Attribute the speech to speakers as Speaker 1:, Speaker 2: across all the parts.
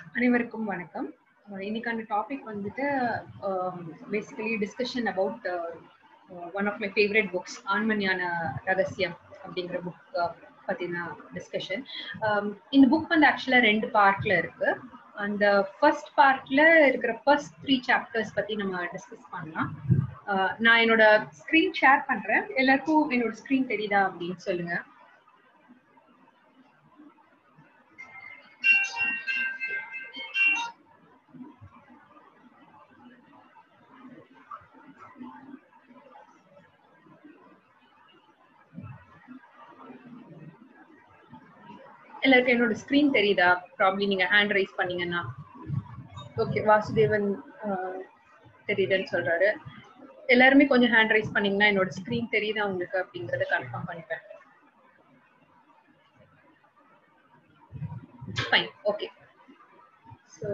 Speaker 1: அனைவருக்கும் வணக்கம். இன்னைக்கான டாபிக் வந்துட்டு basically discussion about one of my favourite books, ஆண்மஞான ரகசியம் அப்படிங்கிற புக் பத்தின டிஸ்கஷன். இந்த புக் வந்து ஆக்சுவலா 2 பார்ட்ல இருக்கு. அந்த ஃபர்ஸ்ட் பார்ட்ல இருக்கிற ஃபர்ஸ்ட் 3 சாப்டர்ஸ் பத்தி நம்ம டிஸ்கஸ் பண்ணலாம். நான் என்னோட ஸ்கிரீன் ஷேர் பண்றேன். எல்லாருக்கும் என்னோட ஸ்கிரீன் தெரியுதா அப்படின்னு சொல்லுங்க. எல்லாருக்கும் என்னோட ஸ்கிரீன் தெரியுதா? ப்ராப்ளி நீங்க ஹேண்ட் ரைஸ் பண்ணீங்கன்னா. ஓகே, வாசுதேவன் தெரியுதுன்னு சொல்றாரு. எல்லாருமே கொஞ்சம் ஹேண்ட் ரைஸ் பண்ணீங்கன்னா என்னோட ஸ்கிரீன் தெரியுதா உங்களுக்கு அப்படிங்கறத கன்ஃபார்ம் பண்ணிப்பேன். Fine, okay. So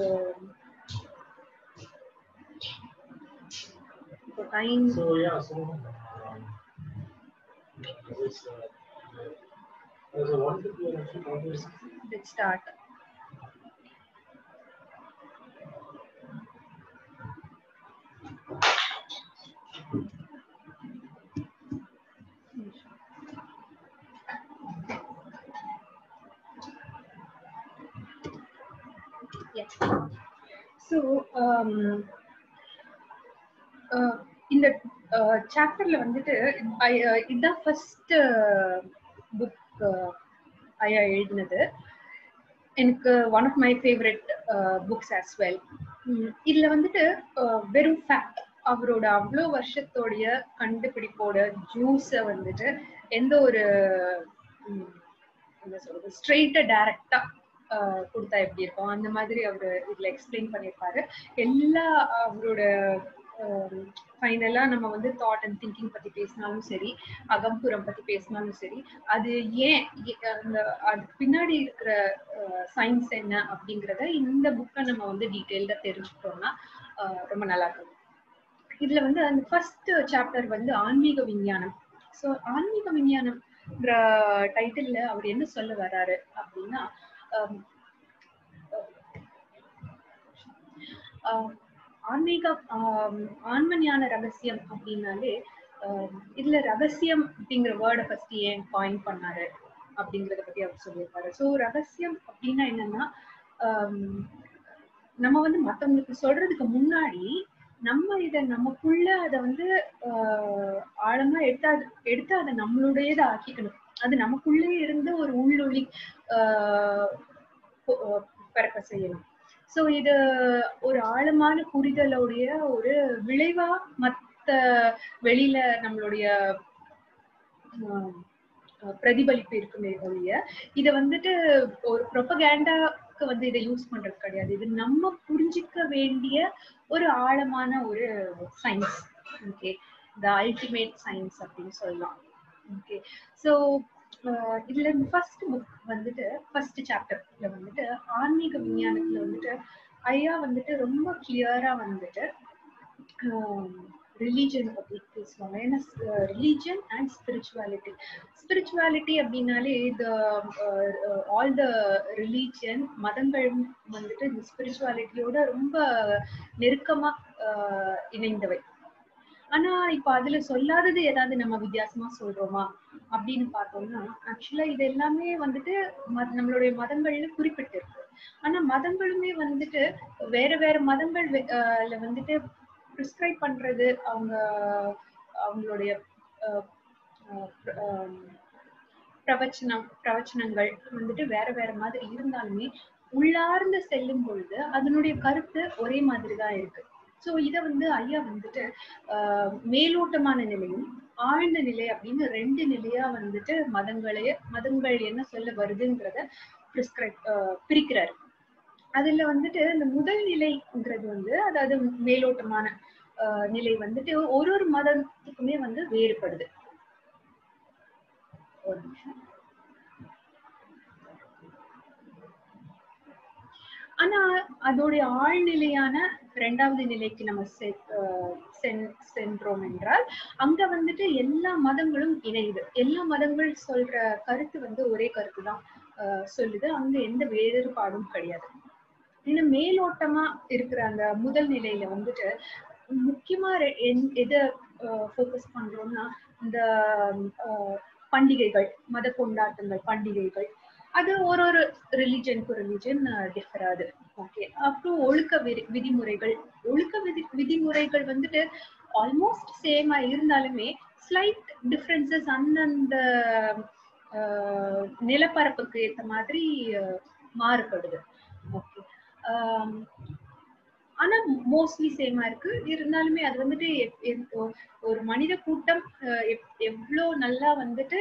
Speaker 1: time. Let's start. Yeah. So இந்த சாப்டர்ல வந்துட்டு இதுதான் ஃபர்ஸ்ட் புக் ஐயா எழுதினது. எனக்கு one of my favourite books as well. இதுல வந்துட்டு வெறும் ஃபேக்ட், அவரோட அவ்வளோ வருஷத்தோடைய கண்டுபிடிப்போட ஜூஸை வந்துட்டு எந்த ஒரு என்ன சொல்றது ஸ்ட்ரெயிட்டா டைரக்டா கொடுத்தா எப்படி இருக்கும் அந்த மாதிரி அவரு இதுல எக்ஸ்பிளைன் பண்ணியிருப்பாரு. எல்லா அவரோட ஃபைனலா நம்ம வந்து தாட் அண்ட் திங்கிங் பத்தி பேசினாலும் சரி, அகம்புறம் பத்தி பேசினாலும் சரி, அது ஏன் அதுக்கு பின்னாடி இருக்கிற சயின்ஸ் என்ன அப்படிங்கிறத இந்த புக்கை நம்ம வந்து டீட்டெயில்டா தெரிஞ்சுக்கிட்டோம்னா ரொம்ப நல்லா இருக்கும். இதுல வந்து அந்த ஃபர்ஸ்ட் சாப்டர் வந்து ஆன்மீக விஞ்ஞானம். ஸோ ஆன்மீக விஞ்ஞானம்ன்ற டைட்டில்ல அவர் என்ன சொல்ல வர்றாரு அப்படின்னா, ஆன்மஞான ரகசியம் அப்படின்னாலே இதுல ரகசியம் அப்படிங்கிற வேர்டை ஃபர்ஸ்ட் ஏன் காயின் பண்ணாரு அப்படிங்கறத பத்தி அவர் சொல்லியிருப்பாரு. ஸோ ரகசியம் அப்படின்னா என்னன்னா, நம்ம வந்து மத்தவங்களுக்கு சொல்றதுக்கு முன்னாடி நம்ம இத நமக்குள்ள அதை வந்து ஆழமா எடுத்து அதை நம்மளுடையதை ஆக்கிக்கணும். அது நமக்குள்ளே இருந்து ஒரு உள்ளொளி பிறக்க செய்யணும். சோ இது ஒரு ஆழமான புரிதலுடைய ஒரு விளைவா மத்த வெளியில நம்மளுடைய பிரதிபலிப்பு இருக்குமே ஒழிய இத வந்துட்டு ஒரு ப்ரொபகேண்டாக்கு வந்து இதை யூஸ் பண்றது கிடையாது. இது நம்ம புரிஞ்சிக்க வேண்டிய ஒரு ஆழமான ஒரு science. Okay, the ultimate science அப்படின்னு சொல்லலாம். ஓகே, ஸோ இதுல ஃபர்ஸ்ட் புக் வந்துட்டு ஃபர்ஸ்ட் சாப்டர்ல வந்துட்டு ஆன்மீக விஞ்ஞானத்துல வந்துட்டு ஐயா வந்துட்டு ரொம்ப கிளியரா வந்துட்டு ரிலீஜன் பத்தி பேசுவாங்க. ஏன்னா ரிலீஜன் அண்ட் ஸ்பிரிச்சுவாலிட்டி அப்படின்னாலே இது ஆல் த ரிலீஜன் மதங்கள் வந்துட்டு இந்த ஸ்பிரிச்சுவாலிட்டியோட ரொம்ப நெருக்கமா இணைந்தவை. ஆனா இப்ப அதுல சொல்லாதது ஏதாவது நம்ம வித்தியாசமா சொல்றோமா அப்படின்னு பார்த்தோம்னா, ஆக்சுவலா இது எல்லாமே வந்துட்டு நம்மளுடைய மதங்கள்ல குறிப்பிட்டு இருக்கு. ஆனா மதங்களுமே வந்துட்டு வேற வேற மதங்கள்ல வந்துட்டு பிரிஸ்கிரைப் பண்றது அவங்களுடைய பிரவச்சனங்கள் வந்துட்டு வேற வேற மாதிரி இருந்தாலுமே உள்ளார்ந்து செல்லும் பொழுது அதனுடைய கருத்து ஒரே மாதிரிதான் இருக்கு. சோ இத வந்து ஐயா வந்துட்டு மேலோட்டமான நிலையும் ஆழ்ந்த நிலை அப்படின்னு 2 நிலையா வந்துட்டு மதங்கள் என்ன சொல்ல வருதுங்கிறத பிரிக்கிறாரு. அதுல வந்துட்டு இந்த முதல் நிலைங்கிறது வந்து, அதாவது மேலோட்டமான நிலை வந்துட்டு ஒரு மதத்துக்குமே வந்து வேறுபடுது. ஒரு நிமிஷம். ஆனா அதோடைய ஆழ்நிலையான 2வது நிலைக்கு நம்ம சென்றோம் என்றால் அங்க வந்துட்டு எல்லா மதங்களும் இணையுது. எல்லா மதங்கள் சொல்ற கருத்து வந்து ஒரே கருத்து தான் சொல்லுது. அங்க எந்த வேறுபாடும் கிடையாது. ஏன்னா மேலோட்டமா இருக்கிற அந்த முதல் நிலையில வந்துட்டு முக்கியமா எதை ஃபோக்கஸ் பண்றோம்னா இந்த பண்டிகைகள், மத கொண்டாட்டங்கள், பண்டிகைகள், அது ஒரு ரிலிஜன் டிஃபர் ஆகுது. ஓகே, அப்புறம் ஒழுக்க விதிமுறைகள், ஒழுக்க விதிமுறைகள் வந்துட்டு ஆல்மோஸ்ட் சேமா இருந்தாலுமே ஸ்லைட் டிஃபரன்சஸ் அந்தந்த நிலப்பரப்புக்கு ஏத்த மாதிரி மாறுபடுது. ஓகே, ஆனா மோஸ்ட்லி சேமா இருக்கு. இருந்தாலுமே அது வந்துட்டு ஒரு மனித கூட்டம் எவ்வளவு நல்லா வந்துட்டு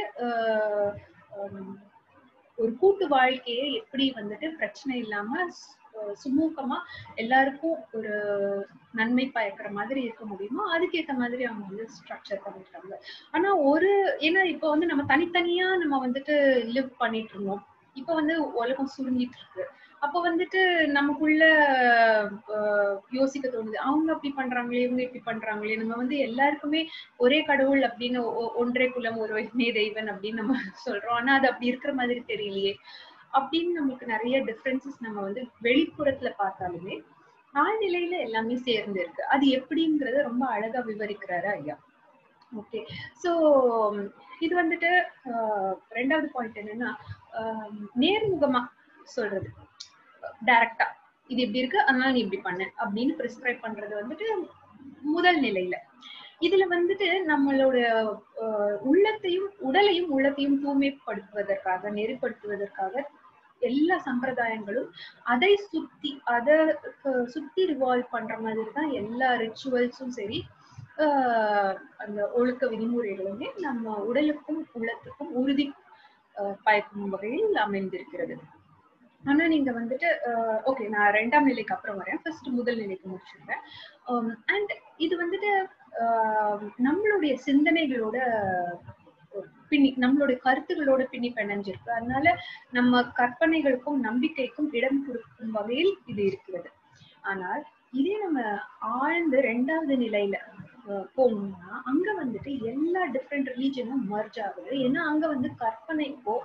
Speaker 1: ஒரு கூட்டு வாழ்க்கையை எப்படி வந்துட்டு பிரச்சனை இல்லாம சுமூகமா எல்லாருக்கும் ஒரு நன்மை பயக்கிற மாதிரி இருக்க முடியுமோ அதுக்கேற்ற மாதிரி அவங்க வந்து ஸ்ட்ரக்சர் பண்ணிட்டாங்க. ஆனா ஏன்னா இப்ப வந்து நம்ம தனித்தனியா நம்ம வந்துட்டு லிவ் பண்ணிட்டு இருந்தோம். இப்ப வந்து உலகம் சுருங்கிட்டு இருக்கு. அப்ப வந்துட்டு நமக்குள்ள யோசிக்க தோணுது, அவங்க அப்படி பண்றாங்களே, இவங்க இப்படி பண்றாங்களே, நம்ம வந்து எல்லாருக்குமே ஒரே கடவுள் அப்படின்னு ஒன்றே குலம் ஒருவனே தெய்வன் அப்படின்னு நம்ம சொல்றோம். ஆனா அது அப்படி இருக்கிற மாதிரி தெரியலையே அப்படின்னு நமக்கு நிறைய டிஃபரன்சஸ் நம்ம வந்து வெளிப்புறத்துல பார்த்தாலுமே ஆழ்நிலையில எல்லாமே சேர்ந்து இருக்கு. அது எப்படிங்கறத ரொம்ப அழகா விவரிக்கிறாரு ஐயா. ஓகே, சோ இது வந்துட்டு ரெண்டாவது பாயிண்ட் என்னன்னா, நேர்முகமா சொல்றது, டைரக்டா இது இப்படி இருக்கு அதனால நீ இப்படி பண்ணு அப்படின்னு பிரிஸ்கிரைப் பண்றது வந்துட்டு முதல் நிலையில. இதுல வந்துட்டு நம்மளோட உள்ளத்தையும் உள்ளத்தையும் தூய்மைப்படுத்துவதற்காக, நெறிப்படுத்துவதற்காக எல்லா சம்பிரதாயங்களும் அதை சுத்தி ரிவால்வ் பண்ற மாதிரி தான் எல்லா ரிச்சுவல்ஸும் சரி, அந்த ஒழுக்க விதிமுறைகளுமே நம்ம உடலுக்கும் உள்ளத்துக்கும் உறுதி பயக்கும் வகையில் அமைந்திருக்கிறது. ஆனா நீங்க வந்துட்டு ஓகே, நான் ரெண்டாம் நிலைக்கு அப்புறம் வரேன், ஃபர்ஸ்ட் முதல் நிலைக்கு முடிச்சிருக்கேன். அண்ட் இது வந்துட்டு நம்மளுடைய சிந்தனைகளோட நம்மளுடைய கருத்துகளோட பின்னி பிணைஞ்சிருக்கு. அதனால நம்ம கற்பனைகளுக்கும் நம்பிக்கைக்கும் இடம் கொடுக்கும் வகையில் இது இருக்கிறது. ஆனால் இதே நம்ம ஆழ்ந்து ரெண்டாவது நிலையில போகணும்னா அங்க வந்துட்டு எல்லா டிஃப்ரெண்ட் ரிலீஜனும் மர்ஜ் ஆகுது. ஏன்னா அங்க வந்து கற்பனைக்கோ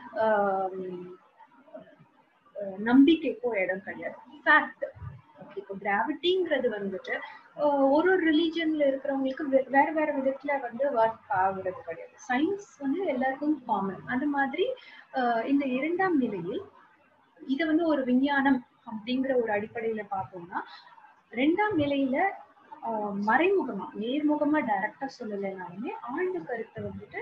Speaker 1: நம்பிக்கைக்கோ இடம் கிடையாது, ஃபேக்ட். இப்போ கிராவிட்டிங்கிறது வந்துட்டு ஒரு ரிலீஜன்ல இருக்கிறவங்களுக்கு வேற வேற விதத்துல வந்து ஒர்க் ஆகுறது கிடையாது. சயின்ஸ் வந்து எல்லாருக்கும் காமன். அது மாதிரி இந்த இரண்டாம் நிலையில் இத வந்து ஒரு விஞ்ஞானம் அப்படிங்கிற ஒரு அடிப்படையில பார்த்தோம்னா, ரெண்டாம் நிலையில மறைமுகமா, நேர்முகமா டைரக்டா சொல்லலைனாலுமே ஆழ்ந்த கருத்தை வந்துட்டு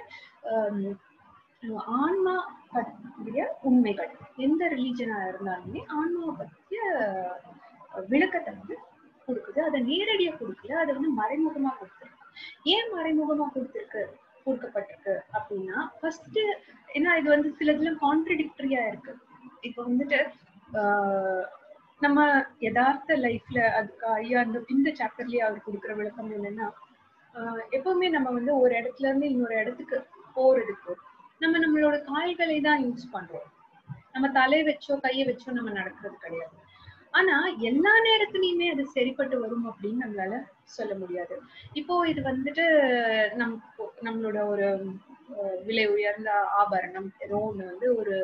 Speaker 1: ஆன்மா பற்றிய உண்மைகள், எந்த ரிலீஜனா இருந்தாலுமே ஆன்மாவை பற்றிய விளக்கத்தை வந்து கொடுக்குது. அதை நேரடியா கொடுக்கல, அதை வந்து மறைமுகமா கொடுத்துருக்கு. ஏன் மறைமுகமா கொடுக்கப்பட்டிருக்கு அப்படின்னா, ஃபர்ஸ்ட் ஏன்னா இது வந்து சிலதுல கான்ட்ரடிக்டரியா இருக்கு. இப்ப வந்துட்டு நம்ம யதார்த்த லைஃப்ல அதுக்கு ஐயா இந்த சாப்டர்லயே அவர் கொடுக்குற விளக்கம் என்னன்னா, எப்பவுமே நம்ம வந்து ஒரு இடத்துல இருந்து இன்னொரு இடத்துக்கு போறதுக்கு நம்மளோட கால்களை தான் யூஸ் பண்றோம். நம்ம தலை வச்சோ கையை வச்சோ நம்ம நடக்கிறது கிடையாது. ஆனா எல்லா நேரத்துலயுமே அது சரிப்பட்டு வரும் அப்படின்னு நம்மளால சொல்ல முடியாது. இப்போ இது வந்துட்டு நம்மளோட ஒரு விலை உயர்ந்த ஆபரணம் ஏதோ ஒண்ணு வந்து ஒரு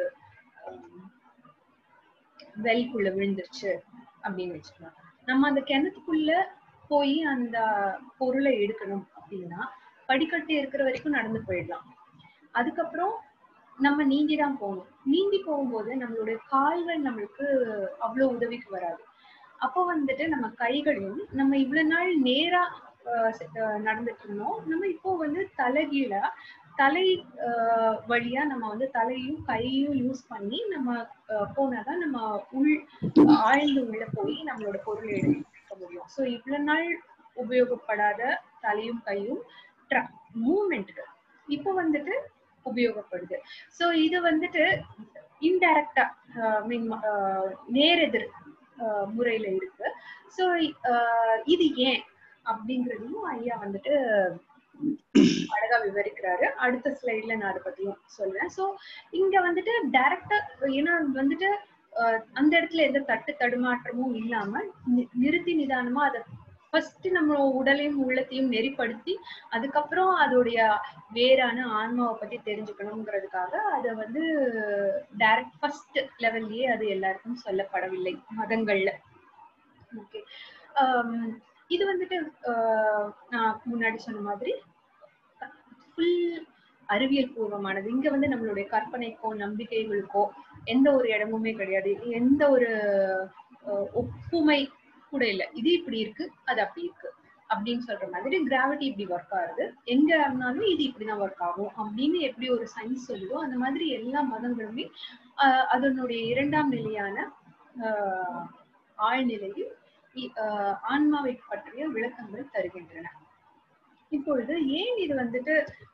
Speaker 1: வெல்குள்ள விழுந்துருச்சு அப்படின்னு வச்சுக்கலாம். நம்ம அந்த கிணத்துக்குள்ள போய் அந்த பொருளை எடுக்கணும் அப்படின்னா படிக்கட்டு இருக்கிற வரைக்கும் நடந்து போயிடலாம். அதுக்கப்புறம் நம்ம நீந்திதான் போகணும். நீந்தி போகும்போது நம்மளுடைய கால்கள் நம்மளுக்கு அவ்வளவு உதவிக்கு வராது. அப்போ வந்துட்டு நம்ம கைகளையும் நம்ம இவ்வளவு நாள் நேரா நடந்துட்டு இருந்தோம், நம்ம இப்போ வந்து தலைகீழா தலை வழியா நம்ம வந்து தலையும் கையும் யூஸ் பண்ணி நம்ம போனாதான் நம்ம ஆழ்ந்து உள்ள போய் நம்மளோட பொருளை எடுக்க முடியும். ஸோ இவ்வளவு நாள் உபயோகப்படாத தலையும் கையும் மூவ்மெண்ட்டுக்கு இப்போ வந்துட்டு உபயோகப்படுது. சோ இது வந்துட்டு இன்டைரக்டா நேரெதிர் முறையில இருக்கு. சோ இது ஏன் அப்படிங்கறதையும் ஐயா வந்துட்டு அழகா விவரிக்கிறாரு. அடுத்த ஸ்லைட்ல நான் அதை பத்தியும் சொல்றேன். சோ இங்க வந்துட்டு டைரக்டா, ஏன்னா வந்துட்டு அந்த இடத்துல எந்த தடுமாற்றமும் இல்லாம நிறுத்தி நிதானமா அதை ஃபர்ஸ்ட் நம்ம உடலையும் உள்ளத்தையும் நெறிப்படுத்தி அதுக்கப்புறம் அதோடைய வேறான ஆன்மாவை பத்தி தெரிஞ்சுக்கணுங்கிறதுக்காக அதை வந்து டைரக்ட் ஃபர்ஸ்ட் லெவல்லயே அது எல்லாருக்கும் சொல்லப்படவில்லை மதங்கள்ல. ஓகே, இது வந்துட்டு நான் முன்னாடி சொன்ன மாதிரி ஃபுல் அறிவியல் பூர்வமானது. இங்க வந்து நம்மளுடைய கற்பனைக்கோ நம்பிக்கைகளுக்கோ எந்த ஒரு இடமுமே கிடையாது, எந்த ஒரு ஒப்புமை கூட இல்ல. இது இப்படி இருக்கு, அது அப்படி இருக்கு அப்படின்னு சொல்ற மாதிரி கிராவிட்டி இப்படி ஒர்க் ஆகுது, எங்க இருந்தாலும் இது இப்படிதான் ஒர்க் ஆகும் அப்படின்னு எப்படி ஒரு சயின்ஸ் சொல்லுதோ அந்த மாதிரி எல்லா மதங்களுமே அதனுடைய இரண்டாம் நிலையான ஆழ்நிலையில் ஆன்மாவை பற்றிய விளக்கங்கள் தருகின்றன. இப்பொழுது ஏன் இது வந்துட்டு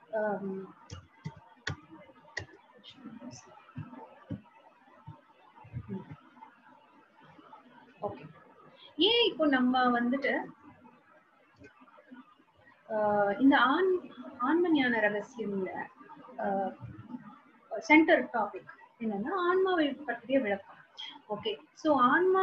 Speaker 1: ஓகே, ஏன் இப்போ நம்ம வந்துட்டு இந்த ஆன்ம ஞான ரகசியம்ல சென்டர் டாபிக் என்னன்னா ஆன்மாவை பற்றிய விளக்கம். ஓகே, சோ ஆன்மா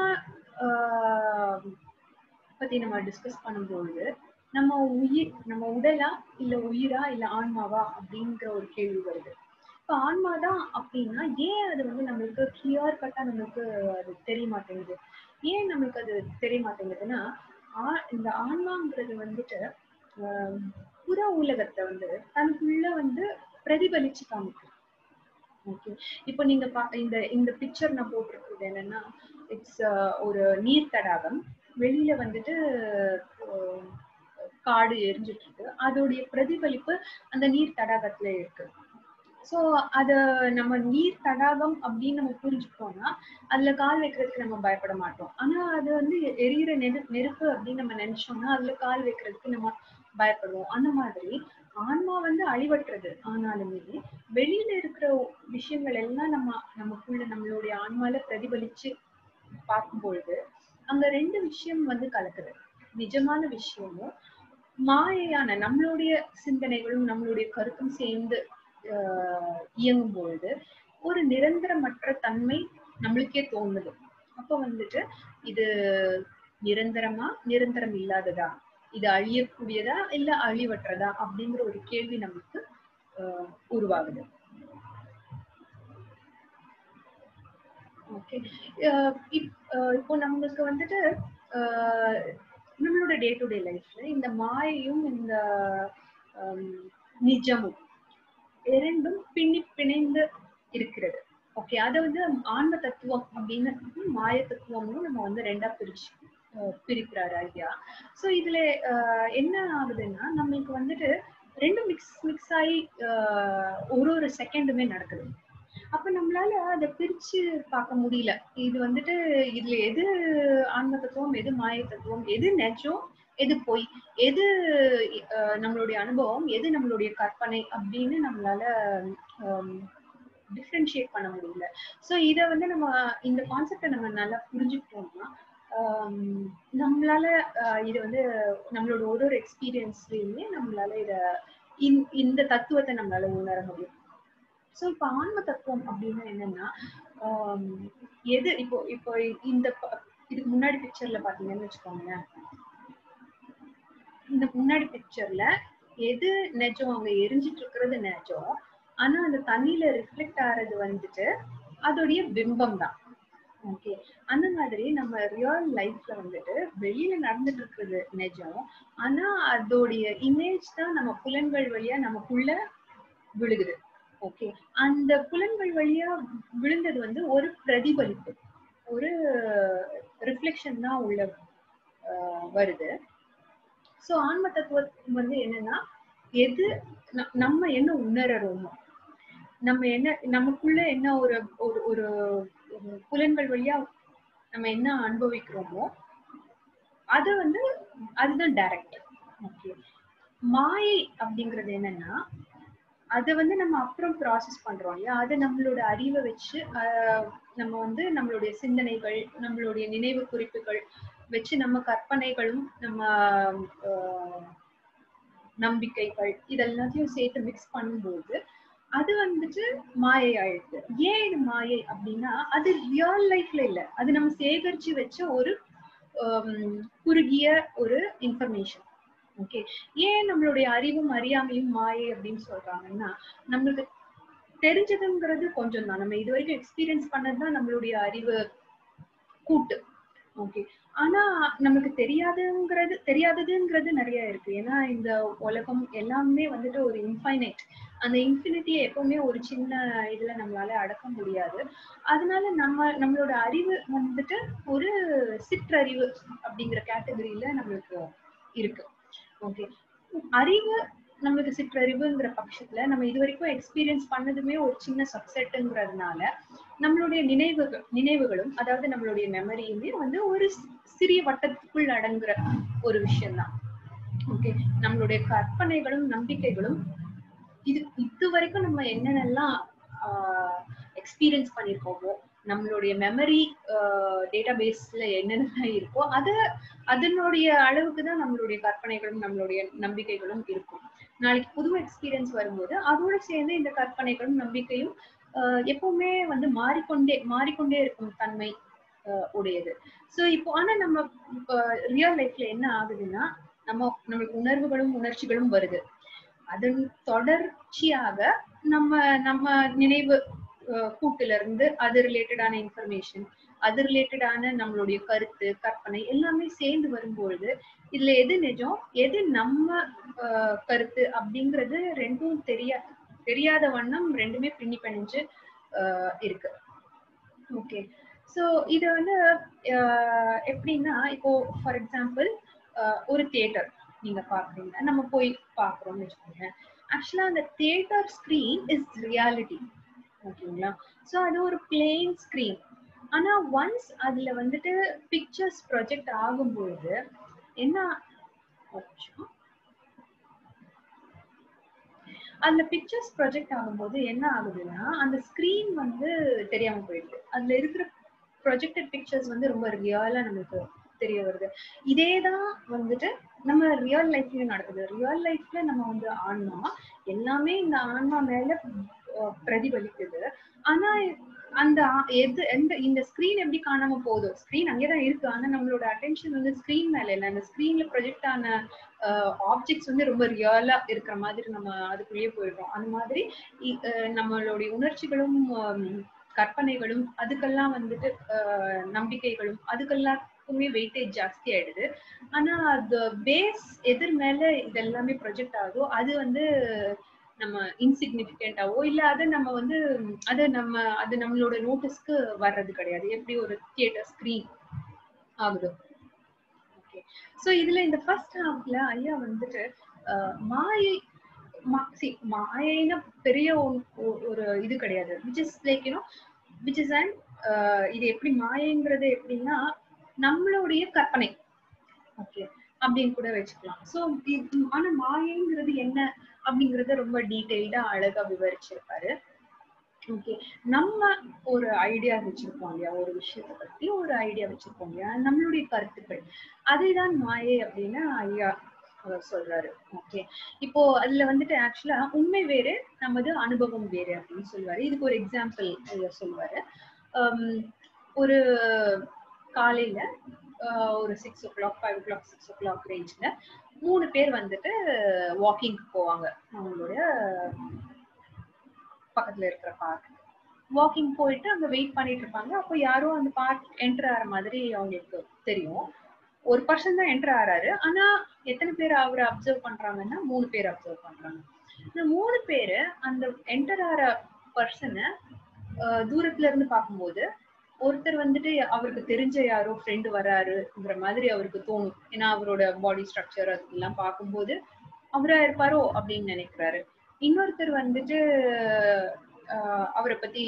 Speaker 1: பத்தி நம்ம டிஸ்கஸ் பண்ணும்போது நம்ம உடலா இல்ல உயிரா இல்ல ஆன்மாவா அப்படிங்கிற ஒரு கேள்வி வருது. இப்ப ஆன்மாதான் அப்படின்னா ஏன் அது வந்து நம்மளுக்கு கிளியர் கட்டா நம்மளுக்கு அது தெரிய மாட்டேங்குது? ஏன் நம்மளுக்கு அது தெரிய மாட்டேங்குதுன்னா, இந்த ஆன்மாங்கிறது வந்துட்டு புற உலகத்தை வந்து தனக்குள்ள வந்து பிரதிபலிச்சு காமிக்கும். ஓகே, இப்போ நீங்க இந்த பிக்சர் நான் போட்டிருக்கிறது என்னன்னா, இட்ஸ் ஒரு நீர் தடாகம். வெளியில வந்துட்டு காடு எரிஞ்சிட்டு இருக்கு, அதோடைய பிரதிபலிப்பு அந்த நீர் தடாகத்துல இருக்கு. சோ அத நம்ம நீர் தடாகம் அப்படின்னு நம்ம புரிஞ்சுக்கிட்டோம்னா அதுல கால் வைக்கிறதுக்கு நம்ம பயப்பட மாட்டோம். ஆனா அது வந்து எரியிற நெருப்பு அப்படின்னு நம்ம நினைச்சோம்னா அதுல கால் வைக்கிறதுக்கு நம்ம பயப்படுவோம். அந்த மாதிரி ஆன்மா வந்து அழிவற்றது, ஆனாலுமே வெளியில இருக்கிற விஷயங்கள் எல்லாம் நமக்குள்ள நம்மளுடைய ஆன்மால பிரதிபலிச்சு பார்க்கும் பொழுது அங்க ரெண்டு விஷயம் வந்து கலக்குது. நிஜமான விஷயமும் மாயையான நம்மளுடைய சிந்தனைகளும் நம்மளுடைய கருத்தும் சேர்ந்து இயங்கும் பொழுது ஒரு நிரந்தரமற்ற தன்மை நம்மளுக்கே தோணுது. அப்ப வந்துட்டு இது நிரந்தரம் இல்லாததா, இது அழியக்கூடியதா இல்ல அழிவற்றதா அப்படிங்கிற ஒரு கேள்வி நமக்கு உருவாகுது. ஓகே, இப்போ நம்மளுக்கு வந்துட்டு நம்மளோட டே டு டே லைஃப்ல இந்த மாயையும் இந்த நிஜமும் இரண்டும் பிணைந்து இருக்கிறது. ஓகே, அத வந்து ஆன்ம தத்துவம் அப்படின்னு மாய தத்துவம்னு நம்ம வந்து ரெண்டா பிரிக்கிறாரு ஐயா. சோ இதுல என்ன ஆகுதுன்னா நம்மளுக்கு வந்துட்டு ரெண்டும் மிக்ஸ் ஆகி ஒரு செகண்டுமே நடக்குது. அப்ப நம்மளால அதை பிரிச்சு பார்க்க முடியல. இது வந்துட்டு இதுல எது ஆன்ம தத்துவம், எது மாய தத்துவம், எது நெஜம், எது பொய், எது நம்மளுடைய அனுபவம், எது நம்மளுடைய கற்பனை அப்படின்னு நம்மளால டிஃபரன்ஷியேட் பண்ண முடியல. சோ இத வந்து நம்ம இந்த கான்செப்டை நம்ம நல்லா புரிஞ்சுக்கிட்டோம்னா நம்மளால இது வந்து நம்மளோட ஒரு எக்ஸ்பீரியன்ஸ்லயுமே நம்மளால இந்த தத்துவத்தை நம்மளால உணர முடியும். சோ இப்ப ஆன்ம தத்துவம் அப்படின்னா என்னன்னா எது இப்போ இதுக்கு முன்னாடி பிக்சர்ல பாத்தீங்கன்னு வச்சுக்கோங்க, இந்த முன்னாடி பிக்சர்ல எது நெஜம், அங்க எரிஞ்சிட்டு இருக்கிறது நெஜம், ஆனா அந்த தண்ணியில ரிஃப்ளெக்ட் ஆறது வந்துட்டு அதோடைய பிம்பம் தான். ஓகே, அந்த மாதிரி நம்ம ரியல் லைஃப்ல வந்துட்டு வெளியில நடந்துட்டு இருக்கிறது நெஜம், ஆனா அதோடைய இமேஜ் தான் நம்ம புலன்கள் வழியா நமக்குள்ள விழுகுது. ஓகே, அந்த புலன்கள் வழியா விழுந்தது வந்து ஒரு பிரதிபலிப்பு, ஒரு ரிஃப்ளெக்ஷன் தான் உள்ள வருது. சோ ஆன்ம தத்துவம் வந்து என்னன்னா எது நம்ம என்ன உணர்றோமோ, நம்ம என்ன நமக்குள்ள என்ன ஒரு ஒரு புலன்கள் வழியா நம்ம என்ன அனுபவிக்கிறோமோ அது வந்து அதுதான் டைரக்ட். ஓகே, மாயை அப்படிங்கிறது என்னன்னா அதை வந்து நம்ம அப்புறம் ப்ராசஸ் பண்றோம் இல்லையா, அது நம்மளோட அறிவை வச்சு நம்ம வந்து நம்மளுடைய சிந்தனைகள், நம்மளுடைய நினைவு குறிப்புகள் வச்சு நம்ம கற்பனைகளும் நம்ம நம்பிக்கைகள் இதெல்லாத்தையும் சேர்த்து மிக்ஸ் பண்ணும்போது அது வந்துட்டு மாயை ஆயிடுது. ஏன் இது மாயை அப்படின்னா அது ரியல் லைஃப்ல இல்ல, அது நம்ம சேகரிச்சு வச்ச ஒரு குறுகிய ஒரு இன்ஃபர்மேஷன். ஓகே, ஏன் நம்மளுடைய அறிவும் அறியாமையும் மாயை அப்படின்னு சொல்றாங்கன்னா, நம்மளுக்கு தெரிஞ்சதுங்கிறது கொஞ்சம் தான், நம்ம இது வரைக்கும் எக்ஸ்பீரியன்ஸ் பண்ணதுதான் நம்மளுடைய அறிவு கூட்டு. ஓகே, ஆனா நமக்கு தெரியாததுங்கிறது நிறைய இருக்கு. ஏன்னா இந்த உலகம் எல்லாமே வந்துட்டு ஒரு இன்ஃபைனைட். அந்த இன்ஃபினிட்டியை எப்பவுமே ஒரு சின்ன இதுல நம்மளால அடக்க முடியாது. அதனால நம்மளோட அறிவு வந்துட்டு ஒரு சிற்றறிவு அப்படிங்கிற கேட்டகரியில நம்மளுக்கு இருக்கு. ஓகே, அறிவு நம்மளுக்கு சிற்றறிவுங்கிற பட்சத்துல நம்ம இது வரைக்கும் எக்ஸ்பீரியன்ஸ் பண்ணதுமே ஒரு சின்ன சப்செட்டுங்கிறதுனால நம்மளுடைய நினைவுகளும் அதாவது நம்மளுடைய மெமரியுமே வந்து ஒரு சிறிய வட்டத்துக்குள் அடங்குற ஒரு விஷயம்தான். ஓகே, நம்மளுடைய கற்பனைகளும் நம்பிக்கைகளும் இது வரைக்கும் நம்ம என்னென்னலாம் எக்ஸ்பீரியன்ஸ் பண்ணிருக்கோமோ, நம்மளுடைய மெமரி டேட்டா பேஸ்ல என்னென்ன இருக்கோ அதனுடைய அளவுக்கு தான் நம்மளுடைய கற்பனைகளும் நம்மளுடைய நம்பிக்கைகளும் இருக்கும். நாளைக்கு புது எக்ஸ்பீரியன்ஸ் வரும்போது அதோட சேர்ந்து இந்த கற்பனைகளும் நம்பிக்கையும் எப்பவுமே வந்து மாறிக்கொண்டே இருக்கும் தன்மை உடையது. சோ இப்போ ஆனா நம்ம ரியல் லைஃப்ல என்ன ஆகுதுன்னா, நம்மளுக்கு உணர்வுகளும் உணர்ச்சிகளும் வருது. அதன் தொடர்ச்சியாக நம்ம நினைவு கூட்டுல இருந்து அது ரிலேட்டடான இன்ஃபர்மேஷன், அது ரிலேட்டடான நம்மளுடைய கருத்து கற்பனை எல்லாமே சேர்ந்து வரும்பொழுது இதுல எது நிஜம் எது நம்ம கருத்து அப்படிங்கிறது ரெண்டும் தெரியாத வண்ணம் ரெண்டுமே பின்னி பிணைஞ்சு இருக்கு. ஓகே, சோ இது வந்து எப்படின்னா, இப்போ ஃபார் எக்ஸாம்பிள் ஒரு தியேட்டர் நீங்க பாக்குறீங்க, நம்ம போய் பாக்குறோம்னு வச்சுக்கோங்க. ஆக்சுவலா அந்த தியேட்டர் ஸ்கிரீன் இஸ் ரியாலிட்டி. ஓகேங்களா? சோ அது ஒரு பிளெயின் ஸ்கிரீன். ஆனா ஒன்ஸ் அதுல வந்துட்டு பிக்சர்ஸ் ப்ரொஜெக்ட் ஆகும்பொழுது என்ன அந்த பிக்சர்ஸ் ப்ரொஜெக்ட் ஆகும்போது என்ன ஆகுதுன்னா, அந்த ஸ்கிரீன் வந்து தெரியாம போயிடுது. அதுல இருக்கிற ப்ரொஜெக்டட் பிக்சர்ஸ் வந்து ரொம்ப ரியலா நமக்கு தெரிய வருது. இதேதான் வந்துட்டு நம்ம ரியல் லைஃப்லயும் நடக்குது. ரியல் லைஃப்ல நம்ம வந்து ஆன்மா எல்லாமே இந்த ஆன்மா மேல பிரதிபலிக்குது. ஆனா அந்த இந்த ஸ்கிரீன் எப்படி காணாம போகுதோ, ஸ்கிரீன் அங்கேதான் இருக்கு, ஆனா நம்மளோட அட்டென்ஷன் வந்து ஸ்கிரீன் மேல இல்ல. அந்த ஸ்கிரீன்ல ப்ரொஜெக்ட் ஆன ஆப்ஜெக்ட்ஸ் வந்து ரொம்ப ரியலா இருக்கிற மாதிரி நம்ம அதுக்குள்ளேயே போயிடுறோம். அந்த மாதிரி நம்மளுடைய உணர்ச்சிகளும் கற்பனைகளும் அதுக்கெல்லாம் வந்துட்டு நம்பிக்கைகளும் அதுக்கெல்லாத்துக்குமே வெயிட்டேஜ் ஜாஸ்தி ஆயிடுது. ஆனா அது பேஸ் எதிர் மேல இது எல்லாமே ப்ரொஜெக்ட் ஆகுதோ அது வந்து நம்ம இன்சிக்னிபிகண்டாவோ இல்ல அதை நம்ம வந்து அது நம்மளோட நோட்டீஸ்க்கு வர்றது கிடையாது. எப்படி ஒரு தியேட்டர் ஸ்கிரீன் ஆகுது. ஓகே, சோ இதுல இந்த ஃபர்ஸ்ட் ஹாஃப்ல ஐயா வந்துட்டு மாயை மாயைன்னா பெரிய ஒரு இது கிடையாது. which is like you know which is an இது எப்படி மாயைங்கிறது எப்படின்னா நம்மளுடைய கற்பனை. ஓகே, அப்படின்னு கூட வச்சுக்கலாம். சோ ஆனா மாயைங்கிறது என்ன அப்படிங்கறத ரொம்ப டீடைல்டா அழகா விவரிச்சிருப்பாரு. ஓகே, நம்ம ஒரு ஐடியா வச்சிருப்போம் இல்லையா, ஒரு விஷயத்தை பத்தி ஒரு ஐடியா வச்சிருப்போம் இல்லையா, நம்மளுடைய கருத்துக்கள், அதேதான் மாயை அப்படின்னு ஐயா சொல்றாரு. ஓகே, இப்போ அதுல வந்துட்டு ஆக்சுவலா உண்மை வேறு நமது அனுபவம் வேறு அப்படின்னு சொல்லுவாரு. இதுக்கு ஒரு எக்ஸாம்பிள் சொல்லுவாரு. ஒரு காலையில ஒரு 6 o'clock 5 o'clock 6 o'clock ரேஞ்ச்ல 3 பேர் வந்துட்டு வாக்கிங்க்கு போவாங்க அவங்களுடைய பக்கத்துல இருக்கிற பார்க். வாக்கிங் போயிட்டு அங்க வெயிட் பண்ணிட்டு இருப்பாங்க. அப்போ யாரோ அந்த பார்க் என்டர் ஆகிற மாதிரி அவங்களுக்கு தெரியும். ஒரு பர்சன் தான் என்டர் ஆறாரு. ஆனா எத்தனை பேர் அவரை அப்சர்வ் பண்றாங்கன்னா 3 பேர் அப்சர்வ் பண்றாங்க. இந்த 3 பேரு அந்த என்டர் ஆற பர்சனை தூரத்துல இருந்து பார்க்கும்போது ஒருத்தர் வந்துட்டு அவருக்கு தெரிஞ்ச யாரோ ஃப்ரெண்டு வராருங்கிற மாதிரி அவருக்கு தோணும். ஏன்னா அவரோட பாடி ஸ்ட்ரக்சர் அதெல்லாம் பார்க்கும்போது அவரா இருப்பாரோ அப்படின்னு நினைக்கிறாரு. இன்னொருத்தர் வந்துட்டு அவரை பத்தி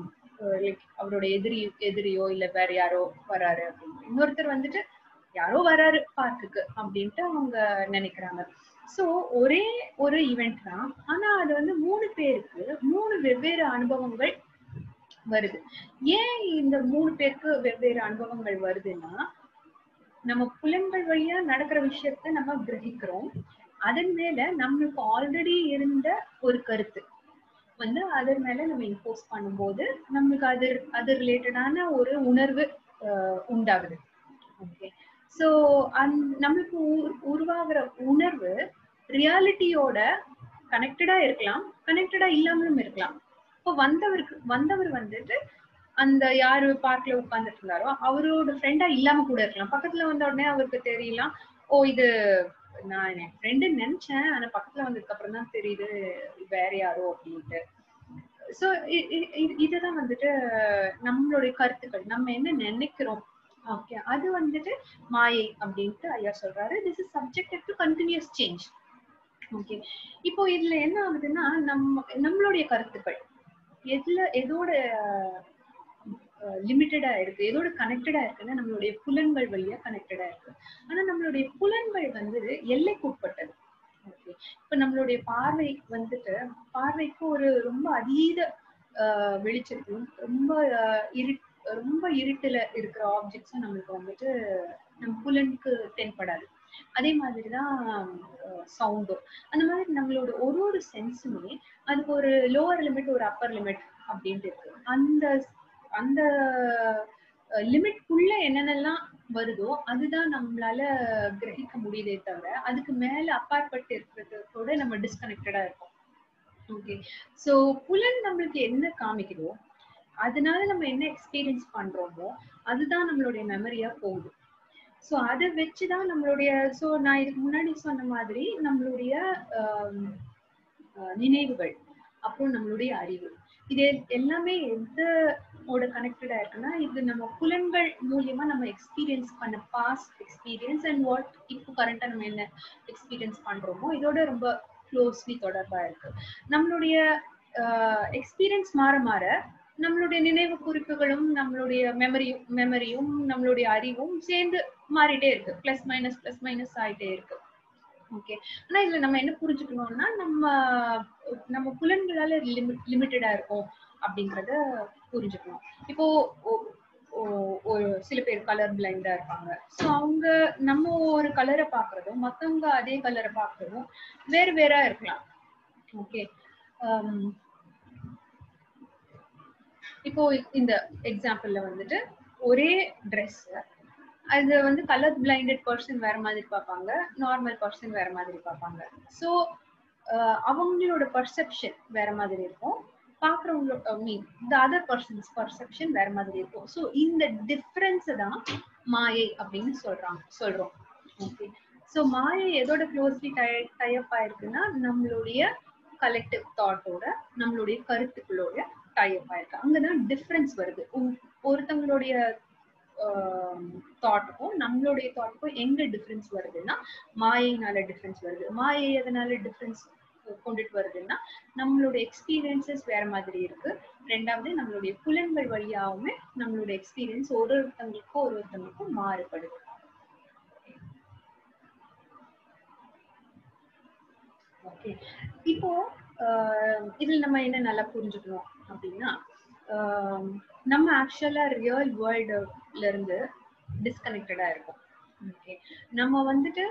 Speaker 1: அவரோட எதிரியோ இல்ல வேற யாரோ வராரு அப்படின்னு, இன்னொருத்தர் வந்துட்டு யாரோ வராரு பார்க்குக்கு அப்படின்ட்டு அவங்க நினைக்கிறாங்க. சோ ஒரே ஒரு ஈவெண்ட் தான், ஆனா அது வந்து 3 பேருக்கு 3 வெவ்வேறு அனுபவங்கள் வருது. ஏன் இந்த 3 பேருக்கு வெவ்வேறு அனுபவங்கள் வருதுன்னா, நம்ம புலன்கள் வழியா நடக்கிற விஷயத்த நம்ம கிரகிக்கிறோம். அதன் மேல நம்மளுக்கு ஆல்ரெடி இருந்த ஒரு கருத்து வந்து அதன் மேல நம்ம இம்போஸ் பண்ணும்போது நம்மளுக்கு அது ரிலேட்டடான ஒரு உணர்வு உண்டாகுது. ஓகே, சோ நம்மளுக்கு உருவாகிற உணர்வு ரியாலிட்டியோட கனெக்டடா இருக்கலாம், கனெக்டடா இல்லாமலும் இருக்கலாம். இப்போ வந்தவர் வந்துட்டு அந்த யாரு பார்க்ல உட்கார்ந்துட்டு இருந்தாரோ அவரோட ஃப்ரெண்டா இல்லாம கூட இருக்கலாம். பக்கத்துல வந்த உடனே அவருக்கு தெரியலாம், ஓ இது நான் என் ஃப்ரெண்டு நினைச்சேன், ஆனா பக்கத்துல வந்ததுக்கு அப்புறம் தான் தெரியுது வேற யாரோ அப்படின்ட்டு. சோ இதுதான் வந்துட்டு நம்மளுடைய கருத்துக்கள், நம்ம என்ன நினைக்கிறோம். ஓகே, அது வந்துட்டு மாயை அப்படின்ட்டு ஐயா சொல்றாரு. This is subjected to continuous change. Okay, இப்போ இதுல என்ன ஆகுதுன்னா நம்மளுடைய கருத்துக்கள் எதோட லிமிட்டடா இருக்கு, எதோட கனெக்டடா இருக்குன்னா நம்மளுடைய புலன்கள் வழியா கனெக்டடா இருக்கு. ஆனா நம்மளுடைய புலன்கள் வந்து எல்லைக்கு உட்பட்டது. ஓகே, இப்ப நம்மளுடைய பார்வை வந்துட்டு பார்வைக்கு ஒரு ரொம்ப அதீத வெளிச்சத்தையும் ரொம்ப இருட்டுல இருக்கிற ஆப்ஜெக்ட்ஸும் நம்மளுக்கு வந்துட்டு நம்ம புலனுக்கு தென்படாது. அதே மாதிரிதான் சவுண்டும். அந்த மாதிரி நம்மளோட ஒரு சென்ஸுமே அதுக்கு ஒரு லோவர் லிமிட், ஒரு அப்பர் லிமிட் அப்படின்ட்டு இருக்கு. அந்த அந்த லிமிட்குள்ள என்னென்னலாம் வருதோ அதுதான் நம்மளால கிரகிக்க முடியுதே தவிர அதுக்கு மேல அப்பாற்பட்டு இருக்கிறதோட நம்ம டிஸ்கனெக்டடா இருக்கோம். ஓகே, சோ புலன் நம்மளுக்கு என்ன காமிக்குதோ அதனால நம்ம என்ன எக்ஸ்பீரியன்ஸ் பண்றோமோ அதுதான் நம்மளுடைய மெமரியா போகுது. சோ அதை வச்சுதான் நம்மளுடைய நான் இதுக்கு முன்னாடி சொன்ன மாதிரி நம்மளுடைய நினைவுகள், அப்புறம் நம்மளுடைய அறிவு, இது எல்லாமே எதோட கனெக்டடா இருக்குன்னா இது நம்ம புலன்கள் மூலியமா நம்ம எக்ஸ்பீரியன்ஸ் பண்ண பாஸ்ட் எக்ஸ்பீரியன்ஸ் அண்ட் வாட் இப்போ கரண்டா நம்ம என்ன எக்ஸ்பீரியன்ஸ் பண்றோமோ இதோட ரொம்ப க்ளோஸ்லி தொடர்பா இருக்கு. நம்மளுடைய எக்ஸ்பீரியன்ஸ் மாற மாற நம்மளுடைய நினைவு குறிப்புகளும் நம்மளுடைய மெமரியும் நம்மளுடைய அறிவும் சேர்ந்து மாறிட்டே இருக்கு. பிளஸ் மைனஸ் ஆயிட்டே இருக்கு. ஓகே, ஆனா இதுல நம்ம என்ன புரிஞ்சுக்கணும்னா நம்ம புலன்களால லிமிட்டடா இருக்கும் அப்படிங்கறத புரிஞ்சுக்கணும். இப்போ ஒரு சில பேர் கலர் பிளைண்டா இருப்பாங்க. சோ அவங்க நம்ம ஒரு கலரை பாக்குறதும் மத்தவங்க அதே கலரை பாக்குறதும் வேறு வேறா இருக்கலாம். ஓகே, இப்போ இந்த எக்ஸாம்பிள்ல வந்துட்டு ஒரே ட்ரெஸ், அது வந்து கலர் பிளைண்டட் பர்சன் வேற மாதிரி பார்ப்பாங்க, நார்மல் பர்சன் வேற மாதிரி பார்ப்பாங்க. ஸோ அவங்களோட பர்செப்ஷன் வேற மாதிரி இருக்கும், பாக்குறவங்களோட த அதர் பர்சன்ஸ் பர்செப்ஷன் வேற மாதிரி இருக்கும். ஸோ இந்த டிஃபரன்ஸ் தான் மாயை அப்படின்னு சொல்றோம். ஓகே, ஸோ மாயை எதோட க்ளோஸ்லி டைப் ஆயிருக்குன்னா நம்மளுடைய கலெக்டிவ் தாட்டோட, நம்மளுடைய கருத்துக்களோட டைப் ஆயிருக்கு. அங்கதான் டிஃபரன்ஸ் வருது. ஒருத்தவங்களுடைய தாட்டுக்கும் நம்மளுடைய தாட்டுக்கும் எங்க டிஃபரன்ஸ் வருதுன்னா மாயைனால டிஃபரன்ஸ் வருது. மாயை எதனால டிஃபரன்ஸ் கொண்டுட்டு வருதுன்னா நம்மளுடைய எக்ஸ்பீரியன்சஸ் வேற மாதிரி இருக்கு. ரெண்டாவது நம்மளுடைய புலன்கள் வழியாவுமே நம்மளுடைய எக்ஸ்பீரியன்ஸ் ஒருத்தவங்களுக்கும் மாறுபடுது. ஓகே, இப்போ இதுல நம்ம என்ன நல்லா புரிஞ்சுக்கணும் அப்படின்னா நம்ம ஆக்சுவலா ரியல் வேர்ல்டுல இருந்து டிஸ்கனெக்டடா இருக்கும். ஓகே, நம்ம வந்துட்டு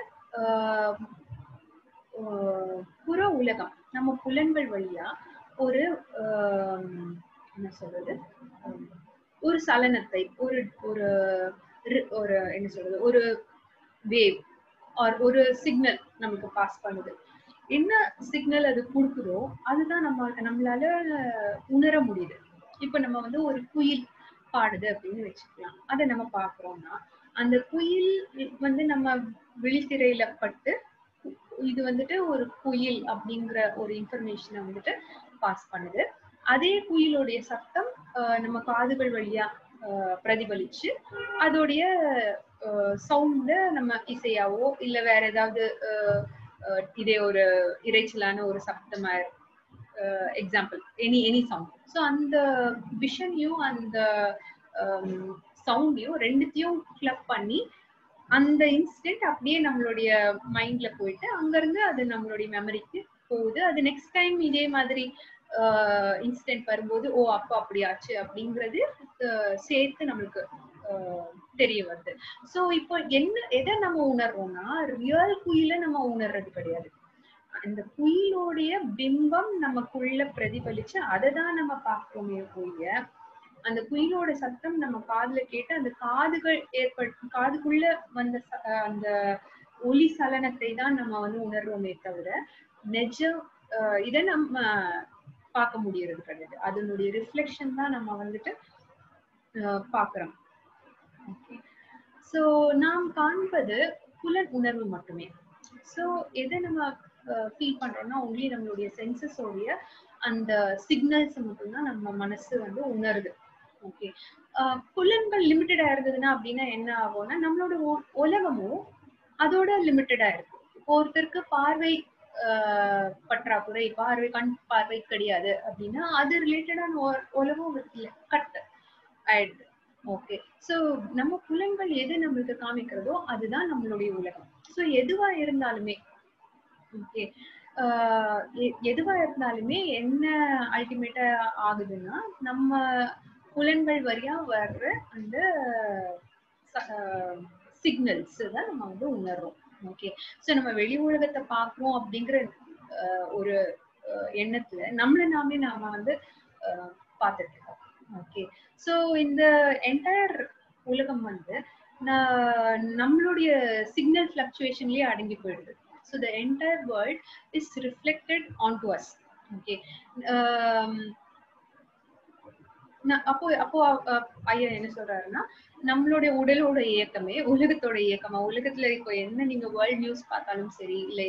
Speaker 1: புற உலகம் நம்ம புலன்கள் வழியா ஒரு என்ன சொல்றது, ஒரு சலனத்தை ஒரு ஒரு என்ன சொல்றது, ஒரு வேவ் ஆர் ஒரு சிக்னல் நமக்கு பாஸ் பண்ணுது. என்ன சிக்னல் அது கொடுக்குதோ அதுதான் நம்மளால உணர முடியுது. இப்ப நம்ம வந்து ஒரு குயில் பாடுது அப்படின்னு வச்சுக்கலாம். அதை நம்ம பாக்குறோம்னா அந்த குயில் வந்து நம்ம விழித்திரையில பட்டு இது வந்துட்டு ஒரு குயில் அப்படிங்கிற ஒரு இன்ஃபர்மேஷனை வந்துட்டு பாஸ் பண்ணுது. அதே குயிலுடைய சத்தம் நம்ம காதுகள் வழியா பிரதிபலிச்சு அதோடைய சவுண்ட நம்ம இசையாவோ இல்ல வேற ஏதாவது இதே ஒரு இறைச்சலான ஒரு சப்தமா எக்ஸாம்பிள் எனி சவுண்ட். ஸோ அந்த விஷனையும் அந்த சவுண்டையும் ரெண்டுத்தையும் கிளப் பண்ணி அந்த இன்சிடென்ட் அப்படியே நம்மளுடைய மைண்ட்ல போயிட்டு அங்க இருந்து அது நம்மளுடைய மெமரிக்கு போகுது. அது நெக்ஸ்ட் டைம் இதே மாதிரி இன்சிடென்ட் வரும்போது ஓ அப்போ அப்படி ஆச்சு அப்படிங்கிறது சேர்த்து நம்மளுக்கு தெரிய வருது. சோ இப்போ எதை நம்ம உணர்றோம்னா ரியல் குயில நம்ம உணர்றது கிடையாது. அந்த குயிலோடைய பிம்பம் நமக்குள்ள பிரதிபலிச்சு அதை தான் நம்ம பார்க்கிறோமே ஒழிய அந்த குயிலோட சத்தம் நம்ம காதுல கேட்டு அந்த காதுக்குள்ள வந்த அந்த ஒலி சலனத்தை தான் நம்ம வந்து உணர்வோமே தவிர நிஜம் இதை நம்ம பார்க்க முடியறது கிடையாது. அதனுடைய ரிஃப்ளெக்ஷன் தான் நம்ம வந்துட்டு பாக்குறோம். சோ நாம் காண்பது புலன் உணர்வு மட்டுமே. சோ எதை நம்ம ஃபீல் பண்றோம்னா ஒன்லி நம்மளுடைய சென்சஸோடைய அந்த சிக்னல்ஸ் மட்டும்தான் நம்ம மனசு வந்து உணருது. ஓகே, புலன்கள் லிமிட்டடா இருந்ததுன்னா அப்படின்னா என்ன ஆகும்னா நம்மளோட உலகமும் அதோட லிமிட்டடா இருக்கு. இப்போ ஒருத்தருக்கு பார்வை பற்றாக்குறை, கண் பார்வை கிடையாது அப்படின்னா அது ரிலேட்டடான உலகம் கட் ஆயிடுது. ஓகே, சோ நம்ம புலன்கள் எது நம்மளுக்கு காமிக்கிறதோ அதுதான் நம்மளுடைய உலகம். சோ எதுவா இருந்தாலுமே ஓகே, எதுவா இருந்தாலுமே என்ன அல்டிமேட்டா ஆகுதுன்னா நம்ம புலன்கள் வழியா வர்ற அந்த சிக்னல்ஸ் தான் நம்ம வந்து உணர்றோம். ஓகே, சோ நம்ம வெளி உலகத்தை பார்க்கிறோம் அப்படிங்கிற ஒரு எண்ணத்துல நாம வந்து பார்த்துட்டு இருக்கோம். ஓகே, சோ இந்த என்டையர் உலகம் வந்து நம்மளுடைய சிக்னல் ஃபிளக்சுவேஷன்லயே அடங்கி போயிடுது. So the entire world is reflected onto us. Okay, அப்போ ஐயா என்ன சொல்றாருன்னா நம்மளுடைய உடலோட இயக்கமே உலகத்தோட இயக்கமா. உலகத்துல இப்போ என்ன நீங்க வேர்ல்ட் நியூஸ் பார்த்தாலும் சரி, இல்ல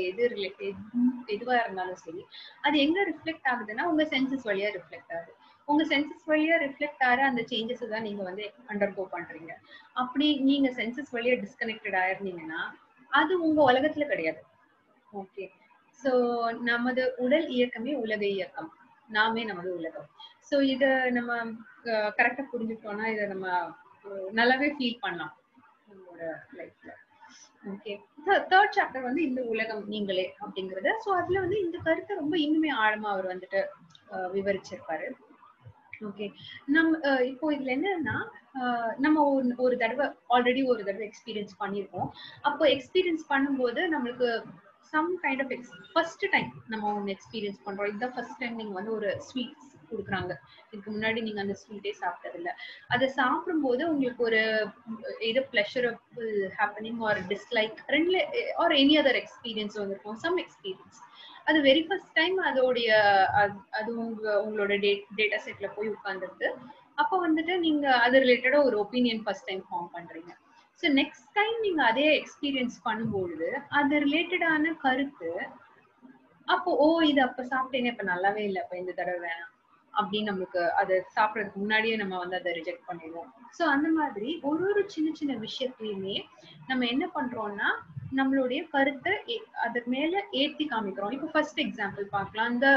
Speaker 1: எதுவா இருந்தாலும் சரி, அது எங்க ரிஃப்ளெக்ட் ஆகுதுன்னா உங்க சென்சஸ் வழியா ரிஃப்ளெக்ட் ஆகுது. உங்க சென்சஸ் வழியா ரிஃப்ளெக்ட் ஆகிற அந்த சேஞ்சஸ் தான் நீங்க வந்து அண்டர்கோ பண்றீங்க. அப்படி நீங்க சென்சஸ் வழியா டிஸ்கனெக்டட் ஆயிருந்தீங்கன்னா அது உங்க உலகத்துல கிடையாது. ஓகே, சோ நமது உடல் இயக்கமே உலக இயக்கம், நாமே நமது உலகம். சோ இத நம்ம கரெக்டா புரிஞ்சுக்கிட்டோம்னா இத நம்ம நல்லாவே ஃபீல் பண்ணலாம் நம்மளோட லைஃப்ல. ஓகே, தேர்ட் சாப்டர் வந்து இந்த உலகம் நீங்களே அப்படிங்கறது. சோ அதுல வந்து இந்த கருத்தை ரொம்ப இன்னுமே ஆழமா அவர் வந்துட்டு விவரிச்சிருப்பாரு. ஓகே, இப்போ இதுல என்னன்னா நம்ம ஒரு தடவை ஆல்ரெடி ஒரு தடவை எக்ஸ்பீரியன்ஸ் பண்ணிருக்கோம். அப்போ எக்ஸ்பீரியன்ஸ் பண்ணும்போது நம்மளுக்கு some kind of first time நம்ம ஒன்று எக்ஸ்பீரியன்ஸ் பண்றோம். இதுதான் ஃபர்ஸ்ட் டைம் நீங்க வந்து ஒரு ஸ்வீட் கொடுக்குறாங்க. இதுக்கு முன்னாடி நீங்க அந்த ஸ்வீட்டே சாப்பிட்டது இல்லை. அதை சாப்பிடும்போது உங்களுக்கு ஒரு ஏதோ பிளஷரபிள் ஹேப்பனிங் ஆர் டிஸ்லைக் ரெண்டுல ஆர் எனி அதர் எக்ஸ்பீரியன்ஸ் வந்திருக்கும். சம் எக்ஸ்பீரியன்ஸ் அது வெரி ஃபர்ஸ்ட் டைம் அதோடைய அது உங்களோட டேட்டா செட்ல போய் உட்கார்ந்துருக்கு. அப்போ வந்துட்டு நீங்க அது ரிலேட்டடா ஒரு ஒப்பீனியன் ஃபர்ஸ்ட் டைம் ஃபார்ம் பண்றீங்க. ஸோ நெக்ஸ்ட் டைம் நீங்க அதே எக்ஸ்பீரியன்ஸ் பண்ணும்பொழுது அது ரிலேட்டடான கருத்து அப்போ இது அப்ப சாப்பிட்டேனே இப்ப நல்லாவே இல்லை, அப்ப இந்த தடவை வேணாம் அப்படின்னு நம்மளுக்கு அதை சாப்பிடறதுக்கு முன்னாடியே நம்ம வந்து அதை ரிஜெக்ட் பண்ணிடுவோம். ஸோ அந்த மாதிரி ஒரு சின்ன சின்ன விஷயத்துலயுமே நம்ம என்ன பண்றோம்னா நம்மளுடைய கருத்தை அது மேல ஏத்தி காமிக்கிறோம். இப்போ ஃபர்ஸ்ட் எக்ஸாம்பிள் பார்க்கலாம். அந்த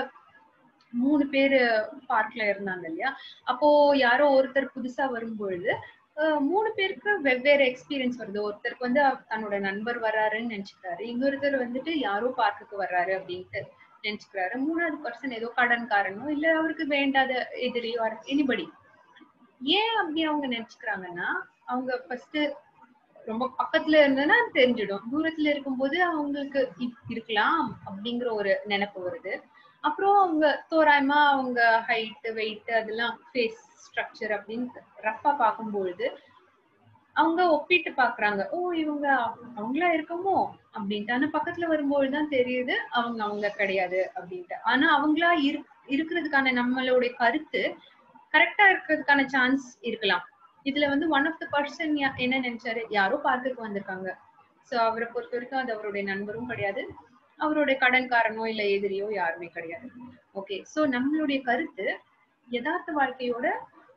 Speaker 1: 3 பேரு பார்க்ல இருந்தாங்க இல்லையா, அப்போ யாரோ ஒருத்தர் புதுசா வரும்பொழுது 3 பேருக்கு வெவ்வேறு எக்ஸ்பீரியன்ஸ் வருது. ஒருத்தருக்கு வந்து தன்னோட நண்பர் வர்றாருன்னு நினைச்சுக்கிறாரு, இன்னொருத்தர் வந்துட்டு யாரோ பார்க்குக்கு வர்றாரு அப்படின்ட்டு நினைச்சுக்கிறாரு, மூணாவது பர்சன் ஏதோ கடன்காரனோ இல்ல அவருக்கு வேண்டாத எதிரியோ எனிபடி. ஏன் அப்படி அவங்க நினைச்சுக்கிறாங்கன்னா அவங்க ஃபர்ஸ்ட் ரொம்ப பக்கத்துல இருந்ததுன்னா தெரிஞ்சிடும், தூரத்துல இருக்கும்போது அவங்களுக்கு இருக்கலாம் அப்படிங்கிற ஒரு நினைப்பு வருது. அப்புறம் அவங்க தோராயமா அவங்க ஹைட் வெயிட் அதெல்லாம் ஃபேஸ் ஸ்ட்ரக்சர் அப்படின்னு ரஃபா பார்க்கும்பொழுது அவங்க ஒப்பிட்டு பாக்குறாங்க, இவங்க அவங்களா இருக்கமோ அப்படின்ட்டு. ஆனா பக்கத்துல வரும்போதுதான் தெரியுது அவங்க கிடையாது அப்படின்ட்டு. ஆனா அவங்களா இருக்கிறதுக்கான நம்மளுடைய கருத்து கரெக்டா இருக்கிறதுக்கான சான்ஸ் இருக்கலாம். இதுல வந்து ஒன் ஆஃப் த பர்சன் என்ன நினைச்சாரு, யாரோ பார்க்குக்கு வந்திருக்காங்க, சோ அவரை பொறுத்த வரைக்கும் அது அவருடைய நண்பரும் கிடையாது, அவருடைய கடன்காரனோ இல்ல எதிரியோ யாருமே கிடையாது. ஓகே, சோ நம்மளுடைய கருத்து யதார்த்த வாழ்க்கையோட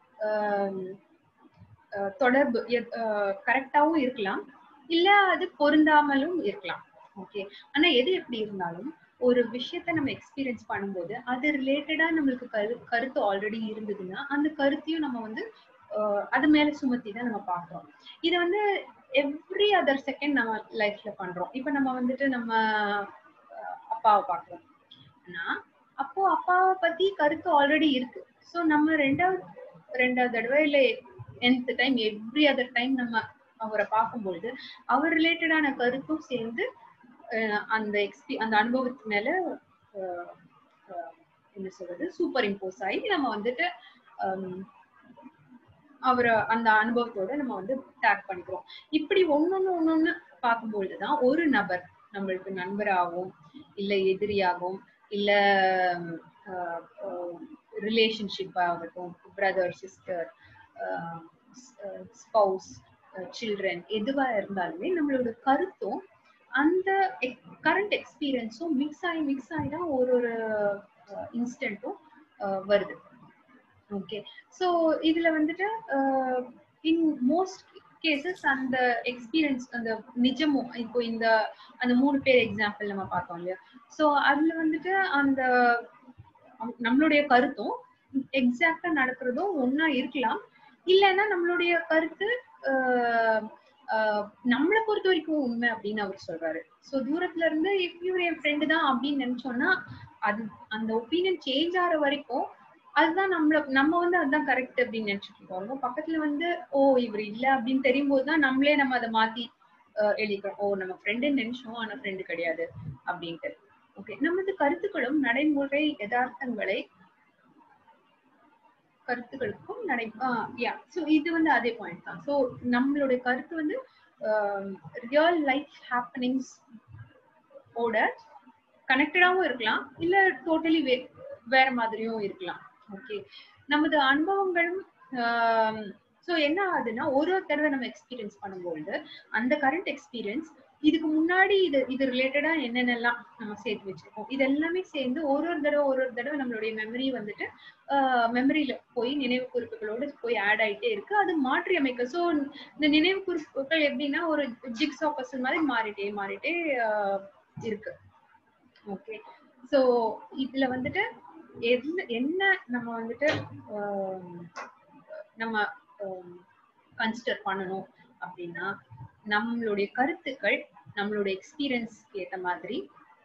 Speaker 1: தொடர்பு கரெக்டாவும் இருக்கலாம், இல்ல அது பொருந்தாமலும் இருக்கலாம். ஓகே, ஆனா எது எப்படி இருந்தாலும் ஒரு விஷயத்த நம்ம எக்ஸ்பீரியன்ஸ் பண்ணும்போது அது ரிலேட்டடா நம்மளுக்கு கருத்து ஆல்ரெடி இருந்ததுன்னா அந்த கருத்தையும் நம்ம வந்து அது மேல சுமத்தி தான் நம்ம பாக்குறோம். இது வந்து எவ்ரி அதர் செகண்ட் நம்ம லைஃப்ல பண்றோம். இப்ப நம்ம வந்துட்டு நம்ம அப்பாவை பாக்குறோம், ஆனா அப்போ அப்பாவை பத்தி கருத்து ஆல்ரெடி இருக்கு. சோ நம்ம ரெண்டாவது தடவை இல்ல nth time every other time நம்ம அவரை பார்க்கும்பொழுது அவர் ரிலேட்டடான கருத்தும் சேர்ந்து அந்த அனுபவத்து மேல என்ன சொல்றது சூப்பர் இம்போஸ் ஆகி நம்ம வந்துட்டு அவரை அந்த அனுபவத்தோட நம்ம வந்து டேக் பண்ணிக்கிறோம். இப்படி ஒன்னொன்னு பார்க்கும்பொழுதுதான் ஒரு நபர் நம்மளுக்கு நண்பராகவும் இல்ல எதிரியாகவும் இல்ல ரிலேஷன்ஷிப் ஆகட்டும், பிரதர் சிஸ்டர், ஸ்பவுஸ், சில்ட்ரன், எதுவா இருந்தாலுமே நம்மளோட கருத்தும் அந்த கரண்ட் எக்ஸ்பீரியன்ஸும் மிக்ஸ் ஆகி தான் ஒரு இன்ஸ்டன்ட்டும் வருது. ஓகே, ஸோ இதுல வந்துட்டு இன் மோஸ்ட் கேசஸ் அந்த எக்ஸ்பீரியன்ஸ் அந்த நிஜமும் இப்போ அந்த 3 பேர் எக்ஸாம்பிள் நம்ம பார்த்தோம் இல்லையா, ஸோ அதுல வந்துட்டு அந்த நம்மளுடைய கருத்தும் எக்ஸாக்டா நடக்கிறதும் ஒன்னா இருக்கலாம். இல்லைன்னா நம்மளுடைய கருத்து நம்மளை பொறுத்த வரைக்கும் உண்மை அப்படின்னு அவர் சொல்றாரு. ஸோ தூரத்துல இருந்து இவர் என் ஃப்ரெண்டு தான் அப்படின்னு நினைச்சோம்னா அது அந்த ஒப்பீனியன் சேஞ்ச் ஆகிற வரைக்கும் அதுதான் நம்ம வந்து அதுதான் கரெக்ட் அப்படின்னு நினைச்சிட்டு இருக்கோம். பக்கத்துல வந்து ஓ இவர் இல்ல அப்படின்னு தெரியும் போதுதான் நம்ம அதை மாத்தி எழுதிக்கிறோம். ஓ நம்ம ஃப்ரெண்டுன்னு நினைச்சோம் ஆனா ஃப்ரெண்டு கிடையாது அப்படின்ட்டு. ஓகே, நமது கருத்துக்களும் நடைமுறை கருத்துக்களுக்கும் இது வந்து அதே பாயிண்ட் தான். ஸோ நம்மளுடைய கருத்து வந்து ரியல் லைஃப் ஹேப்பனிங்ஸ் ஓட கனெக்டடாவும் இருக்கலாம், இல்ல டோட்டலி வேற மாதிரியும் இருக்கலாம். ஓகே, நமது அனுபவங்களும் ஸோ என்ன ஆகுதுன்னா ஒரு தடவை நம்ம எக்ஸ்பீரியன்ஸ் பண்ணும்போது அந்த கரண்ட் எக்ஸ்பீரியன்ஸ் இதுக்கு முன்னாடி இது ரிலேட்டடா என்னென்னலாம் நம்ம சேர்த்து வச்சிருக்கோம் இது எல்லாமே சேர்ந்து ஒரு தடவை நம்மளுடைய மெமரி வந்துட்டு மெமரியில போய் நினைவு குறிப்புகளோடு போய் ஆட் ஆயிட்டே இருக்கு. அது மாற்றி அமைக்க. ஸோ இந்த நினைவு குறிப்புகள் எப்படின்னா ஒரு ஜிக்ஸா பசில் மாதிரி மாறிட்டே இருக்கு. ஓகே, ஸோ இதுல வந்துட்டு என்ன நம்ம வந்துட்டு நம்ம கன்சிடர் பண்ணணும் அப்படின்னா நம்மளுடைய கருத்துக்கள் நம்மளுடைய எக்ஸ்பீரியன்ஸ்க்கு ஏற்ற மாதிரி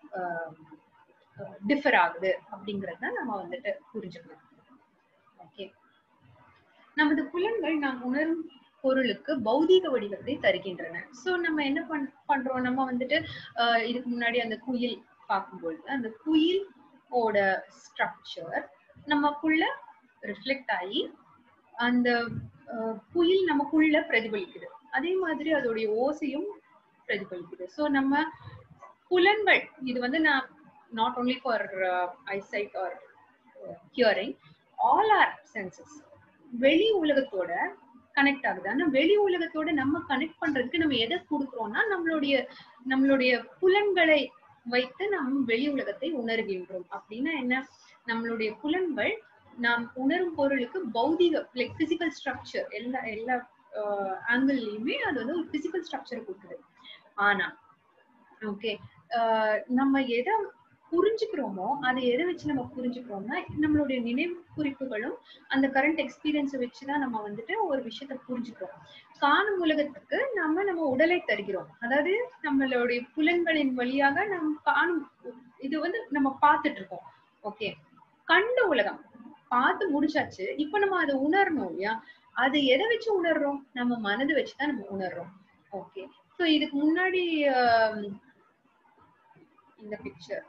Speaker 1: டிஃபர் ஆகுது அப்படிங்கறத நம்ம வந்துட்டு புரிஞ்சுக்கணும். ஓகே, நமது புலன்கள் நாம் உணரும் பொருளுக்கு பௌதீக வடிவத்தை தருகின்றன. ஸோ நம்ம என்ன பண்றோம், நம்ம வந்துட்டு இதுக்கு முன்னாடி அந்த குயில் பார்க்கும்பொழுது அந்த குயிலோட ஸ்ட்ரக்சர் நமக்குள்ள ரிஃப்ளெக்ட் ஆகி அந்த குயில் நமக்குள்ள பிரதிபலிக்குது. அதே மாதிரி அதோடைய ஓசையும் பிரதிபலிக்குது. ஸோ நம்ம புலன்கள் இது வந்து நான் not only for eyesight or hearing, all our senses வெளி உலகத்தோட கனெக்ட் ஆகுது. ஆனா வெளி உலகத்தோட நம்ம கனெக்ட் பண்றதுக்கு நம்ம எதை கொடுக்குறோம்னா நம்மளுடைய புலன்களை வைத்து நாம் வெளி உலகத்தை உணர்கின்றோம். அப்படின்னா என்ன, நம்மளுடைய புலன்கள் நாம் உணரும் பொருளுக்கு பௌதிக லைக் பிசிக்கல் ஸ்ட்ரக்சர் எல்லா ஆங்கிள்லயுமே அது வந்து ஒரு பிசிக்கல் ஸ்ட்ரக்சர் கொடுக்குது. ஆனா ஓகே, நம்ம எதை புரிஞ்சுக்கிறோமோ அதை எதை வச்சு நம்ம புரிஞ்சுக்கிறோம்னா நம்மளுடைய நினைவு குறிப்புகளும் அந்த கரண்ட் எக்ஸ்பீரியன்ஸை வச்சுதான் நம்ம வந்துட்டு ஒரு விஷயத்த புரிஞ்சுக்கிறோம். காணும் உலகத்துக்கு நம்ம உடலை தருகிறோம். அதாவது நம்மளுடைய புலன்களின் வழியாக நம்ம காணும் இது வந்து நம்ம பார்த்துட்டு இருக்கோம். ஓகே, கண்ட உலகம் பார்த்து முடிச்சாச்சு. இப்ப நம்ம அதை உணரணும் இல்லையா, அது எதை வச்சு உணர்றோம், நம்ம மனதை வச்சுதான் நம்ம உணர்றோம். ஓகே, சோ இதுக்கு முன்னாடி இந்த பிக்சர்,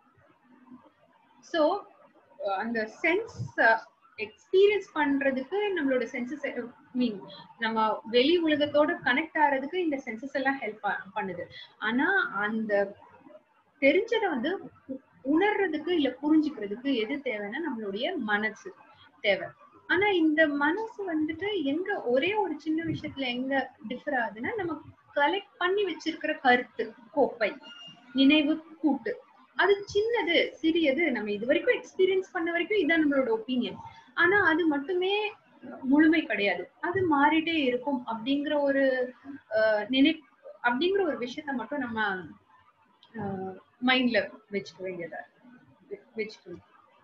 Speaker 1: சோ அந்த சென்ஸ் எக்ஸ்பீரியன்ஸ் பண்றதுக்கு நம்மளோட சென்சஸ் மீன் நம்ம வெளி உலகத்தோட கனெக்ட் ஆறதுக்கு இந்த சென்சஸ் எல்லாம் ஹெல்ப் பண்ணுது. ஆனா அந்த தெரிஞ்சதை வந்து உணர்றதுக்கு இல்ல புரிஞ்சுக்கிறதுக்கு எது தேவைன்னா நம்மளுடைய மனசு தேவை. ஆனா இந்த மனசு வந்துட்டு எங்க ஒரே ஒரு சின்ன விஷயத்துல எங்க டிஃபர் ஆகுதுன்னா நம்ம கலெக்ட் பண்ணி வச்சிருக்கிற கருத்து கோப்பை நினைவு கூட்டு அது சின்னது சிறியது. நம்ம இது வரைக்கும் எக்ஸ்பீரியன்ஸ் பண்ண வரைக்கும் இதான் நம்மளோட ஒப்பீனியன். ஆனா அது மட்டுமே முழுமை கிடையாது, அது மாறிட்டே இருக்கும். அப்படிங்கிற ஒரு அப்படிங்கிற ஒரு விஷயத்த மட்டும் நம்ம மைண்ட்ல வச்சுக்க வேண்டியதா வச்சுக்கணும்.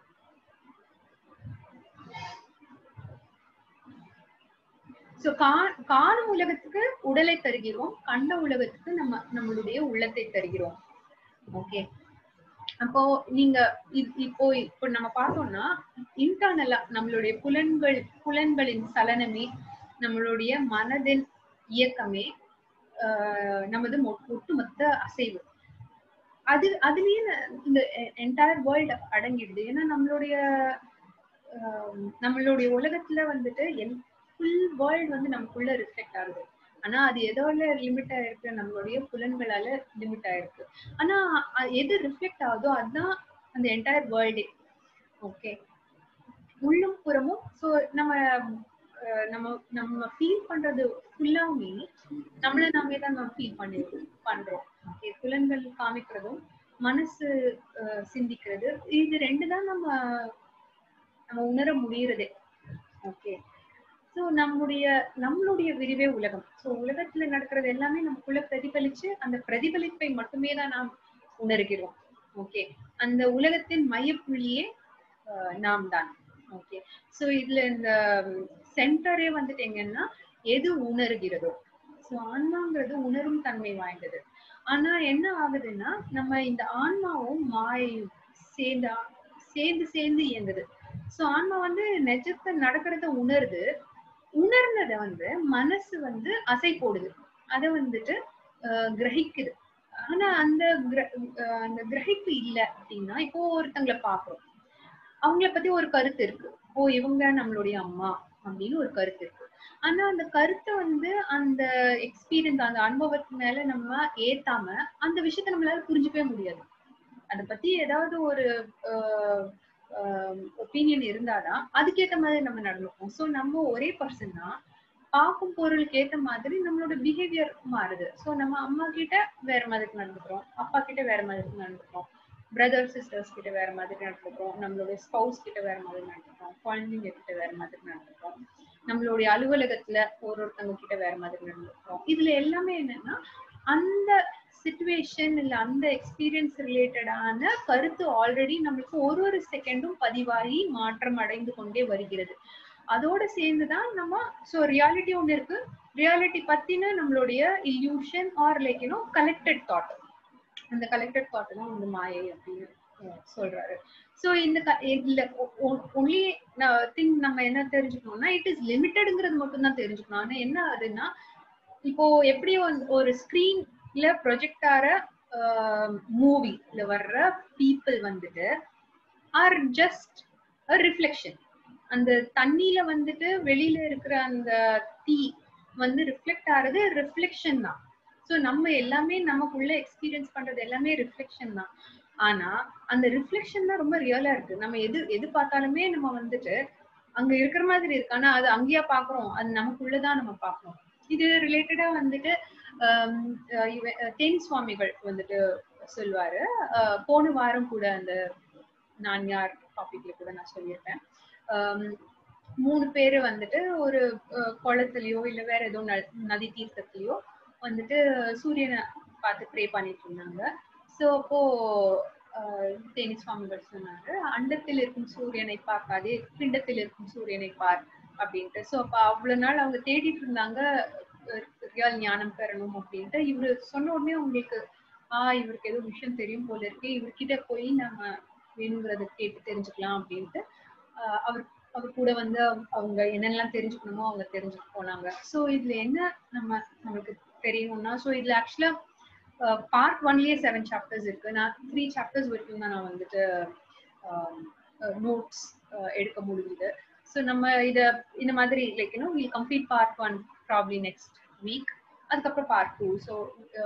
Speaker 1: சோ காணும் உலகத்துக்கு உடலை தருகிறோம், கண்ட உலகத்துக்கு நம்மளுடைய உள்ளத்தை தருகிறோம். ஓகே, அப்போ நீங்க இப்போ நம்ம பார்த்தோம்னா இன்டர்னலா நம்மளுடைய புலன்களின் சலனமே நம்மளுடைய மனதின் இயக்கமே நமது ஒட்டுமொத்த அசைவு. அதுலயே இந்த என்டையர் வேர்ல்ட் அடங்கிடுது. ஏன்னா நம்மளுடைய உலகத்துல வந்துட்டு ஃபுல் வேர்ல்ட் வந்து நமக்குள்ள ரிஃப்ளெக்ட் ஆகுது. ஆனா அது எதோட லிமிட் ஆயிருக்கு, நம்மளுடைய புலன்களால லிமிட் ஆயிருக்கு. ஆனா எது ரிஃப்ளெக்ட் ஆகுதோ அதுதான் அந்த என்டையர் வேர்ல்டே. ஓகே, உள்ளும் புறமும். ஸோ நம்ம நம்ம நம்ம ஃபீல் பண்றது ஃபுல்லாமே நம்மள நாமே தான் நம்ம ஃபீல் பண்றோம். ஓகே, புலன்கள் காமிக்கிறதும் மனசு சிந்திக்கிறது, இது ரெண்டு தான் நம்ம நம்ம உணர முடியறதே. ஓகே, ஸோ நம்மளுடைய விரிவே உலகம். ஸோ உலகத்துல நடக்கிறது எல்லாமே நமக்குள்ள பிரதிபலிச்சு அந்த பிரதிபலிப்பை மட்டுமே தான் நாம் உணர்கிறோம். ஓகே, அந்த உலகத்தின் மையப்புள்ளியே நாம் தான். ஓகே, ஸோ இதுல இந்த சென்டரே வந்துட்டு எங்கன்னா எது உணர்கிறதோ. ஸோ ஆன்மாங்கிறது உணரும் தன்மை வாய்ந்தது. ஆனா என்ன ஆகுதுன்னா நம்ம இந்த ஆன்மாவும் மாயையும் சேர்ந்து சேர்ந்து சேர்ந்து இயங்குது. ஸோ ஆன்மா வந்து நிஜத்தை நடக்கிறத உணருது, உணர்ந்ததை வந்து மனசு வந்து அசை போடுது, அதை வந்துட்டு கிரகிக்குது. ஆனா அந்த அந்த கிரகிப்பு இல்ல அப்படின்னா, இப்போ ஒருத்தங்களை பாக்குறோம், அவங்கள பத்தி ஒரு கருத்து இருக்கு, ஓ இவங்க நம்மளுடைய அம்மா அப்படின்னு ஒரு கருத்து இருக்கு. ஆனா அந்த கருத்தை வந்து அந்த எக்ஸ்பீரியன்ஸ் அந்த அனுபவத்து மேல நம்ம ஏத்தாம அந்த விஷயத்த நம்மளால புரிஞ்சுக்கவே முடியாது. அதை பத்தி ஏதாவது ஒரு ஒப்பீனியன் இருந்தாதான் அதுக்கேற்ற மாதிரி நம்ம நடந்துப்போம். ஸோ நம்ம ஒரே பர்சன் தான், பார்க்கும் பொருளுக்கு ஏத்த மாதிரி நம்மளோட பிஹேவியர் மாறுது. ஸோ நம்ம அம்மா கிட்ட வேற மாதிரி நடந்துக்கிறோம், அப்பா கிட்ட வேற மாதிரி நடந்துக்கிறோம், பிரதர் சிஸ்டர்ஸ் கிட்ட வேற மாதிரி நடந்துக்கிறோம், நம்மளுடைய ஸ்பவுஸ் கிட்ட வேற மாதிரி நடந்துக்கிறோம், குழந்தைங்க கிட்ட வேற மாதிரி நடந்துக்கிறோம், நம்மளுடைய அலுவலகத்துல ஒருத்தவங்க கிட்ட வேற மாதிரி நடந்துக்கிறோம். இதுல எல்லாமே என்னன்னா அந்த சிச்சுவேஷன் இல்ல அந்த எக்ஸ்பீரியன்ஸ் ரிலேட்டடான கருத்து ஆல்ரெடி நம்மளுக்கு ஒரு செகண்டும் பதிவாகி மாற்றம் அடைந்து கொண்டே வருகிறது. அதோட சேர்ந்துதான் நம்ம சோ ரியாலிட்டி ஒண்ணு இருக்கு, ரியாலிட்டி பத்தின நம்மளுடைய illusion are like you know collected thought, அந்த கலெக்டட் தாட் தான் வந்து மாயை அப்படின்னு சொல்றாரு. சோ இந்த இதுல ஒன்லி திங் நம்ம என்ன தெரிஞ்சுக்கணும்னா இட் இஸ் லிமிட்டட்ங்கிறது மட்டும் தான் தெரிஞ்சுக்கணும். ஆனா என்ன ஆகுதுன்னா, இப்போ எப்படி ஒரு ஸ்கிரீன்ல ப்ரொஜெக்டார மூவில வர்ற பீப்புள் வந்துட்டு ஆர் ஜஸ்ட் அ ரிஃப்ளெக்ஷன். அந்த தண்ணியில வந்துட்டு வெளியில இருக்கிற அந்த தீ வந்து ரிஃப்ளெக்ட் ஆறது ரிஃப்ளெக்ஷன் தான். ஸோ நம்ம எல்லாமே நமக்குள்ள எக்ஸ்பீரியன்ஸ் பண்றது எல்லாமே ரிஃப்ளெக்ஷன் தான். ஆனா அந்த ரிஃப்ளெக்ஷன் தான் ரொம்ப ரியலா இருக்கு. நம்ம எது பார்த்தாலுமே நம்ம வந்துட்டு அங்க இருக்கிற மாதிரி இருக்கு, ஆனா அது அங்கேயா பாக்குறோம், அது நமக்குள்ளதான் நம்ம பாக்குறோம். இது ரிலேட்டடா வந்துட்டு தேனி சுவாமிகள் வந்துட்டு சொல்லுவாரு. போன வாரம் கூட அந்த நான் யார் டாபிக்ல கூட நான் சொல்லியிருப்பேன். 3 பேரு வந்துட்டு ஒரு குளத்துலயோ இல்ல வேற ஏதோ நதி தீர்த்தத்திலயோ வந்துட்டு சூரியனை பார்த்து ப்ரே பண்ணிட்டு இருந்தாங்க. சோ அப்போ தேனி சுவாமிகள் சொன்னாரு, அண்டத்தில் இருக்கும் சூரியனை பார்க்காதே பிண்டத்தில் இருக்கும் சூரியனை பார் அப்படின்ட்டு. சோ அப்ப அவ்வளவு நாள் அவங்க தேடிட்டு இருந்தாங்க ரியல் ஞானம் பெறணும் அப்படின்ட்டு. இவரு சொன்ன உடனே உங்களுக்கு இவருக்கு ஏதோ விஷயம் தெரியும் போல இருக்கு, இவர்கிட்ட போய் நம்ம வேணுங்கிறத கேட்டு தெரிஞ்சுக்கலாம் அப்படின்ட்டு அவர் கூட வந்து அவங்க என்னெல்லாம் தெரிஞ்சுக்கணுமோ அவங்க தெரிஞ்சுட்டு போனாங்க. ஸோ இதுல என்ன நம்மளுக்கு தெரியணும்னா, ஸோ இதுல ஆக்சுவலா பார்ட் 1லயே 7 சாப்டர்ஸ் இருக்கு. நான் 3 சாப்டர்ஸ் வரைக்கும் தான் நான் வந்துட்டு நோட்ஸ் எடுக்க முடியுது. ஸோ நம்ம இந்த மாதிரி like you know we'll complete part 1 probably next week. அதுக்கப்புறம் பார்ட் 2. ஸோ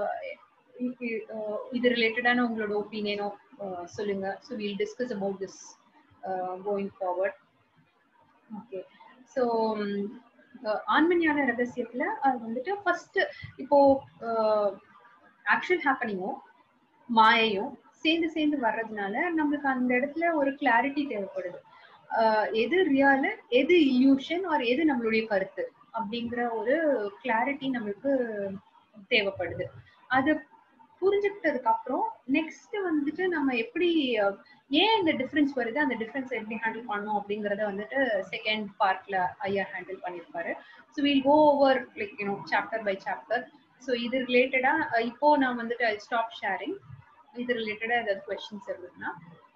Speaker 1: இது ரிலேட்டடான உங்களோட ஒப்பீனியனோ சொல்லுங்க. So we'll discuss about this going forward. Okay, so ஆன்மஞான ரகசியத்துல அது வந்துட்டு ஃபர்ஸ்ட் இப்போ ஆக்சுவல் ஹேப்பனிங்கும் மாயையும் சேர்ந்து சேர்ந்து வர்றதுனால நம்மளுக்கு அந்த இடத்துல ஒரு கிளாரிட்டி தேவைப்படுது. எது ரியல், எது இல்யூஷன் ஆர் எது நம்மளுடைய கருத்து அப்படிங்கிற ஒரு கிளாரிட்டி நம்மளுக்கு தேவைப்படுது. அது புரிஞ்சுக்கிட்டதுக்கு அப்புறம் நெக்ஸ்ட் வந்துட்டு நம்ம எப்படி ஏன் இந்த டிஃபரன்ஸ் வருது, அந்த டிஃபரன்ஸ் எப்படி ஹேண்டில் பண்ணணும் அப்படிங்கறத வந்துட்டு செகண்ட் பார்ட்ல ஐயா ஹேண்டில் பண்ணிருப்பாரு. So we'll go over like you know chapter by chapter. So இது ரிலேட்டடா இப்போ நான் வந்துட்டு ஐ ஸ்டாப் ஷேரிங். இது ரிலேட்டடா ஏதாவது கொஸ்டின்ஸ் இருந்ததுன்னா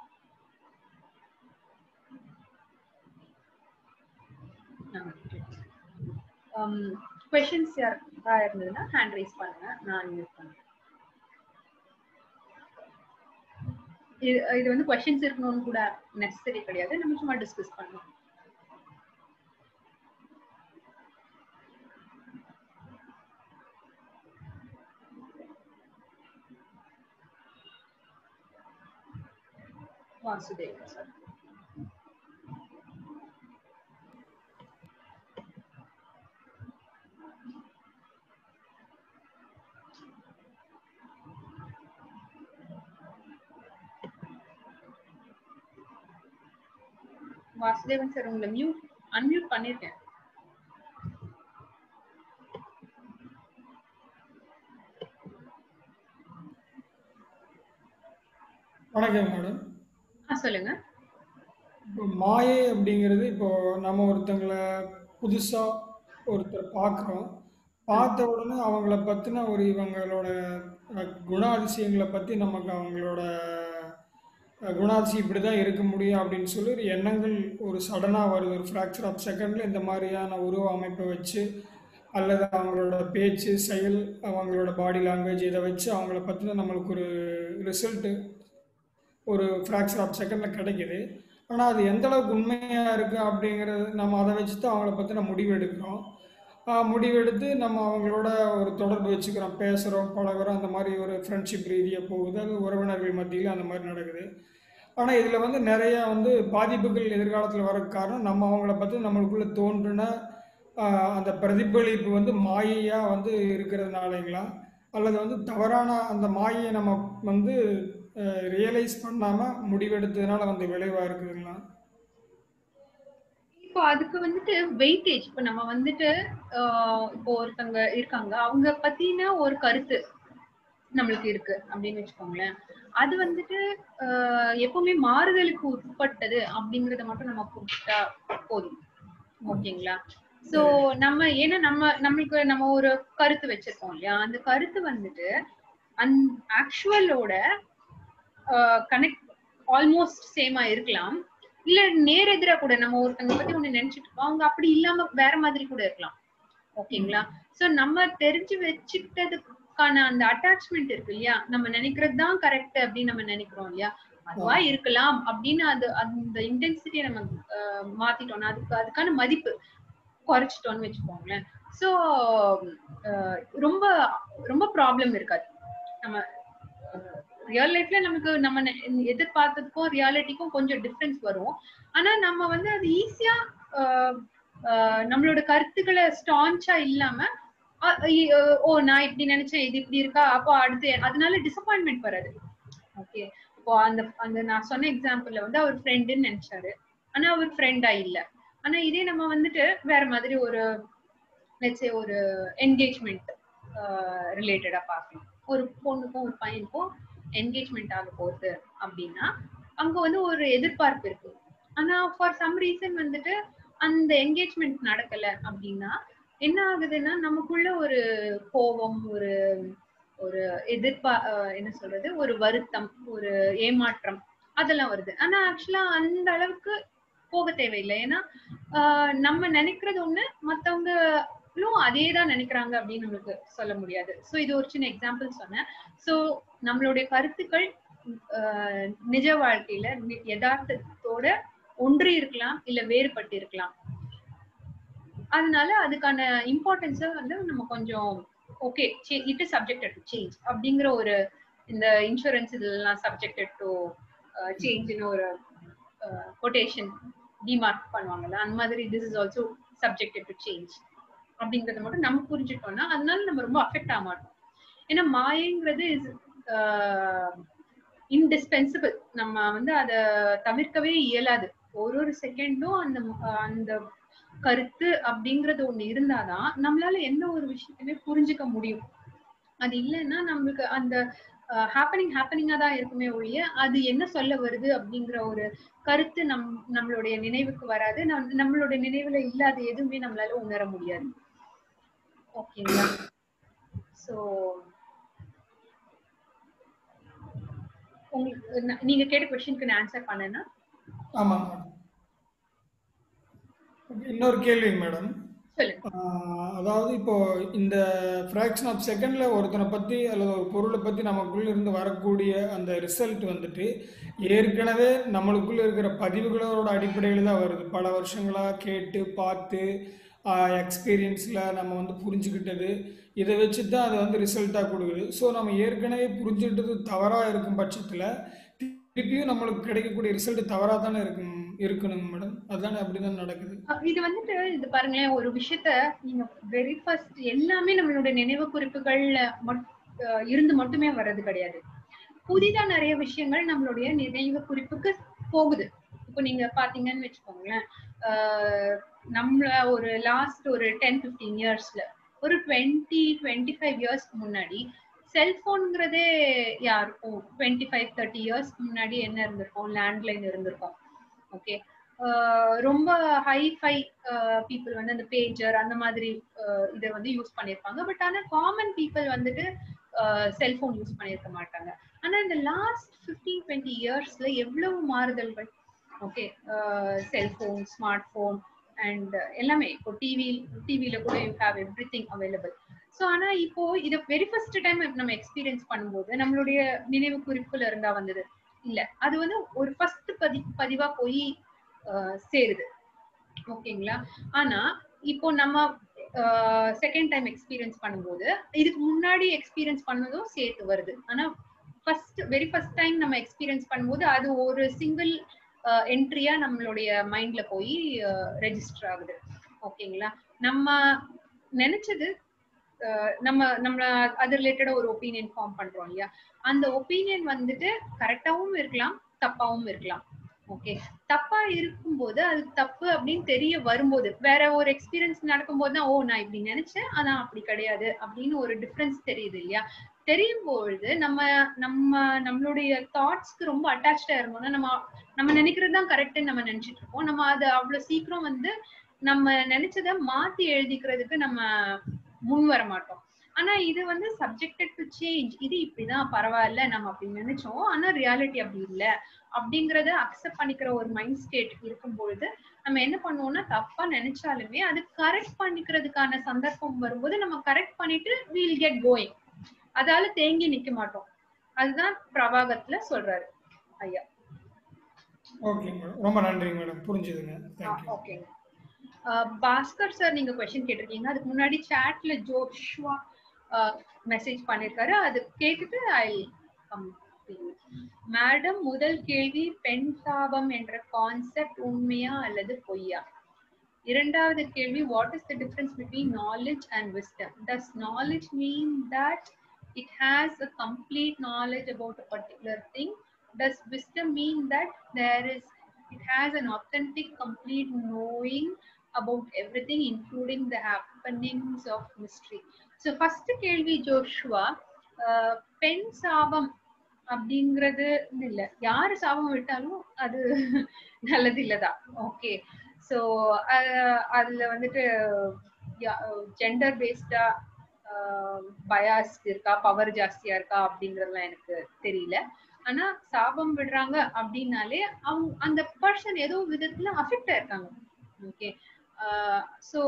Speaker 1: கொஸ்டின்ஸ் யாரா இருந்ததுன்னா ஹேண்ட் ரைஸ் பண்ணுங்க, நான் யூஸ் பண்றேன். இது வந்து கொஸ்டின்ஸ் இருக்கணும்னு கூட நெசசரி கிடையாது, நம்ம சும்மா டிஸ்கஸ் பண்ணலாம். வாசுதேவன் சார். வாசுதேவன் சார் உங்களை அன்மியூட் பண்ணிருக்கேன்.
Speaker 2: வணக்கம் மேடம்.
Speaker 1: சொல்லுங்க.
Speaker 2: இப்போ மாயை அப்படிங்கிறது, இப்போ நம்ம ஒருத்தங்களை புதுசா ஒருத்தர் பார்க்குறோம். பார்த்த உடனே அவங்கள பத்தின இவங்களோட குணாதிசயங்களை பத்தி நமக்கு அவங்களோட குணாதிசயம் இப்படிதான் இருக்க முடியும் அப்படின்னு சொல்லி ஒரு எண்ணங்கள் ஒரு சடனா வருது. ஒரு ஃப்ராக்சர் ஆஃப் செகண்ட்ல இந்த மாதிரியான உருவ அமைப்பை வச்சு, அல்லது அவங்களோட பேச்சு, செயல், அவங்களோட பாடி லாங்குவேஜ் இதை வச்சு அவங்கள பத்தின நம்மளுக்கு ஒரு ரிசல்ட்டு ஒரு ஃப்ராக்சர் ஆஃப் செகண்டில் கிடைக்குது. ஆனால் அது எந்த அளவுக்கு உண்மையாக இருக்குது அப்படிங்கிறது நம்ம அதை வச்சு தான் அவங்கள பற்றின முடிவு எடுக்கிறோம். முடிவெடுத்து நம்ம அவங்களோட ஒரு தொடர்பு வச்சுக்கிறோம், பேசுகிறோம், பழகுறோம். அந்த மாதிரி ஒரு ஃப்ரெண்ட்ஷிப் ரீதியாக போகுது. அது உறவினர்கள் மத்தியில் அந்த மாதிரி நடக்குது. ஆனால் இதில் நிறையா பாதிப்புகள் எதிர்காலத்தில் வர காரணம் நம்ம அவங்கள பற்றி நம்மளுக்குள்ளே தோன்றின அந்த பிரதிபலிப்பு மாயையாக இருக்கிறதுனாலங்களா, அல்லது தவறான அந்த மாயையை நம்ம ரியலைஸ் பண்ணாம முடிவெடுத்ததுனால விளைவா இருக்குதுங்களா?
Speaker 1: இப்போ அதுக்கு வெயிட்டேஜ், இப்போ நம்ம இப்போ ஒருத்தங்க இருக்காங்க, அவங்க பத்தின ஒரு கருத்து நம்மளுக்கு இருக்கு அப்படின்னு வச்சுக்கோங்களேன். அது எப்பவுமே மாறுதலுக்கு உட்பட்டது அப்படிங்கறத மட்டும் நம்ம புரிஞ்சுட்டா போதும். ஓகேங்களா? சோ ஏன்னா நம்மளுக்கு நம்ம ஒரு கருத்து வச்சிருக்கோம் இல்லையா, அந்த கருத்து ஆக்சுவலோட கனெக்ட் ஆல்மோஸ்ட் சேமா இருக்கலாம், இல்ல நேரெதிரா கூட நம்ம ஒருத்தங்க பத்தி ஒண்ணு நினைச்சிட்டு இருக்கோம், அவங்க அப்படி இல்லாம வேற மாதிரி கூட இருக்கலாம். ஓகேங்களா? சோ நம்ம தெரிஞ்சு வச்சுக்கிட்டதுக்கான அந்த அட்டாச்மெண்ட் இருக்கு இல்லையா, நம்ம நினைக்கிறது தான் கரெக்ட் அப்படின்னு நம்ம நினைக்கிறோம் இல்லையா, அதுவா இருக்கலாம் அப்படின்னு அந்த இன்டென்சிட்டியை நம்ம மாத்திட்டோம்னா, அதுக்கான மதிப்பு குறைச்சிட்டோம்னு வச்சுக்கோங்களேன். சோ ரொம்ப ரொம்ப ப்ராப்ளம் இருக்காது. நம்ம ரியல் லைஃப்ல நமக்கு நம்ம எதிர்பார்த்ததுக்கும் ரியாலிட்டிக்கும் கொஞ்சம் டிஃபரன்ஸ் வரும். ஆனா நம்ம அது ஈஸியா நம்மளோட கருத்துக்களை ஸ்டான்ச்சா இல்லாம, ஓ நான் இப்படி நினைச்சேன், இது இப்படி இருக்கா, அப்போ அடுத்து அதனால டிசப்பாயின்மெண்ட் வராது. ஓகே, இப்போ அந்த நான் சொன்ன எக்ஸாம்பிள்ல அவர் ஃப்ரெண்டுன்னு நினைச்சாரு, ஆனா அவர் ஃப்ரெண்டா இல்ல. ஆனா இதே நம்ம வேற மாதிரி ஒரு ஒரு என்கேஜ்மெண்ட் ரிலேட்டடா பார்க்கணும். ஒரு பொண்ணுக்கும் ஒரு பையனுக்கும் என்கேஜ்மெண்ட் ஆக போகுது அப்படின்னா அங்க ஒரு எதிர்பார்ப்பு இருக்கு. ஆனா ஃபார் சம் ரீசன் அந்த என்கேஜ்மெண்ட் நடக்கல அப்படின்னா என்ன ஆகுதுன்னா, நமக்குள்ள ஒரு கோபம், ஒரு ஒரு என்ன சொல்றது, ஒரு வருத்தம், ஒரு ஏமாற்றம் அதெல்லாம் வருது. ஆனா ஆக்சுவலா அந்த அளவுக்கு போக தேவையில்லை. ஏன்னா நம்ம நினைக்கிறது ஒண்ணு, மத்தவங்க அதேதான் நினைக்கிறாங்க அப்படின்னு நம்மளுக்கு சொல்ல முடியாது. சோ இது ஒரு சின்ன எக்ஸாம்பிள் சொன்னேன். சோ நம்மளுடைய கருத்துக்கள் நிஜ வாழ்க்கையில யதார்த்தத்தோட ஒன்றி இருக்கலாம், இல்ல வேறுபட்டு இருக்கலாம். அதனால அதுக்கான இம்பார்ட்டன்ஸ நம்ம கொஞ்சம் okay, it is subjected to change அப்படிங்கிற ஒரு, இந்த இன்சூரன்ஸ் இதெல்லாம் சப்ஜெக்டட் டு சேஞ்ச்னு ஒரு கொட்டேஷன் டிமார்க் பண்ணுவாங்கல்ல, அந்த மாதிரி this is also subjected to change அப்படிங்கறத மட்டும் நம்ம புரிஞ்சுட்டோம்னா அதனால நம்ம ரொம்ப அஃபெக்ட் ஆக மாட்டோம். ஏன்னா மாயங்கிறது இஸ் இன்டிஸ்பென்சிபிள். நம்ம அத தவிர்க்கவே இயலாது. ஒரு செகண்டும் அந்த கருத்து அப்படிங்கறது ஒண்ணு இருந்தாதான் நம்மளால எந்த ஒரு விஷயத்தையுமே புரிஞ்சுக்க முடியும். அது இல்லைன்னா நம்மளுக்கு அந்த ஹேப்பனிங்கா தான் இருக்குமே ஒழிய அது என்ன சொல்ல வருது அப்படிங்கிற ஒரு கருத்து நம்மளுடைய நினைவுக்கு வராது. நம்மளுடைய நினைவுல இல்லாத எதுவுமே நம்மளால உணர முடியாது. ஓகேங்களா? சோ உங்களுக்கு நீங்க கேட்ட क्वेश्चनக்கு நான் ஆன்சர் பண்ணேனா?
Speaker 2: ஆமா. இன்னொரு கேள்வி மேடம். அதாவது இப்போ இந்த ஃப்ராக்ஷன் ஆஃப் செகண்ட்ல ஒருத்தனை பத்தி அல்லது ஒரு பொருளை பத்தி நமக்குள்ள இருந்து வரக்கூடிய அந்த ரிசல்ட் ஏற்கனவே நம்மளுக்குள்ள இருக்கிற பதிவுகளோட அடிப்படையில் தான் வருது. பல வருஷங்களா கேட்டு பார்த்து எக்ஸ்பீரியன்ஸில் நம்ம புரிஞ்சுக்கிட்டது, இதை வச்சு தான் அது ரிசல்ட்டாக கொடுக்குது. ஸோ நம்ம ஏற்கனவே புரிஞ்சுக்கிட்டது தவறாக இருக்கும் பட்சத்தில் திருப்பியும் நம்மளுக்கு கிடைக்கக்கூடிய ரிசல்ட் தவறா தானே இருக்கணுங்க மேடம். அதுதானே அப்படிதான் நடக்குது.
Speaker 1: இது வந்துட்டு இது பாருங்களேன், ஒரு விஷயத்த நீங்க வெரி ஃபர்ஸ்ட் எல்லாமே நம்மளோட நினைவு குறிப்புகள்ல இருந்து மட்டுமே வர்றது கிடையாது. புதிதா நிறைய விஷயங்கள் நம்மளுடைய நினைவு குறிப்புக்கு போகுது. இப்போ நீங்க பாத்தீங்கன்னு வச்சுக்கோங்களேன், நம்மள ஒரு லாஸ்ட் ஒரு 10-15 இயர்ஸ்ல ஒரு 20-25 இயர்ஸ்க்கு முன்னாடி செல்போன்ங்கிறதே யாருக்கும் 25-30 இயர்ஸ்க்கு முன்னாடி என்ன இருந்திருக்கும், லேண்ட்லைன் இருந்திருக்கும். ஓகே, ரொம்ப ஹைஃபை பீப்புள் வந்து அந்த பேஜர் அந்த மாதிரி இதை வந்து யூஸ் பண்ணியிருப்பாங்க. பட் ஆனா காமன் பீப்புள் வந்துட்டு செல்போன் யூஸ் பண்ணியிருக்க மாட்டாங்க. ஆனா இந்த லாஸ்ட் 15-20 இயர்ஸ்ல எவ்வளவு மாறுதல்கள். Okay, cellphone, smart phone and எல்லாமே. இப்போ டிவில கூட you have everything available. So ஆனா இப்போ இதை வெரி ஃபர்ஸ்ட் டைம் நம்ம எக்ஸ்பீரியன்ஸ் பண்ணும்போது நம்மளுடைய நினைவு குறிப்புல இருந்தா வந்தது இல்ல, அது வந்து ஒரு ஃபர்ஸ்ட் பதிவா போய் சேருது. ஓகேங்களா? ஆனா இப்போ நம்ம செகண்ட் டைம் எக்ஸ்பீரியன்ஸ் பண்ணும்போது இதுக்கு முன்னாடி எக்ஸ்பீரியன்ஸ் பண்ணதும் சேர்த்து வருது. ஆனா வெரி ஃபர்ஸ்ட் டைம் நம்ம எக்ஸ்பீரியன்ஸ் பண்ணும்போது அது ஒரு சிங்கிள் என்ட்ரியா நம்மளுடைய மைண்ட்ல போய் ரெஜிஸ்டர் ஆகுது. ஓகேங்களா? நம்ம நினைச்சது நம்ம அது ரிலேட்டடா ஒரு ஒப்பீனியன் ஃபார்ம் பண்றோம் இல்லையா? அந்த ஒப்பீனியன் வந்துட்டு கரெக்டாவும் இருக்கலாம், தப்பாவும் இருக்கலாம். ஓகே, தப்பா இருக்கும்போது அது தப்பு அப்படின்னு தெரிய வரும்போது, வேற ஒரு எக்ஸ்பீரியன்ஸ் நடக்கும்போது தான், ஓ நான் இப்படி நினைச்சேன் ஆனா அப்படி கிடையாது அப்படின்னு ஒரு டிஃபரன்ஸ் தெரியுது இல்லையா? தெரியும் பொழுது நம்மளுடைய தாட்ஸ்க்கு ரொம்ப அட்டாச்சா இருந்தோம்னா நம்ம நினைக்கிறது தான் கரெக்ட்னு நம்ம நினைச்சிட்டு இருப்போம். நம்ம அது அவ்வளவு சீக்கிரம் வந்து நம்ம நினைச்சதை மாத்தி எழுதிக்கிறதுக்கு நம்ம முன் வர மாட்டோம். ஆனா இது வந்து சப்ஜெக்டட் டு சேஞ்ச். இது இப்படிதான், பரவாயில்ல நம்ம அப்படி நினைச்சோம் ஆனா ரியாலிட்டி அப்படி இல்ல அப்படிங்கறத அக்செப்ட் பண்ணிக்கிற ஒரு மைண்ட் ஸ்டேட் இருக்கும்பொழுது நம்ம என்ன பண்ணுவோம்னா, தப்பா நினைச்சாலுமே அது கரெக்ட் பண்ணிக்கிறதுக்கான சந்தர்ப்பம் வரும்போது நம்ம கரெக்ட் பண்ணிட்டு we'll get going. அதால தேங்கி நிக்க மாட்டோம். அதுதான் பிரபாகத்துல சொல்றாரு ஐயா.
Speaker 2: ஓகேங்க மேடம், ரொம்ப நன்றிங்க மேடம், புரிஞ்சுதுங்க. தேங்க்யூ.
Speaker 1: ஓகேங்க. பாஸ்கர் சார் நீங்க क्वेश्चन கேட்டிருக்கீங்க. அதுக்கு முன்னாடி சாட்ல ஜோஷ்வா மெசேஜ் பண்ணிருக்காரு. அது கேட்டுட்டு ஐ மேடம், முதல் கேள்வி பெண் சாபம் என்ற கான்செப்ட் உண்மையா அல்லது பொய்யா? இரண்டாவது கேள்வி, what is the difference between knowledge and wisdom? Does knowledge mean that it has a complete knowledge about a particular thing? Does wisdom mean that it has an authentic, complete knowing about everything, including the happenings of mystery? So first கேள்வி Joshua, பெண் சாபம் அப்படிங்கிறது இல்ல, யாரு சாபம் விட்டாலும் அது நல்லது இல்லதான். ஓகே, சோ அதுல வந்துட்டு ஜெண்டர் பேஸ்டா பயாஸ் இருக்கா, பவர் ஜாஸ்தியா இருக்கா அப்படிங்கறதுலாம் எனக்கு தெரியல. ஆனா சாபம் விடுறாங்க அப்படின்னாலே அவங்க அந்த பர்சன் ஏதோ விதத்துல அஃபெக்ட் ஆயிருக்காங்க. ஓகே, சோ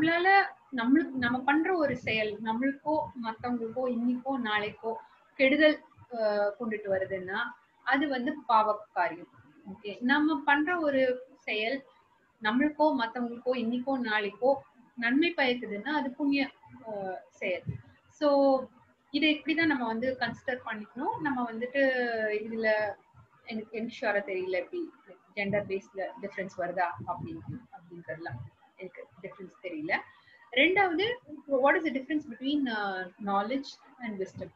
Speaker 1: நம்ம பண்ற ஒரு செயல் நம்மளுக்கோ மத்தவங்களுக்கோ இன்னைக்கோ நாளைக்கோ கெடுதல் கொண்டுட்டு வருதுன்னா அது வந்து பாவ காரியம். ஓகே, நம்ம பண்ற ஒரு செயல் நம்மளுக்கோ மத்தவங்களுக்கோ இன்னைக்கோ நாளைக்கோ நன்மை பயக்குதுன்னா அது புண்ணிய செயல். சோ இதை இப்படிதான் நம்ம வந்து கன்சிடர் பண்ணிக்கணும். நம்ம வந்துட்டு இதுல எனக்கு ஷுவரா தெரியல எப்படி ஜெண்டர் பேஸ்ல டிஃபரன்ஸ் வருதா அப்படின்றதுலாம் எனக்கு டிஃபரன்ஸ் தெரியல. ரெண்டாவது, what is the difference between knowledge and wisdom?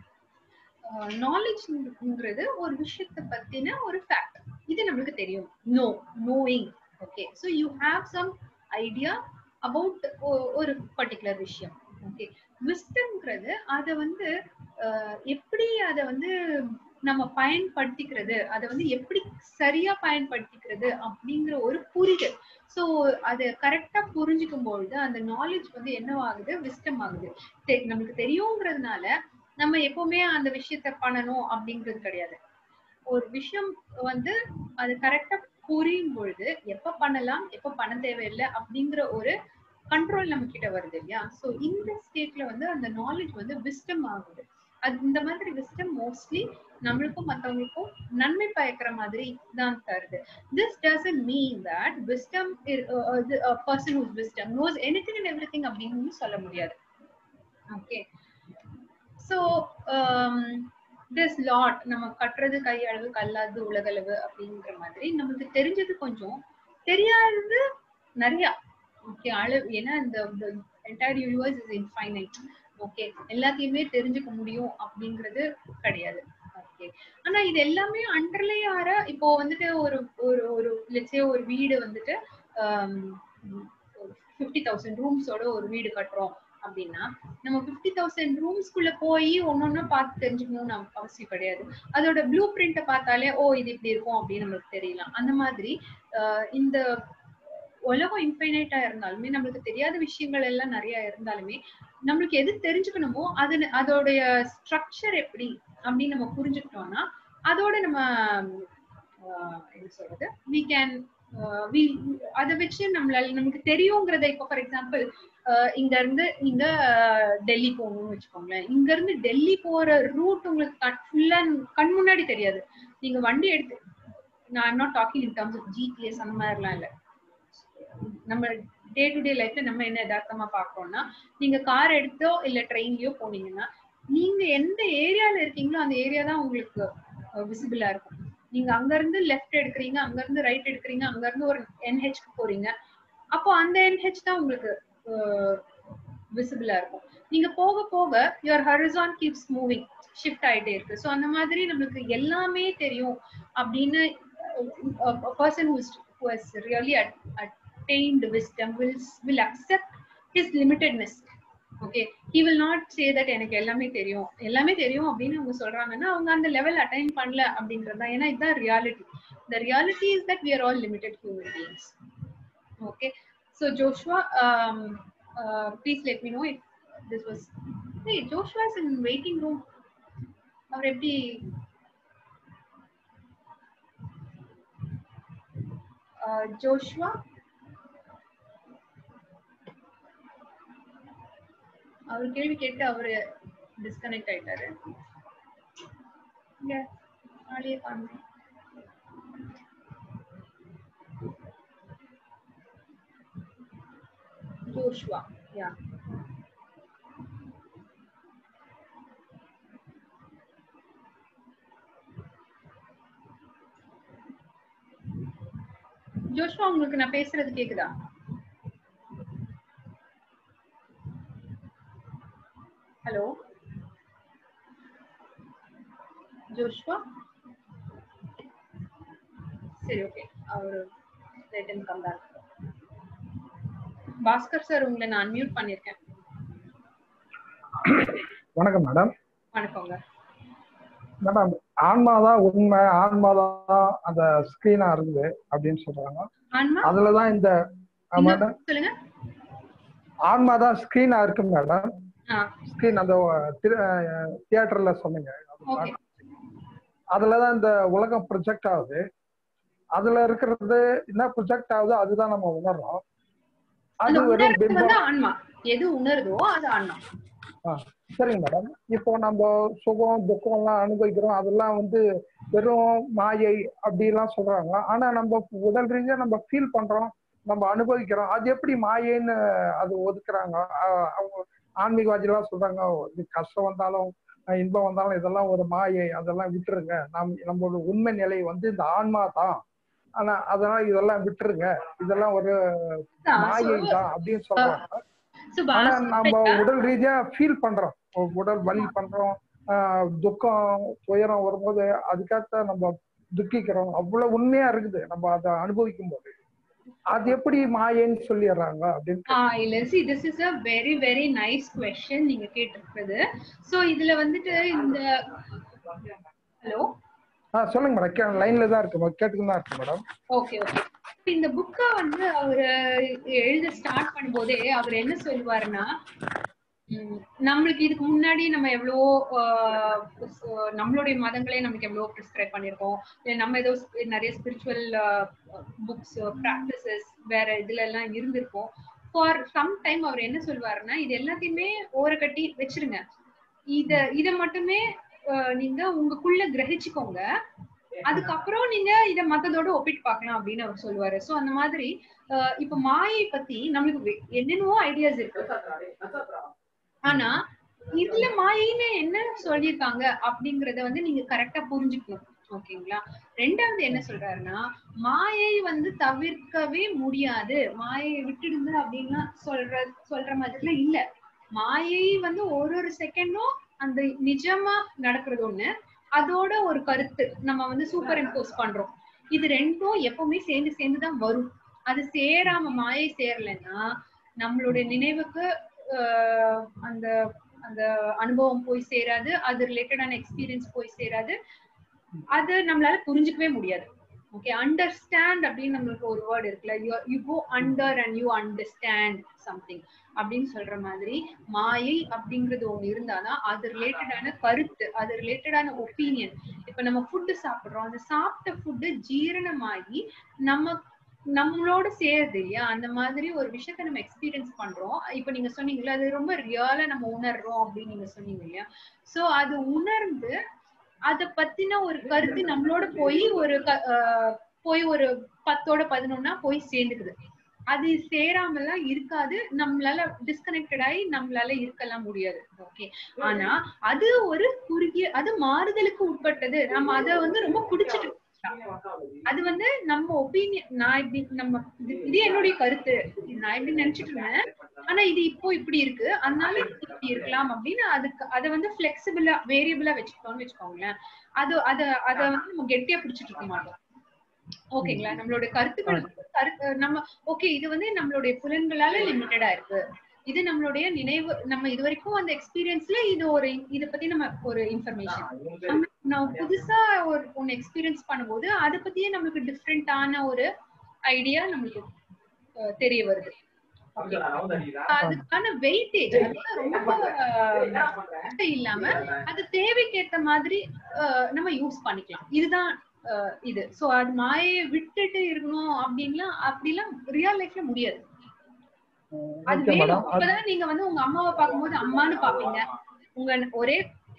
Speaker 1: நாலேஜ்ங்கிறது ஒரு விஷயத்தை பத்தின ஒரு ஃபேக்ட், இது நம்மளுக்கு தெரியும், knowing. Okay, so you have some idea about ஒரு பர்டிகுலர் விஷயம். ஓகே, விஸ்டம்ங்கிறது அதை வந்து எப்படி அதை வந்து நம்ம பயன்படுத்திக்கிறது, அதை வந்து எப்படி சரியா பயன்படுத்திக்கிறது அப்படிங்கிற ஒரு புரிதல். சோ அதை கரெக்டா புரிஞ்சுக்கும் பொழுது அந்த நாலேஜ் வந்து என்னவாகுது, விஸ்டம் ஆகுது. நம்மளுக்கு தெரியுங்கிறதுனால நம்ம எப்பவுமே அந்த விஷயத்த பண்ணணும் அப்படிங்கிறது கிடையாது. ஒரு விஷயம் வந்து அது கரெக்டா புரியும் பொழுது எப்ப பண்ணலாம், எப்ப பண்ண தேவையில்லை அப்படிங்கிற ஒரு கண்ட்ரோல் நம்ம கிட்ட வருது இல்லையா? சோ இந்த ஸ்டேட்ல வந்து அந்த நாலேஜ் வந்து விஸ்டம் ஆகுது. அது இந்த மாதிரி விஸ்டம் மோஸ்ட்லி நம்மளுக்கும் மத்தவங்களுக்கும் நன்மை பயக்கிற மாதிரி தான் தருது. This doesn't mean that wisdom a person who's wisdom knows anything and everything அப்படின்னு சொல்ல முடியாது. ஓகே, so திஸ் லாட் நம்ம கட்டுறது கையளவு கல்லாது உலகளவு அப்படிங்கிற மாதிரி நமக்கு தெரிஞ்சது கொஞ்சம், தெரியாதது நிறைய. ஓகே, அளவு ஏன்னா இந்த entire universe is infinite. Okay, எல்லாத்தையுமே தெரிஞ்சுக்க முடியும் அப்படிங்கிறது கிடையாது. ஓகே, ஆனா இது எல்லாமே அண்டர்லே ஆற இப்போ வந்துட்டு ஒரு ஒரு ஒரு லெட்ஸ் சே ஒரு வீடு வந்துட்டு 50,000 ரூம்ஸோட ஒரு வீடு கட்டுறோம் அப்படின்னா நம்ம 50,000 ரூம்ஸ்குள்ள போய் ஒன்னொன்னா பார்த்து தெரிஞ்சுக்கணும்னு அவசியம் கிடையாது. அதோட ப்ளூ பிரிண்ட பார்த்தாலே ஓ இது இப்படி இருக்கும் அப்படின்னு நம்மளுக்கு தெரியலாம். அந்த மாதிரி இந்த உலகம் இன்ஃபைனைட்டா இருந்தாலுமே நம்மளுக்கு தெரியாத விஷயங்கள் எல்லாம் நிறைய இருந்தாலுமே நம்மளுக்கு எது தெரிஞ்சுக்கணுமோ அதோடைய ஸ்ட்ரக்சர் எப்படி அப்படின்னு நம்ம புரிஞ்சுக்கிட்டோம்னா அதோட நம்ம என்ன சொல்றது we can அதை வச்சு நம்மளால நமக்கு தெரியுங்கிறத இப்போ ஃபார் எக்ஸாம்பிள் இங்க இருந்து நீங்க டெல்லி போகணும்னு வச்சுக்கோங்களேன். இங்க இருந்து டெல்லி போற ரூட் உங்களுக்கு ஃபுல்லா கண் முன்னாடி தெரியாது. நீங்க வண்டி எடுத்து, நான் not talking in terms of GPS அந்த மாதிரிலாம் இல்லை. நம்ம டே டு டே லைஃப்ல நம்ம என்ன யதார்த்தமா பாக்குறோம்னா நீங்க கார் எடுத்தோ இல்ல ட்ரெயின்லயோ போனீங்கன்னா நீங்க எந்த ஏரியால இருக்கீங்களோ அந்த ஏரியா தான் உங்களுக்கு விசிபிளா இருக்கும். நீங்க அங்க இருந்து லெஃப்ட் எடுக்கிறீங்க, அங்க இருந்து ரைட் எடுக்கிறீங்க, அங்க இருந்து ஒரு என்ஹெச்க்கு போறீங்க, அப்போ அந்த என்ஹெச் தான் உங்களுக்கு விசிபிளா இருக்கும். நீங்க போக போக your horizon keeps moving, shift ஆயிட்டே இருக்கு. ஸோ அந்த மாதிரி நம்மளுக்கு எல்லாமே தெரியும் அப்படின்னு person who has really attained wisdom will accept his limitedness. Okay, he will not say that எனக்கு எல்லாமே தெரியும் அப்படின்னு அவங்க சொல்றாங்கன்னா அவங்க அந்த லெவல் அட்டைன் பண்ணல அப்படிங்கறதா. ஏன்னா இதுதான் reality. The reality is that we are all limited human beings. Okay, so Joshua, please let me know if this was. Hey, Joshua is in waiting room. அவர் எப்படி ஜோஷ்வா அவர் கேள்வி கேட்டு அவரு டிஸ்கனெக்ட் ஆயிட்டாரு. இங்க ஆடியோ காணுங்க. ஜோஷ்வா, யா ஜோஷ்வா, உங்களுக்கு நான் பேசுறது கேக்குதா? ஹலோ ஜோஷ்வா, சரி ஓகே, அவர் let him come back. Bhaskar sir, உங்களை நான் அன்மியூட் பண்ணிருக்கேன்.
Speaker 3: வணக்கம் மேடம்.
Speaker 1: வணக்கங்க
Speaker 3: மேடம். ஆன்மாதான் உண்மை, ஆன்மாதான் அந்த ஸ்கிரீனா இருக்குது அப்படின்னு சொல்றாங்க. அதுலதான் இந்த
Speaker 1: சொல்லுங்க,
Speaker 3: ஆன்மாதான் ஸ்கிரீனா இருக்கு மேடம். ஸ்கிரீன் அந்த தியேட்டர்ல சொன்னீங்க, அதுலதான் இந்த உலகம் ப்ரொஜெக்ட் ஆகுது. அதுல இருக்கிறது என்ன ப்ரொஜெக்ட் ஆகுதோ அதுதான் நம்ம உணர்றோம். அது வெறும் பிம்பம்.
Speaker 1: ஆன்மா எது உணர்தோ அது ஆன்மா.
Speaker 3: சரிங்க மேடம். இப்போ நம்ம சுகம் துக்கம் எல்லாம் அனுபவிக்கிறோம், அதெல்லாம் வந்து வெறும் மாயை அப்படி எல்லாம் சொல்றாங்க. ஆனா நம்ம உடல் ரீதியா நம்ம ஃபீல் பண்றோம், நம்ம அனுபவிக்கிறோம். அது எப்படி மாயைன்னு அது ஒதுக்குறாங்க? அவங்க ஆன்மீகவாதிகளாம் சொல்றாங்க, இது கஷ்டம் வந்தாலும் இன்பம் வந்தாலும் இதெல்லாம் ஒரு மாயை, அதெல்லாம் விட்டுருங்க. நம்மளோட உண்மை நிலை வந்து இந்த ஆன்மா தான், ஆனா அதனால இதெல்லாம் விட்டுருங்க, இதெல்லாம் ஒரு மாயை தான் அப்படின்னு சொல்றாங்க. ஆனா நம்ம உடல் ரீதியா ஃபீல் பண்றோம், உடல் வலி பண்றோம், துக்கம் துயரம் வரும்போது அதுக்காக நம்ம துக்கிக்கிறோம். அவ்வளவு உண்மையா இருக்குது நம்ம அதை அனுபவிக்கும் போது. அது எப்படி மாயைன்னு சொல்லிடுறாங்க அப்படின்னு?
Speaker 1: இல்ல, see, this is a very very nice question நீங்க கேட்டிருக்கிறது. சோ இதுல வந்துட்டு இந்த ஹலோ
Speaker 3: சொல்லுங்க மேடம், லைன்ல தான் இருக்கு, கேட்டுட்டு தான் இருக்கு மேடம்.
Speaker 1: Okay okay. இந்த புக்க வந்து அவரு எழுத ஸ்டார்ட் பண்ணும்போதே அவர் என்ன சொல்லுவாருன்னா, நம்மளுக்கு இதுக்கு முன்னாடி நம்ம எவ்வளவோ நம்மளுடைய மதங்களே நமக்கு எவ்வளவோ ப்ரிஸ்கிரைப் பண்ணிருக்கோம், இல்ல நம்ம ஏதோ நிறைய ஸ்பிரிச்சுவல் புக்ஸ் பிராக்டிசஸ் வேற இதுல எல்லாம் இருந்திருக்கோம். ஃபார் சம் டைம் அவர் என்ன சொல்லுவாருன்னா, இது எல்லாத்தையுமே ஓர கட்டி வச்சிருங்க, இத மட்டுமே நீங்க உங்களுக்குள்ள கிரகிச்சுக்கோங்க, அதுக்கப்புறம் நீங்க இத மத்ததோட ஒப்பிட்டு பார்க்கலாம் அப்படின்னு அவர் சொல்லுவாரு. சோ அந்த மாதிரி இப்ப மாயை பத்தி நம்மளுக்கு என்னென்னவோ ஐடியாஸ் இருக்கு. ஆனா இதுல மாயின்னு என்ன சொல்லியிருக்காங்க அப்படிங்கறத வந்து நீங்க கரெக்டா புரிஞ்சுக்கணும். ஓகேங்களா? ரெண்டாவது என்ன சொல்றாருன்னா, மாயை வந்து தவிர்க்கவே முடியாது, மாயை விட்டுடுங்க அப்படின்னா சொல்ற மாதிரிலாம் இல்ல. மாயை வந்து ஒரு செகண்டும் அந்த நிஜமா நடக்கிறது ஒண்ணு, அதோட ஒரு கருத்து நம்ம வந்து சூப்பர் இம்போஸ் பண்றோம். இது ரெண்டும் எப்பவுமே சேர்ந்துதான் வரும். அது சேராம மாயை சேரலைன்னா நம்மளுடைய நினைவுக்கு அந்த அந்த அனுபவம் போய் சேராது, அது ரிலேட்டடான எக்ஸ்பீரியன்ஸ் போய் சேராது, அது நம்மளால புரிஞ்சுக்கவே முடியாது. ஓகே, அண்டர்ஸ்டாண்ட் அப்படின்னு நம்மளுக்கு ஒரு வேர்ட் இருக்குல்ல, you go under and you understand something அப்படின்னு சொல்ற மாதிரி மாயை அப்படிங்கிறது ஒண்ணு இருந்தாதான் அது ரிலேட்டடான கருத்து, அது ரிலேட்டடான ஒப்பீனியன். இப்ப நம்ம ஃபுட்டு சாப்பிடுறோம், அந்த சாப்பிட்ட ஃபுட்டு ஜீரணமாகி நம்மளோட சேருது இல்லையா? அந்த மாதிரி ஒரு விஷயத்த நம்ம எக்ஸ்பீரியன்ஸ் பண்றோம். இப்ப நீங்க சொன்னீங்கல்ல, அது ரொம்ப ரியலா நம்ம உணர்றோம் அப்படின்னு நீங்க சொன்னீங்க இல்லையா? சோ அது உணர்ந்து அத பத்தின ஒரு கருத்து நம்மளோட போய் ஒரு 10ஓட 11 போய் சேர்ந்துக்குது. அது சேராமலாம் இருக்காது, நம்மளால டிஸ்கனெக்டட் ஆகி நம்மளால இருக்கலாம் முடியாது. ஓகே, ஆனா அது ஒரு குறுகிய, அது மாறுதலுக்கு உட்பட்டது. நம்ம அத வந்து ரொம்ப பிடிச்சிட்டு, அது வந்து நம்ம ஒப்பீனியன். நான் இப்படி இது என்னுடைய கருத்து, நான் இப்படி நினைச்சிட்டு இருந்தேன், ஆனா இது இப்போ இப்படி இருக்கு, அதனால இப்படி இருக்கலாம் அப்படின்னு அதை வந்து பிளெக்சிபிளா வேரியபிளா வச்சுக்கிட்டோம்னு வச்சுக்கோங்களேன். அத வந்து நம்ம கெட்டியா பிடிச்சிட்டு இருக்க மாட்டோம். ஓகேங்களா? நம்மளுடைய கருத்துக்கள் நம்ம ஓகே, இது வந்து நம்மளுடைய புலன்களால லிமிட்டடா இருக்கு, இது நம்மளுடைய நினைவு, நம்ம இது வரைக்கும் அந்த எக்ஸ்பீரியன்ஸ்ல இத பத்தி நம்ம ஒரு இன்ஃபர்மேஷன், நம்ம புதுசா ஒன்னு எக்ஸ்பீரியன்ஸ் பண்ணும்போது அதை பத்தியே நம்மளுக்கு டிஃப்ரெண்டான ஒரு ஐடியா நம்மளுக்கு தெரிய வருது. அதுக்கான வெயிட்டேஜ் ரொம்ப இல்லாம அது தேவைக்கேற்ற மாதிரி நம்ம யூஸ் பண்ணிக்கலாம். இதுதான் இது. சோ அது மாயை விட்டுட்டு இருக்கணும் அப்படிலாம் ரியல் லைஃப்ல முடியாது. அது வேணும். அப்பதான் நீங்க வந்து உங்க அம்மாவை பார்க்கும்போது அம்மான்னு பாப்பீங்க. உங்க ஒரே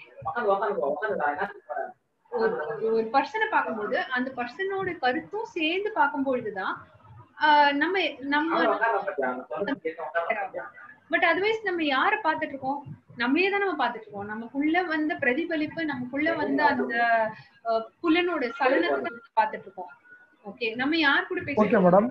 Speaker 1: ஒரு பர்சனை பார்க்கும்போது அந்த பர்சனோட கருத்தும் சேர்ந்து பார்க்கும்பொழுதுதான் பட் அதர்வைஸ் நம்ம யார பாத்துட்டு இருக்கோம்? நம்மளே தான் நம்ம பாத்துட்டு இருக்கோம். நமக்குள்ள வந்த பிரதிபலிப்பு, நமக்குள்ள வந்த அந்த புலனோட சலனத்தை பாத்துட்டு இருக்கோம். ஓகே, நம்ம யார் கூட பேசுறோம்?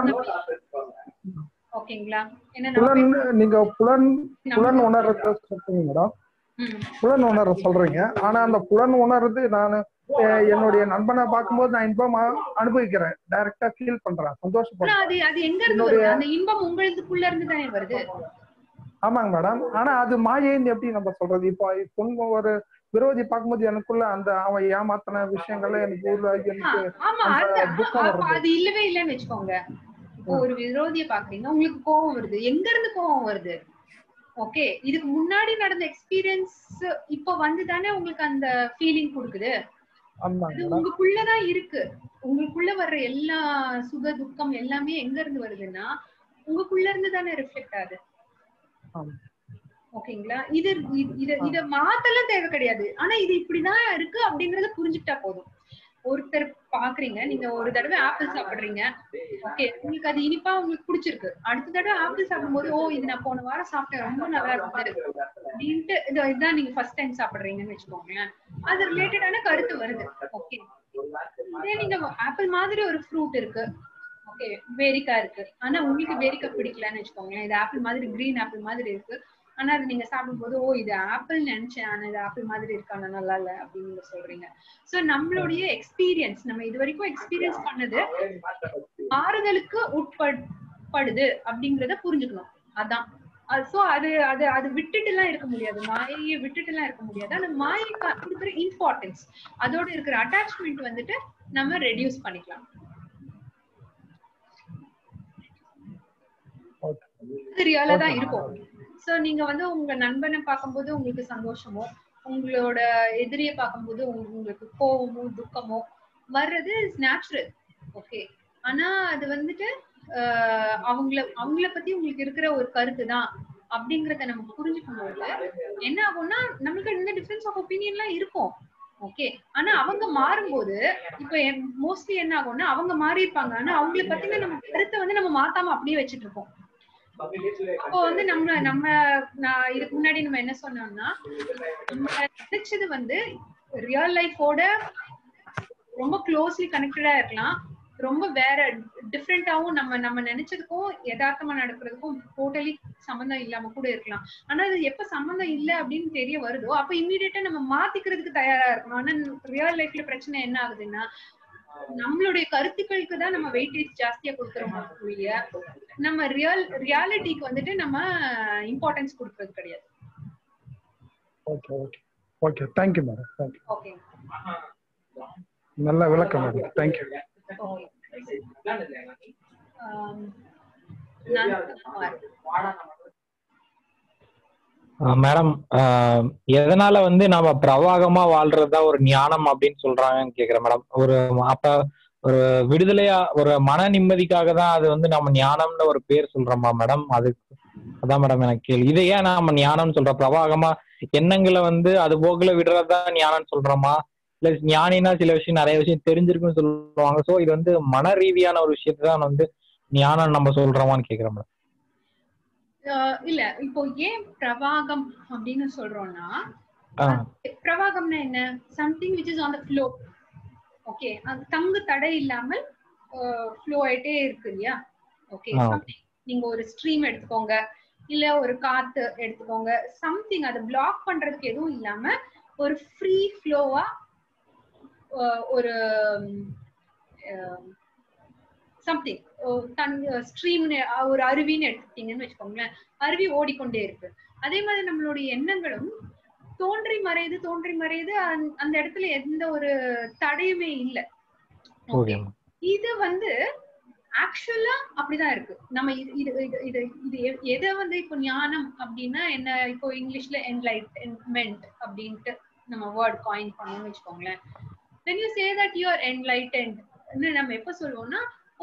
Speaker 1: ஓகேங்களா?
Speaker 3: நீங்க புலன் உணர்றத சொல்றீங்க மேடம், புலன் உணர்ற சொல்றீங்க. ஆனா அந்த புலன் உணர்றது நான் என்னுடைய நண்பனை பார்க்கும்போது நான் இன்பம் அனுபவிக்கிறேன், டைரக்டா ஃபீல் பண்றேன், சந்தோஷப்படுறேன்.
Speaker 1: அது எங்க இருந்து வருது? அந்த இன்பம் உங்களுக்குள்ள இருந்து தானே வருது.
Speaker 3: ஆமாங்க மேடம். ஆனா அது மாயைன்னு எப்படி நம்ம சொல்றது? இப்போ ஒரு விரோதி பார்க்கும்போது எனக்குள்ள அந்த அவன் ஏமாத்தின விஷயங்கள்ல எனக்கு உருவாகி எனக்கு
Speaker 1: அது இல்லவே இல்லைன்னு வச்சுக்கோங்க. இப்போ ஒரு விரோதியை பாக்குறீங்க, உங்களுக்கு கோபம் வருது. எங்க இருந்து கோபம் வருது? ஓகே, இதுக்கு முன்னாடி நடந்த எக்ஸ்பீரியன்ஸ் இப்ப வந்து தானே உங்களுக்கு அந்த ஃபீலிங் கொடுக்குது. அது உங்களுக்குள்ளதான் இருக்கு. உங்களுக்குள்ள வர்ற எல்லா சுக துக்கம் எல்லாமே எங்க இருந்து வருதுன்னா உங்களுக்குள்ள இருந்து தானே ரிஃப்ளெக்ட் ஆகுது. ஓகேங்களா? இத மாத்தலாம் தேவை கிடையாது. ஆனா இது இப்படிதான் இருக்கு அப்படிங்கறத புரிஞ்சுக்கிட்டா போதும். ஒருத்தர் பாக்குறீங்க, நீங்க ஒரு தடவை ஆப்பிள் சாப்பிடுறீங்க, ஓகே, உங்களுக்கு அது இனிப்பா உங்களுக்கு பிடிச்சிருக்கு. அடுத்த தடவை ஆப்பிள் சாப்பிடும்போது, ஓ இது நான் போன வாரம் சாப்பிட்டேன், ரொம்ப நல்லா இருந்தது அப்படின்ட்டு இதுதான் நீங்க ஃபர்ஸ்ட் டைம் சாப்பிடுறீங்கன்னு வச்சுக்கோங்களேன். அது ரிலேட்டடான கருத்து வருது. ஓகே, இதே நீங்க ஆப்பிள் மாதிரி ஒரு ஃப்ரூட் இருக்கு, ஓகே, பேரிக்காய் இருக்கு, ஆனா உங்களுக்கு பேரிக்காய் பிடிக்கலன்னு வச்சுக்கோங்களேன். இது ஆப்பிள் மாதிரி கிரீன் ஆப்பிள் மாதிரி இருக்கு, ஆனா அது நீங்க சாப்பிடும்போது ஓ இது ஆப்பிள் நினைச்சேன், ஆனா இது ஆப்பிள் மாதிரி இருக்கான நல்லா இல்ல அப்படின்னு நீங்க சொல்றீங்க. சோ நம்மளுடைய எக்ஸ்பீரியன்ஸ், நம்ம இது வரைக்கும் எக்ஸ்பீரியன்ஸ் பண்ணது மாறுதலுக்கு உட்படுது அப்படிங்கறத புரிஞ்சுக்கணும். அதான். சோ அது விட்டுட்டு எல்லாம் இருக்க முடியாது, மாயையை விட்டுட்டு எல்லாம் இருக்க முடியாது. ஆனா மாயைக்கு இருக்கிற இம்பார்ட்டன்ஸ், அதோட இருக்கிற அட்டாச்மெண்ட் வந்துட்டு நம்ம ரெடியூஸ் பண்ணிக்கலாம். அது ரியலா தான் இருக்கும். சோ நீங்க வந்து உங்க நண்பனை பார்க்கும்போது உங்களுக்கு சந்தோஷமோ, உங்களோட எதிரியை பார்க்கும்போது உங்களுக்கு கோவமோ துக்கமோ வர்றது இஸ் நேச்சுரல். ஓகே, ஆனா அது வந்துட்டு அவங்கள பத்தி உங்களுக்கு இருக்கிற ஒரு கருத்து தான் அப்படிங்கறத நம்ம புரிஞ்சுக்கும் போது என்ன ஆகும்னா நமக்கு இந்த டிஃபரன்ஸ் ஆஃப் ஒப்பீனியன் எல்லாம் இருக்கும். ஓகே, ஆனா அவங்க மாறும்போது இப்ப மோஸ்ட்லி என்ன ஆகும்னா அவங்க மாறி இருப்பாங்க, ஆனா அவங்களை பத்தின நம்ம கருத்தை வந்து நம்ம மாத்தாம அப்படியே வச்சுட்டு இருப்போம். அப்போ வந்து நம்ம நம்ம நான் இதுக்கு முன்னாடி நம்ம என்ன சொன்னோம்னா, நம்ம நினைச்சது வந்து ரியல் லைஃபோட ரொம்ப க்ளோஸ்லி கனெக்டடா இருக்கலாம், ரொம்ப வேற டிஃப்ரெண்டாவும் நம்ம நம்ம நினைச்சதுக்கும் யதார்த்தமா நடக்கிறதுக்கும் டோட்டலி சம்பந்தம் இல்லாம கூட இருக்கலாம். ஆனா அது எப்ப சம்பந்தம் இல்ல அப்படின்னு தெரிய வருதோ அப்ப இம்மீடியட்டா நம்ம மாத்திக்கிறதுக்கு தயாரா இருக்கணும். ஆனா ரியல் லைஃப்ல பிரச்சனை என்ன ஆகுதுன்னா, நம்மளுடைய கருத்துக்களுக்கு தான் நம்ம வெயிட்டேஜ் ஜாஸ்தியா கொடுக்குறோம் ஒழிய நம்ம ரியாலிட்டிக்கு வந்துட்டு நம்ம இம்பார்ட்டன்ஸ் கொடுக்கறது கிடையாது.
Speaker 3: Okay okay okay, thank you madam, thank you.
Speaker 1: Okay,
Speaker 3: நல்ல விளக்கம் மேடம், தேங்க்யூ.
Speaker 1: ஓகே.
Speaker 4: மேடம், எதனால வந்து நாம பிரவாகமா வாழ்றதா ஒரு ஞானம் அப்படின்னு சொல்றாங்கன்னு கேக்குறேன் மேடம். அப்ப ஒரு விடுதலையா ஒரு மன நிம்மதிக்காக தான் அது வந்து நம்ம ஞானம்னு ஒரு பேர் சொல்றோமா மேடம்? அதான் மேடம் எனக்கு கேள்வி. இதை ஏன் நாம ஞானம்னு சொல்றோம்? பிரவாகமா எண்ணங்களை வந்து அது போக்குல விடுறதா ஞானம்னு சொல்றோமா? இல்ல ஞானினா சில விஷயம் நிறைய விஷயம் தெரிஞ்சிருக்குன்னு சொல்லுவாங்க. சோ இது வந்து மன ரீதியான ஒரு விஷயத்தான் வந்து ஞானம் நம்ம சொல்றோமான்னு கேக்குறேன் மேடம்.
Speaker 1: இல்ல, இப்போ ஏன் பிரவாகம் அப்படின்னு சொல்றோம்னா, பிரவாகம்னா என்ன? Something which is on the flow. Okay, அது தங்கு தடை இல்லாமல் ஃப்ளோ ஆயிட்டே இருக்கு இல்லையா? ஓகே, நீங்க ஒரு ஸ்ட்ரீம் எடுத்துக்கோங்க, இல்ல ஒரு காத்து எடுத்துக்கோங்க, சம்திங் அதை பிளாக் பண்றதுக்கு எதுவும் இல்லாம ஒரு ஃப்ரீ ஃப்ளோவா ஒரு சம்திங் ஸ்ட்ரீம் ஒரு அருவின்னு எடுத்துக்கிட்டீங்கன்னு வச்சுக்கோங்களேன், அருவி ஓடிக்கொண்டே இருக்கு. அதே மாதிரி நம்மளுடைய எண்ணங்களும் தோன்றி மறையுது. அந்த இடத்துல எந்த ஒரு தடையுமே இல்லை. இது வந்து ஆக்சுவலா அப்படிதான் இருக்கு. நம்ம எதை வந்து இப்போ ஞானம் அப்படின்னா என்ன, இப்போ இங்கிலீஷ்ல என்லைட்மென்ட் அப்படின்ட்டு நம்ம வேர்ட் காயின் பண்ணணும்னு வச்சுக்கோங்களேன். when you say that you are enlightened நம்ம எப்ப சொல்லுவோம்னா,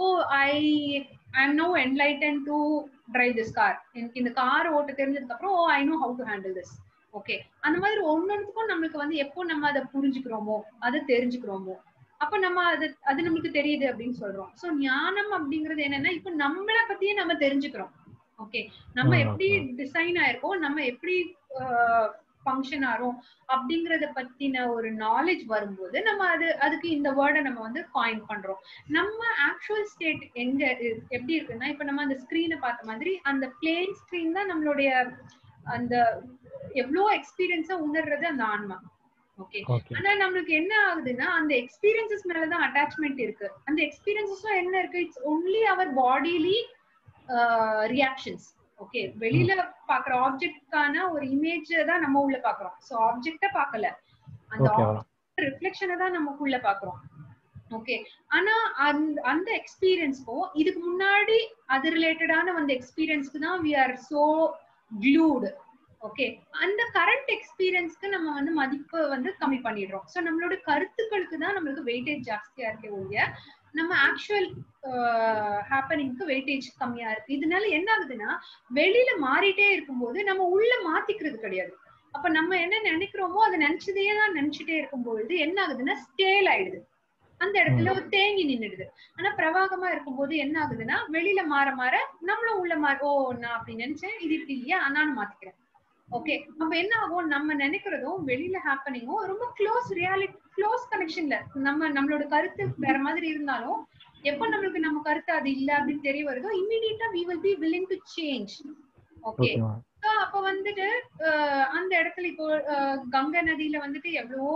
Speaker 1: I'm now enlightened to drive this car. எனக்கு இந்த கார் ஓட்ட தெரிஞ்சதுக்கு அப்புறம் I know how to handle this. Okay, அந்த மாதிரி ஒன்னொன்னுக்கும் நம்மளுக்கு வந்து எப்போ நம்ம அதை புரிஞ்சுக்கிறோமோ, அதை தெரிஞ்சுக்கிறோமோ, அப்ப நம்ம அது நம்மளுக்கு தெரியுது அப்படின்னு சொல்றோம். சோ ஞானம் அப்படிங்கிறது என்னன்னா, இப்ப நம்மளை பத்தியே நம்ம தெரிஞ்சுக்கிறோம். ஓகே, நம்ம எப்படி டிசைன் ஆயிருக்கோம், நம்ம எப்படி ஃபங்க்ஷன் ஆறோம் அப்படிங்கறத பத்தின ஒரு நாலேஜ் வரும்போது நம்ம அதுக்கு இந்த வேர்டை நம்ம வந்து காயின் பண்றோம். நம்ம ஆக்சுவல் ஸ்டேட் எங்க எப்படி இருக்குன்னா, இப்ப நம்ம அந்த ஸ்கிரீனை பார்த்த மாதிரி அந்த பிளேன் ஸ்கிரீன் தான் நம்மளுடைய அந்த எவ்வளோ எக்ஸ்பீரியன்ஸா உணர்றது அந்த ஆன்மா. ஓகே, ஆனா நம்மளுக்கு என்ன ஆகுதுன்னா, அந்த எக்ஸ்பீரியன்சஸ் மேலதான் அட்டாச்மெண்ட் இருக்கு. அந்த எக்ஸ்பீரியன்சஸும் என்ன இருக்கு, it's only our bodily reactions. Okay, வெளியில பாக்குற ஆப்ஜெக்ட்கான ஒரு இமேஜ் தான் நம்ம உள்ள பாக்குறோம். சோ ஆப்ஜெக்ட பாக்கல, அந்த ரிஃப்ளெக்ஷனை தான் நமக்குள்ள பாக்குறோம். ஓகே, ஆனா அந்த எக்ஸ்பீரியன்ஸ்க்கும் இதுக்கு முன்னாடி அது ரிலேட்டடான அந்த எக்ஸ்பீரியன்ஸ்க்கு தான் we are so glued. Okay, அந்த கரண்ட் எக்ஸ்பீரியன்ஸ்க்கு நம்ம வந்து மதிப்பு வந்து கம்மி பண்ணிடுறோம். சோ நம்மளோட கருத்துக்களுக்கு தான் நம்மளுக்கு வெயிட்டேஜ் ஜாஸ்தியா இருக்கே ஒழிய நம்ம ஆக்சுவல் ஹேப்பனிங்க்கு வெயிட்டேஜ் கம்மியா இருக்கு. இதனால என்ன ஆகுதுன்னா, வெளியில மாறிட்டே இருக்கும்போது நம்ம உள்ள மாத்திக்கிறது கிடையாது. அப்ப நம்ம என்ன நினைக்கிறோமோ அதை நினைச்சதையே தான் நினைச்சுட்டே இருக்கும்போது என்ன ஆகுதுன்னா, ஸ்டேல் ஆயிடுது, அந்த இடத்துல ஒரு தேங்கி நின்னுடுது. ஆனா பிரவாகமா இருக்கும்போது என்ன ஆகுதுன்னா, வெளியில மாற மாற நம்மளும் உள்ள ஓ நான் அப்படி நினைச்சேன், இது இப்படி இல்லையா, நானும் மாத்திக்கிறேன். ஓகே, அப்ப என்ன ஆகும், நம்ம நினைக்கிறதும் வெளியில ஹேப்பனிங்கும் ரொம்ப க்ளோஸ் கனெக்ஷன்ல. நம்மளோட கருத்து வேற மாதிரி இருந்தாலும் எப்ப நம்மளுக்கு நம்ம கருத்து அது இல்ல அப்படின்னு தெரிய வருதோ, இமிடியேட்டா we will be willing to change. Okay, அப்ப வந்துட்டு அந்த இடத்துல இப்போ கங்கை நதியில வந்துட்டு எவ்வளவோ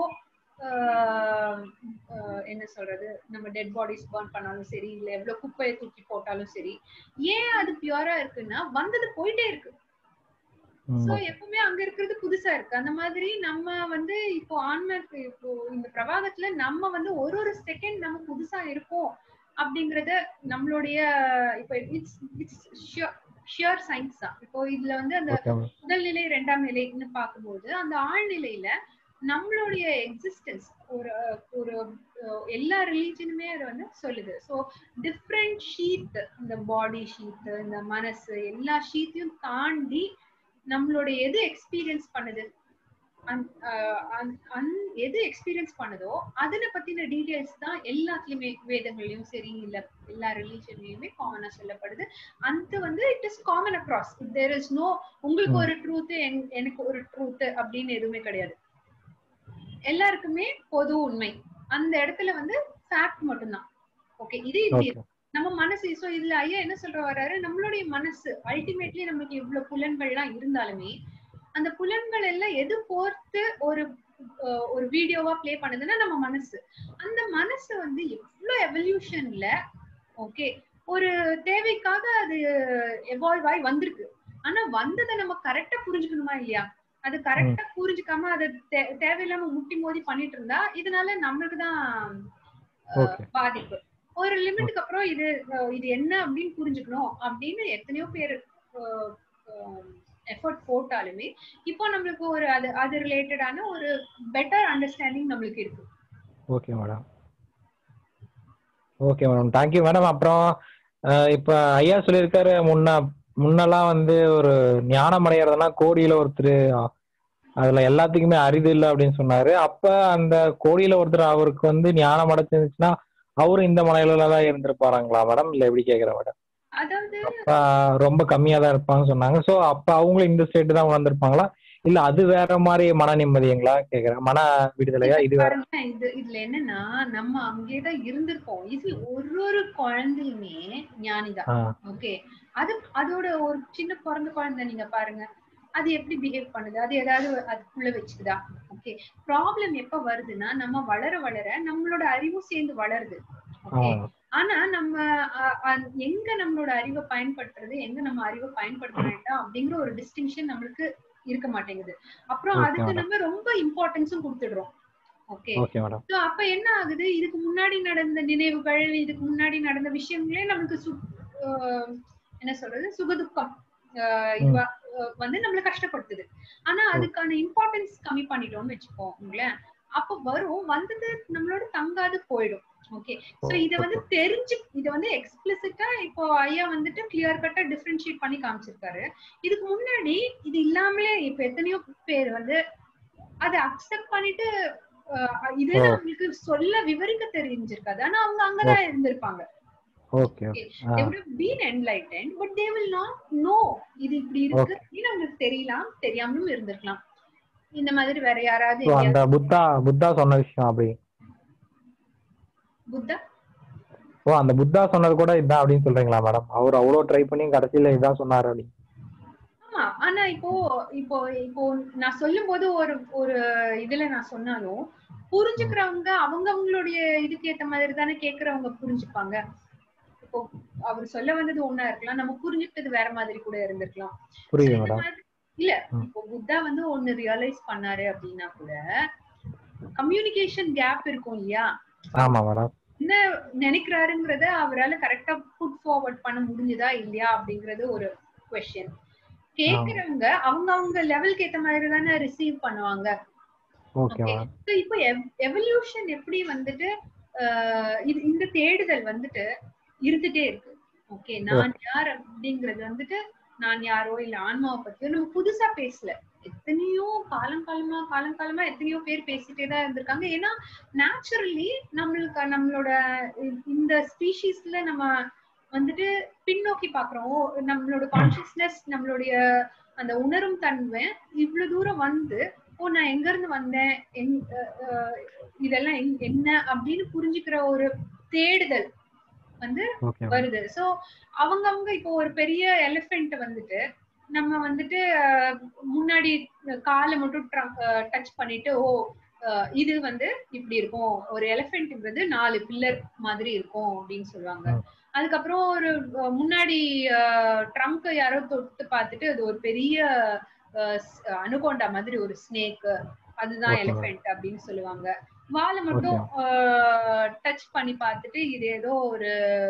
Speaker 1: என்ன சொல்றது, நம்ம டெட் பாடிஸ் பர்ன் பண்ணாலும் சரி, இல்ல எவ்வளவு குப்பையை தூக்கி போட்டாலும் சரி, ஏன் அது பியூரா இருக்குன்னா வந்தது போயிட்டே இருக்கு. சோ எப்பவுமே அங்க இருக்கிறது புதுசா இருக்கு. அந்த மாதிரி நம்ம வந்து இப்போ இப்போ இந்த பிரவாகத்துல நம்ம வந்து ஒரு செகண்ட் நம்ம புதுசா இருக்கோம் அப்படிங்கறத நம்மளுடைய இப்போ இட்ஸ் ஷியர் சயின்ஸ் தான். இப்போ இதுல வந்து அந்த முதல் நிலை இரண்டாம் நிலைன்னு பார்க்கும்போது அந்த ஆழ்நிலையில நம்மளுடைய எக்ஸிஸ்டன்ஸ் ஒரு எல்லா ரிலீஜனுமே அதை வந்து சொல்லுது. ஸோ டிஃப்ரெண்ட் ஷீட், இந்த பாடி ஷீட், இந்த மனசு, எல்லா ஷீட்டையும் தாண்டி நம்மளுடைய எது எக்ஸ்பீரியன்ஸ் பண்ணுது, எது எக்ஸ்பீரியன்ஸ் பண்ணதோ அதுல பத்தின டீடைல்ஸ் தான் எல்லாத்துலயுமே, வேதங்கள்லயும் சரி இல்ல எல்லா ரிலீஜன்லயுமே காமனா சொல்லப்படுது. அது வந்து it is common across. There is no உங்களுக்கு ஒரு ட்ரூத் எனக்கு ஒரு ட்ரூத் அப்படின்னு எதுவுமே கிடையாது. எல்லாருக்குமே பொது உண்மை அந்த இடத்துல வந்து ஃபேக்ட் மட்டும்தான். ஓகே, இது இப்படி நம்ம மனசு. சோ இதுல ஐயா என்ன சொல்ற வர்றாரு, நம்மளுடைய மனசு அல்டிமேட்லி நமக்கு இவ்வளவு புலன்கள்லாம் இருந்தாலுமே அந்த புலன்கள் எல்லாம் எது போர்த்து ஒரு வீடியோவா பிளே பண்ணுதுன்னா நம்ம மனசு. அந்த மனசு வந்து எவ்வளவு எவல்யூஷன்ல ஓகே ஒரு தேவைக்காக அது எவால்வ் ஆகி வந்திருக்கு. ஆனா வந்ததை நம்ம கரெக்டா புரிஞ்சுக்கணுமா இல்லையா? அது கரெக்டா புரிஞ்சுக்காம அதை தேவையில்லாம முட்டி மோதி பண்ணிட்டு இருந்தா இதனால நம்மளுக்குதான் பாதிப்பு. ஒரு லிமிட்டுக்கு அப்புறம் இது என்ன அப்படின்னு புரிஞ்சுக்கணும் அப்படின்னு எத்தனையோ பேர் எஃபர்ட் போட்டாலுமே இப்போ நம்மளுக்கு ஒரு அது ரிலேட்டடான ஒரு பெட்டர் அண்டர்ஸ்டாண்டிங் நம்மளுக்கு இருக்கு.
Speaker 4: Okay madam, okay madam, thank you madam. அப்புறம் இப்ப ஐயா சொல்லியிருக்காரு, முன்னெல்லாம் வந்து ஒரு ஞானம் அடைகிறதுனா கோடியில ஒருத்தர், அதுல எல்லாத்துக்குமே அரிது இல்லை அப்படின்னு சொன்னாரு. அப்ப அந்த கோடியில ஒருத்தர் அவருக்கு வந்து ஞானம் அடைச்சிருந்துச்சுன்னா அவரும் இந்த மலையில தான் இருந்திருப்பாருங்களா மேடம், இல்ல எப்படி கேக்குறேன் மேடம்?
Speaker 1: அதாவது
Speaker 4: ரொம்ப கம்மியா தான் இருப்பாங்கன்னு சொன்னாங்க. சோ அப்ப அவங்களும் இந்த ஸ்டேட் தான் வந்திருப்பாங்களா, இல்ல அது வேற மாதிரி மன நிம்மதிங்களா கேக்குறேன், மன விடுதலையா? இது வேற.
Speaker 1: இதுல என்னன்னா நம்ம அங்கேதான் இருந்திருப்போம். இது ஒரு குழந்தையுமே ஞானிதான். ஓகே, அதோட ஒரு சின்ன பிறந்த குழந்தை நீங்க பாருங்க, அது எப்படி பிஹேவ் பண்ணுது, அது ஏதாவது அதுக்குள்ள வச்சுக்குதா? ஓகே, ப்ராப்ளம் எப்ப வருதுன்னா நம்ம வளர வளர நம்மளோட அறிவு சேர்ந்து வளருது. ஓகே, ஆனா நம்ம எங்க நம்மளோட அறிவை பயன்படுத்துறது, எங்க நம்ம அறிவை பயன்படுத்த வேண்டாம் அப்படிங்கிற ஒரு டிஸ்டிங்ஷன் நம்மளுக்கு இருக்க மாட்டேங்குது. அப்புறம் அதுக்கு நம்ம ரொம்ப இம்பார்ட்டன்ஸும் கொடுத்துடுறோம். ஓகே, சோ அப்ப என்ன ஆகுது, இதுக்கு முன்னாடி நடந்த நினைவுகள், இதுக்கு முன்னாடி நடந்த விஷயங்களே நமக்கு என்ன சொல்றது சுகதுக்கம் வந்து நம்மள கஷ்டப்படுத்துது. ஆனா அதுக்கான இம்பார்ட்டன்ஸ் கம்மி பண்ணிட்டோம்னு வச்சுக்கோங்களேன், அப்ப வரும் வந்தது நம்மளோட தங்காது போயிடும். ஓகே, சோ இத வந்து இத வந்து எக்ஸ்பிளிசிட்டா இப்போ ஐயா வந்துட்டு கிளியர் கட்டா டிஃபரன்ஷியேட் பண்ணி காமிச்சிருக்காரு. இதுக்கு முன்னாடி இது இல்லாமலே இப்ப எத்தனையோ பேர் வந்து அதை அக்செப்ட் பண்ணிட்டு இது அவங்களுக்கு சொல்ல விவரிக்க தெரிஞ்சிருக்காது, ஆனா அவங்க அங்கதான் இருந்திருப்பாங்க.
Speaker 4: Okay.
Speaker 1: They would have been enlightened, but they will not know இது இப்படி இருக்கு அப்படின்னு அவங்களுக்கு தெரியலாம், தெரியாமலும் இருந்திருக்கலாம். இந்த மாதிரி வேற யாராவது
Speaker 4: அந்த புத்தா சொன்ன விஷயம் அப்படி அந்த புத்தா சொன்னது கூட இதான் அப்படின்னு சொல்றீங்களா மேடம்? அவர் அவ்வளவு ட்ரை பண்ணி கடைசியில இதான் சொன்னாரு அப்படி.
Speaker 1: ஆமா, ஆனா இப்போ இப்போ இப்போ நான் சொல்லும் போது ஒரு இதுல நான் சொன்னாலும் புரிஞ்சுக்கிறவங்க அவங்களுடைய இதுக்கு ஏத்த மாதிரி தானே கேக்குறவங்க புரிஞ்சுப்பாங்க. இப்போ அவர் சொல்ல வந்தது ஒண்ணா இருக்கலாம், நம்ம புரிஞ்சுக்கிட்டது வேற மாதிரி கூட இருந்திருக்கலாம். இல்ல இப்போ புத்தா வந்து ஒண்ணு ரியலைஸ் பண்ணாரு அப்படின்னா கூட கம்யூனிகேஷன் கேப் இருக்கும் இல்லையா?
Speaker 4: ஆமா மேடம்.
Speaker 1: என்ன நினைக்கிறாருங்கிறத அவரால கரெக்டா புட் ஃபார்வர்ட் பண்ண முடிஞ்சதா இல்லையா அப்படிங்கறது ஒரு क्वेश्चन. கேக்குறவங்க அவங்க லெவலுக்கு ஏத்த மாதிரி தானே ரிசீவ் பண்ணுவாங்க. ஓகே, சோ இப்போ எவல்யூஷன் எப்படி வந்துட்டு இந்த தேடுதல் வந்துட்டு இருந்துட்டே இருக்கு. ஓகே, நான் யார் அப்படிங்கறது வந்துட்டு நான் யாரோ இல்ல ஆன்மாவை பத்தியோ நம்ம புதுசா பேசல. எத்தனையோ காலங்காலமா எத்தனையோ பேர் பேசிட்டே தான் இருந்திருக்காங்க. ஏன்னா நேச்சுரலி நம்மளோட இந்த ஸ்பீஷீஸ்ல நம்ம வந்துட்டு பின்னோக்கி பாக்குறோம். நம்மளோட கான்சியஸ்னஸ், நம்மளுடைய அந்த உணரும் தன்மை இவ்வளவு தூரம் வந்து நான் எங்க இருந்து வந்தேன், இதெல்லாம் என்ன அப்படின்னு புரிஞ்சுக்கிற ஒரு தேடுதல் வந்து வருது. சோ அவங்க இப்போ ஒரு பெரிய எலிஃபென்ட் வந்துட்டு நம்ம வந்துட்டு முன்னாடி காலை மட்டும் டச் பண்ணிட்டு இது வந்து இப்படி இருக்கும், ஒரு எலிஃபென்ட்ங்கிறது 4 பில்லர் மாதிரி இருக்கும் அப்படின்னு சொல்லுவாங்க. அதுக்கப்புறம் ஒரு முன்னாடி ட்ரங்க் யாரோ தொட்டு பார்த்துட்டு அது ஒரு பெரிய அனுகொண்டா மாதிரி ஒரு ஸ்னேக், அதுதான் எலிஃபென்ட் அப்படின்னு சொல்லுவாங்க. வாலை மட்டும் டச் பண்ணி பார்த்துட்டு இது ஏதோ ஒரு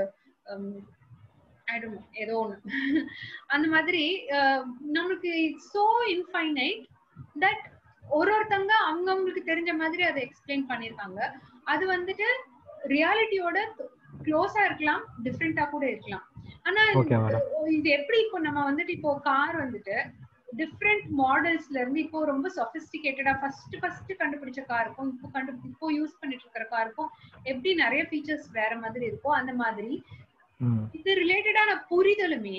Speaker 1: ஏதோ ஒண்ணு அந்த மாதிரி நமக்கு சோ இன்ஃபைனைட் தட் ஒருத்தங்க அவங்களுக்கு தெரிஞ்ச மாதிரி அதை எக்ஸ்பிளைன் பண்ணிருக்காங்க. அது வந்துட்டு ரியாலிட்டியோட க்ளோஸா இருக்கலாம், டிஃப்ரெண்டா கூட இருக்கலாம். ஆனா இது எப்படி இப்போ நம்ம வந்துட்டு இப்போ கார் வந்துட்டு டிஃப்ரெண்ட் மாடல்ஸ்ல இருந்து இப்போ ரொம்ப சொபிஸ்டிகேட்டடா ஃபர்ஸ்ட் கண்டுபிடிச்ச காருக்கும் இப்போ யூஸ் பண்ணிட்டு இருக்கிற காருக்கும் எப்படி நிறைய ஃபீச்சர்ஸ் வேற மாதிரி இருக்கோ அந்த மாதிரி இது ரிலேட்டடான புரிதலுமே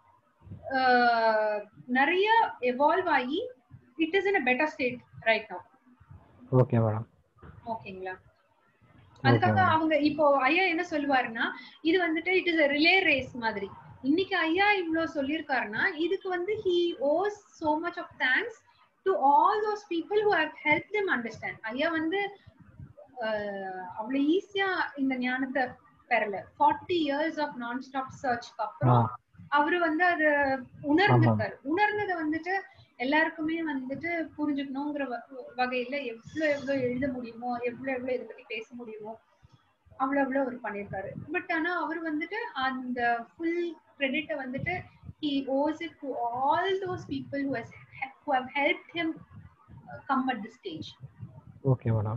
Speaker 1: நிறைய எவால்வ் ஆகி it is in a better state right now.
Speaker 4: Okay madam.
Speaker 1: ஓகேங்களா? அதுக்காக அவங்க இப்போ ஐயா என்ன சொல்லுவாருன்னா இது வந்துட்டு it is a relay race மாதிரி. இன்னைக்கு ஐயா இவ்ளோ சொல்லிருக்காருன்னா இதுக்கு வந்து he owes so much of thanks to all those people who have helped him understand. ஐயா வந்து அவ்வளவு ஈஸியா இந்த ஞானத்தை பெறல. 40 years of non-stop search அப்புறம் அவரு வந்து அத உணர்ந்திருக்காரு. உணர்ந்ததை வந்துட்டு எல்லாருக்குமே வந்துட்டு புரிஞ்சுக்கணுங்கிற வகையில எவ்வளவு எழுத முடியுமோ எவ்வளவு இதை பத்தி பேச முடியுமோ அவ்வளவு அவர் பண்ணிருக்காரு. பட் ஆனா அவர் வந்துட்டு அந்த ஃபுல் கிரெடிட்டை வந்துட்டு he owes it to all those people who have helped him come at this stage.
Speaker 4: Okay madam.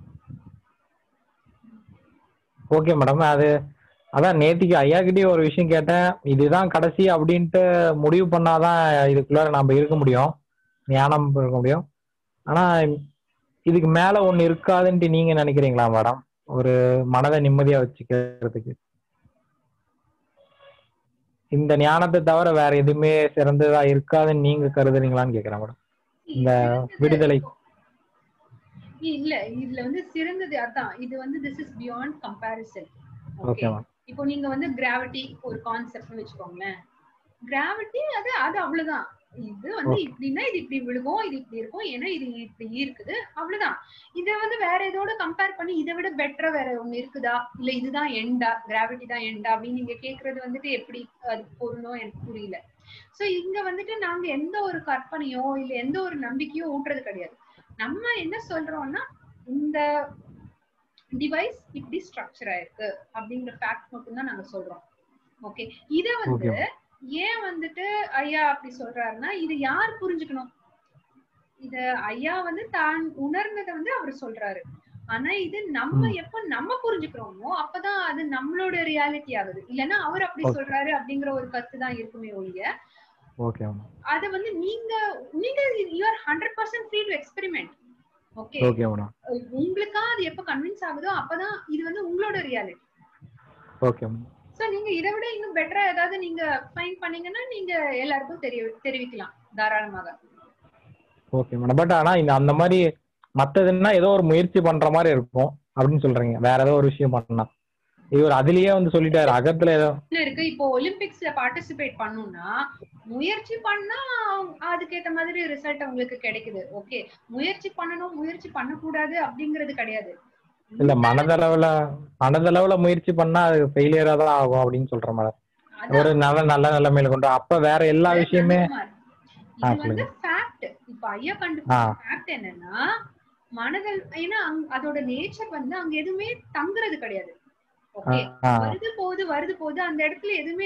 Speaker 4: Okay madam. அதான் நேத்திக்கு ஐயா கிட்டே ஒரு விஷயம் கேட்டேன். இதுதான் கடைசி அப்படின்ட்டு முடிவு பண்ணாதான் இதுக்குள்ளார நம்ம இருக்க முடியும், ஞானம் இருக்க முடியும். ஆனா இதுக்கு மேல ஒண்ணு இருக்காதுன்ட்டு நீங்க நினைக்கிறீங்களா மேடம்? ஒரு மனதை நிம்மதியா வச்சுக்கிறதுக்கு இந்த ஞானத்தை தவிர வேற எதுவுமே சிறந்ததா இருக்காதுன்னு நீங்க கருதுறீங்களான்னு கேக்குறேன் மேடம். இந்த விடுதலை
Speaker 1: இல்ல இதுல வந்து சிறந்தது அதான். இது வந்து this is beyond comparison.
Speaker 4: Okay ma'am.
Speaker 1: இப்போ நீங்க வந்து கிராவிட்டி ஒரு கான்செப்ட்னு வச்சுக்கோங்களேன். கிராவிட்டி அது அவ்வளவுதான். இது வந்து இப்படின்னா இது இப்படி விழுகும், இது இப்படி இருக்கும், ஏன்னா இது இப்படி இருக்குது, அவ்வளவுதான். இத வந்து வேற ஏதோட கம்பேர் பண்ணி இதை விட பெட்டரா வேற ஒண்ணு இருக்குதா, இல்ல இதுதான் எண்டா, கிராவிட்டி தான் எண்டா அப்படின்னு நீங்க கேக்குறது வந்துட்டு எப்படி அது பொருளும் எனக்கு புரியல. சோ இங்க வந்துட்டு நாங்க எந்த ஒரு கற்பனையோ இல்ல எந்த ஒரு நம்பிக்கையோ ஊட்டுறது கிடையாது. நம்ம என்ன சொல்றோம்னா இந்த டிவைஸ் இப்படி ஸ்ட்ரக்சர் ஆயிருக்கு அப்படிங்கிற ஃபேக்ட் மட்டும் தான் நாங்க சொல்றோம். ஓகே, இத வந்து ஏன் வந்துட்டு ஐயா அப்படி சொல்றாருன்னா இது யார் புரிஞ்சுக்கணும்? இத ஐயா வந்து தான் உணர்ந்ததை வந்து அவர் சொல்றாரு. ஆனா இது நம்ம எப்ப நம்ம புரிஞ்சுக்கிறோமோ அப்பதான் அது நம்மளோட ரியாலிட்டி ஆகுது. இல்லன்னா அவர் அப்படி சொல்றாரு அப்படிங்கிற ஒரு கருத்து தான் இருக்குமே ஒழிய அத வந்து நீங்க you are 100% free to experiment. Okay, உங்களுக்கா அது எப்ப கன்வின்ஸ் ஆகுதோ அப்பதான் இது வந்து உங்களோட ரியாலிட்டி. ஓகே, சோ நீங்க இதை விட இன்னும் பெட்டரா ஏதாவது நீங்க ஃபைண்ட் பண்ணீங்கன்னா நீங்க எல்லாருக்கும் தெரிவிக்கலாம் தாராளமாக.
Speaker 4: Okay madam. பட் ஆனா இந்த அந்த மாதிரி மத்ததுன்னா ஏதோ ஒரு முயற்சி பண்ற மாதிரி இருக்கும் அப்படின்னு சொல்றீங்க. வேற ஏதோ ஒரு விஷயம் பண்ணா இவர் அதுலயே வந்து சொல்லிட்டாரு அகத்துல ஏதோ
Speaker 1: இருக்கு. இப்போ ஒலிம்பிக்ஸ்ல பார்ட்டிசிபேட் பண்ணணும்னா முயற்சி பண்ணா அதுக்கேத்த மாதிரி ரிசல்ட் உங்களுக்கு கிடைக்குது. ஓகே, முயற்சி பண்ணணும் முயற்சி பண்ணக்கூடாது அப்படிங்கிறது கிடையாது.
Speaker 4: இல்ல மனதளவுல முயற்சி பண்ணா அது ஃபெயிலியரா தான் ஆகும் அப்படின்னு சொல்ற மாதிரி ஒரு நல்ல நிலைமையில கொண்டு அப்ப வேற எல்லா விஷயமே
Speaker 1: இது வந்து ஃபேக்ட். இப்ப ஐயா கண்டுபிடிச்ச ஃபேக்ட் என்னன்னா மனதல், ஏன்னா அதோட நேச்சர் வந்து அங்க எதுவுமே தங்குறது கிடையாது. ஓகே, வருது போகுது அந்த இடத்துல எதுவுமே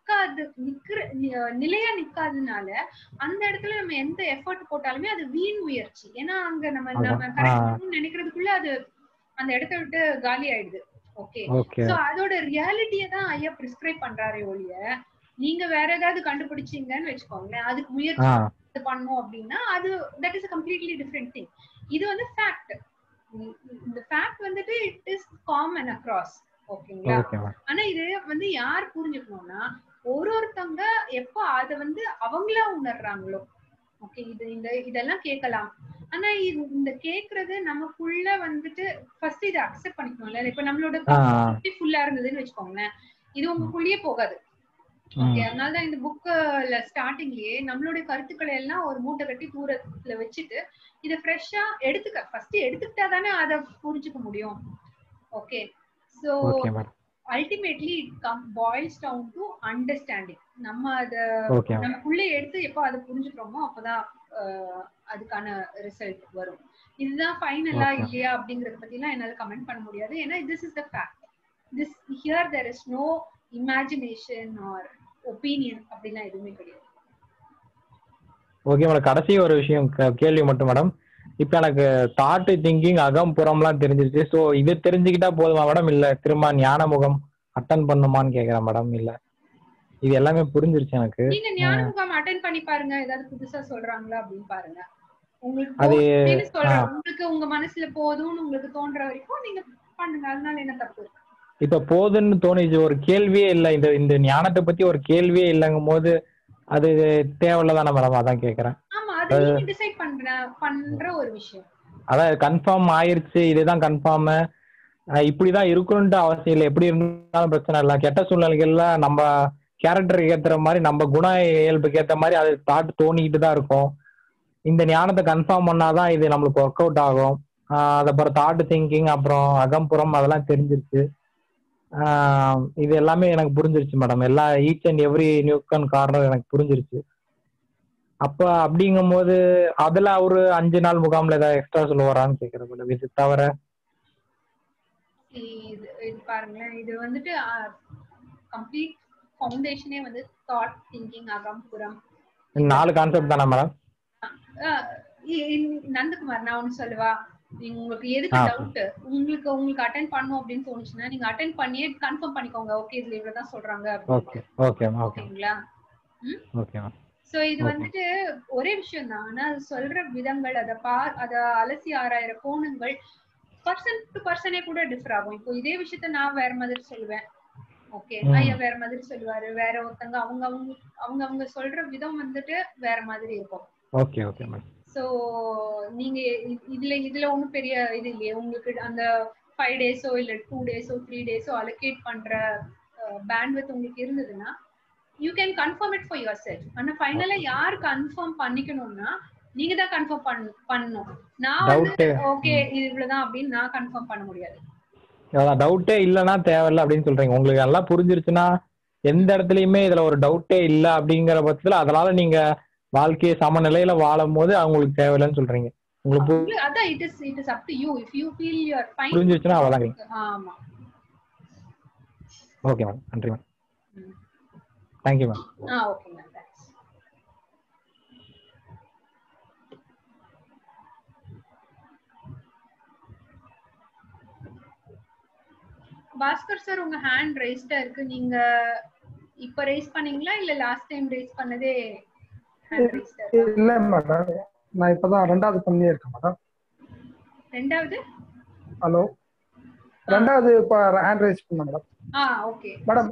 Speaker 1: நிலையா நிக்காதனால அந்த இடத்துல நம்ம எந்த எஃபர்ட் போட்டாலுமே அது வீண் முயற்சி. ஏன்னா அங்க நம்ம நினைக்கிறதுக்குள்ள அது அந்த இடத்த விட்டு காலி ஆயிடுது. ஓகே, சோ அதோட ரியாலிட்டியை தான் ஐயா பிரிஸ்கிரைப் பண்றாரே ஒழிய நீங்க வேற ஏதாவது கண்டுபிடிச்சீங்கன்னு வச்சுக்கோங்களேன் அதுக்கு முயற்சி பண்ணணும் அப்படின்னா அது that is a completely different thing. இது வந்து ஃபேக்ட். இந்த ஃபேக்ட் வந்துட்டு இட் இஸ் காமன் அக்ராஸ். ஓகேங்களா? ஆனா இது வந்து யார் புரிஞ்சுக்கணும்னா ஒருத்தவங்க எப்ப அத வந்து அவங்களா உணர்றாங்களோ. ஓகே, இதெல்லாம் கேட்கலாம். ஆனா இந்த கேக்குறது நமக்குள்ள வந்துட்டு ஃபர்ஸ்ட் இதை அக்செப்ட் பண்ணிக்கணும்ல. இப்ப நம்மளோட ஃபுல்லா இருந்ததுன்னு வச்சுக்கோங்களேன் இது உங்களுக்குள்ளேயே போகாது. ஓகே, அதனாலதான் இந்த புக்ல ஸ்டார்டிங்லயே நம்மளுடைய கருத்துக்களை எல்லாம் ஒரு மூட்டை கட்டி தூரத்துல வச்சுட்டு இத ஃப்ரெஷ்ஷா ஃபர்ஸ்ட் எடுத்துக்கிட்டா தானே அதை புரிஞ்சுக்க முடியும். Okay, so ultimately it boils down to understanding. நம்ம அத நமக்குள்ள எடுத்து எப்ப அதை புரிஞ்சுக்கிறோமோ அப்பதான் அதுக்கான ரிசல்ட் வரும். இதுதான் ஃபைனலா இல்லையா அப்படிங்கறத பத்தி எல்லாம் என்னால கமெண்ட் பண்ண முடியாது. ஏன்னா this is the fact. This here there is no imagination or opinion அப்படின்னா எதுவுமே கிடையாது.
Speaker 4: ஓகே மேடம், கடைசி ஒரு விஷயம் கேள்வி மட்டும் மேடம். இப்ப எனக்கு தாட் திங்கிங் அகம் புறம்லாம் தெரிஞ்சிருச்சு. ஸோ இது தெரிஞ்சுக்கிட்டா போதுமா மேடம், இல்ல திரும்ப ஞான முகம் அட்டன் பண்ணுமான்னு கேக்குறேன் மேடம். இல்ல இது எல்லாமே புரிஞ்சிருச்சு எனக்கு.
Speaker 1: நீங்க ஞான முகம் அட்டெண்ட் பண்ணி பாருங்க, ஏதாவது புதுசா சொல்றாங்களா அப்படின்னு பாருங்க. உங்களுக்கு
Speaker 4: அது
Speaker 1: போதும்னு சொல்றேன், உங்களுக்கு உங்க மனசுல போதும்னு உங்களுக்கு தோன்ற வரைக்கும் நீங்க பண்ணுங்க, அதனால என்ன தப்பு இருக்கு?
Speaker 4: இப்ப போதுன்னு தோணுச்சு, ஒரு கேள்வியே இல்லை, இந்த இந்த ஞானத்தை பத்தி ஒரு கேள்வியே இல்லைங்கும் போது அது தேவையில்லதானே மேடம்? அதான் கேக்குறேன்.
Speaker 1: ஆமா, அது நீங்க டிசைட் பண்ற ஒரு விஷயம்.
Speaker 4: அதான் கன்ஃபார்ம் ஆயிருச்சு, இதுதான் கன்ஃபார்ம், இப்படிதான் இருக்கணும்ட்டு அவசியம் இல்லை. எப்படி இருந்தாலும் பிரச்சனை இல்லை. கெட்ட சூழ்நிலைகள்ல நம்ம கேரக்டருக்கு ஏத்துற மாதிரி, நம்ம குண இயல்புக்கு ஏற்ற மாதிரி அது தாட் தோணிக்கிட்டு தான் இருக்கும். இந்த ஞானத்தை கன்ஃபார்ம் பண்ணாதான் இது நம்மளுக்கு ஒர்க் அவுட் ஆகும். அதுக்கப்புறம் தாட் திங்கிங், அப்புறம் அகம்புறம், அதெல்லாம் தெரிஞ்சிருச்சு. இது எல்லாமே எனக்கு புரிஞ்சிருச்சு மேடம். எல்லா each and every nook and corner எனக்கு புரிஞ்சிருச்சு. அப்ப அப்படிங்கும் போது அதுல ஒரு 5 நாள் முகாம்ல ஏதாவது எக்ஸ்ட்ரா சொல்லுவாரான்னு கேக்குறேன் மேடம். இது தவிர
Speaker 1: இது பாருங்களேன், இது வந்துட்டு கம்ப்ளீட் ஃபவுண்டேஷனே வந்து தாட் திங்கிங், அகம்புறம்,
Speaker 4: 4 கான்செப்ட் தானே மேடம்?
Speaker 1: நந்தகுமார், நான் ஒண்ணு சொல்லவா? உங்களுக்கு எதுக்கு டவுட், உங்களுக்கு அட்டென்ட் பண்ணும் அப்படின்னு தோணுச்சுன்னா நீங்க அட்டென்ட் பண்ணியே கன்ஃபார்ம் பண்ணிக்கோங்க. ஓகே, இதுல இவ்வளவுதான் சொல்றாங்க. ஓகேங்களா? சோ இது வந்துட்டு ஒரே விஷயம் தான். ஆனா சொல்ற விதங்கள், அத அலசி ஆராயிற கோணங்கள் பர்சன் டு பர்சனே கூட டிஃபர் ஆகும். இப்போ இதே விஷயத்த நான் வேற மாதிரி சொல்லுவேன், ஓகே, ஐயா வேற மாதிரி சொல்லுவாரு, வேற ஒருத்தங்க அவங்க சொல்ற விதம் வந்துட்டு வேற மாதிரி இருக்கும்.
Speaker 4: Okay okay madam.
Speaker 1: சோ நீங்க இதுல ஒண்ணும் பெரிய இது இல்லையே. உங்களுக்கு அந்த 5 டேஸோ இல்ல 2 டேஸோ 3 டேஸோ அலோகேட் பண்ற பேண்ட்வித் உங்களுக்கு இருந்ததுன்னா you can confirm it for yourself. ஆனா ஃபைனலா யார் கன்ஃபார்ம் பண்ணிக்கணும்னா நீங்க தான் கன்ஃபார்ம் பண்ணணும். நான் வந்து ஓகே இது இவ்வளவுதான் அப்படின்னு நான் கன்ஃபார்ம் பண்ண முடியாது.
Speaker 4: டவுட்டே இல்லைன்னா தேவையில்லை அப்படின்னு சொல்றீங்க. உங்களுக்கு நல்லா புரிஞ்சிருச்சுன்னா எந்த இடத்துலயுமே இதுல ஒரு டவுட்டே இல்லை அப்படிங்கிற பட்சத்துல அதனால நீங்க வாழ்க்கையை சமநிலையில வாழும் போது அவங்களுக்கு தேவையில்லைன்னு சொல்றீங்க. உங்களுக்கு
Speaker 1: அதான் it is up to you. If you feel you are fine,
Speaker 4: புரிஞ்சிருச்சுன்னா அவ்வளவுதான்.
Speaker 1: ஆமா.
Speaker 4: ஓகே மேம், நன்றி மேம். Thank you ma'am.
Speaker 1: Okay ma'am, thanks. Bhaskar sir, உங்க ஹேண்ட் ரைஸ்டா இருக்கு. நீங்க இப்ப ரைஸ் பண்ணீங்களா இல்ல லாஸ்ட் டைம் ரைஸ் பண்ணதே ஹேண்ட் ரைஸ்டா இருக்கா?
Speaker 3: இல்ல மேடம், நான் இப்பதான் ரெண்டாவது பண்ணியே இருக்கேன் மேடம்.
Speaker 1: ரெண்டாவது?
Speaker 3: ஹலோ, ரெண்டாவது இப்ப ஹேண்ட் ரைஸ் பண்ண மேடம்.
Speaker 1: Okay
Speaker 3: madam.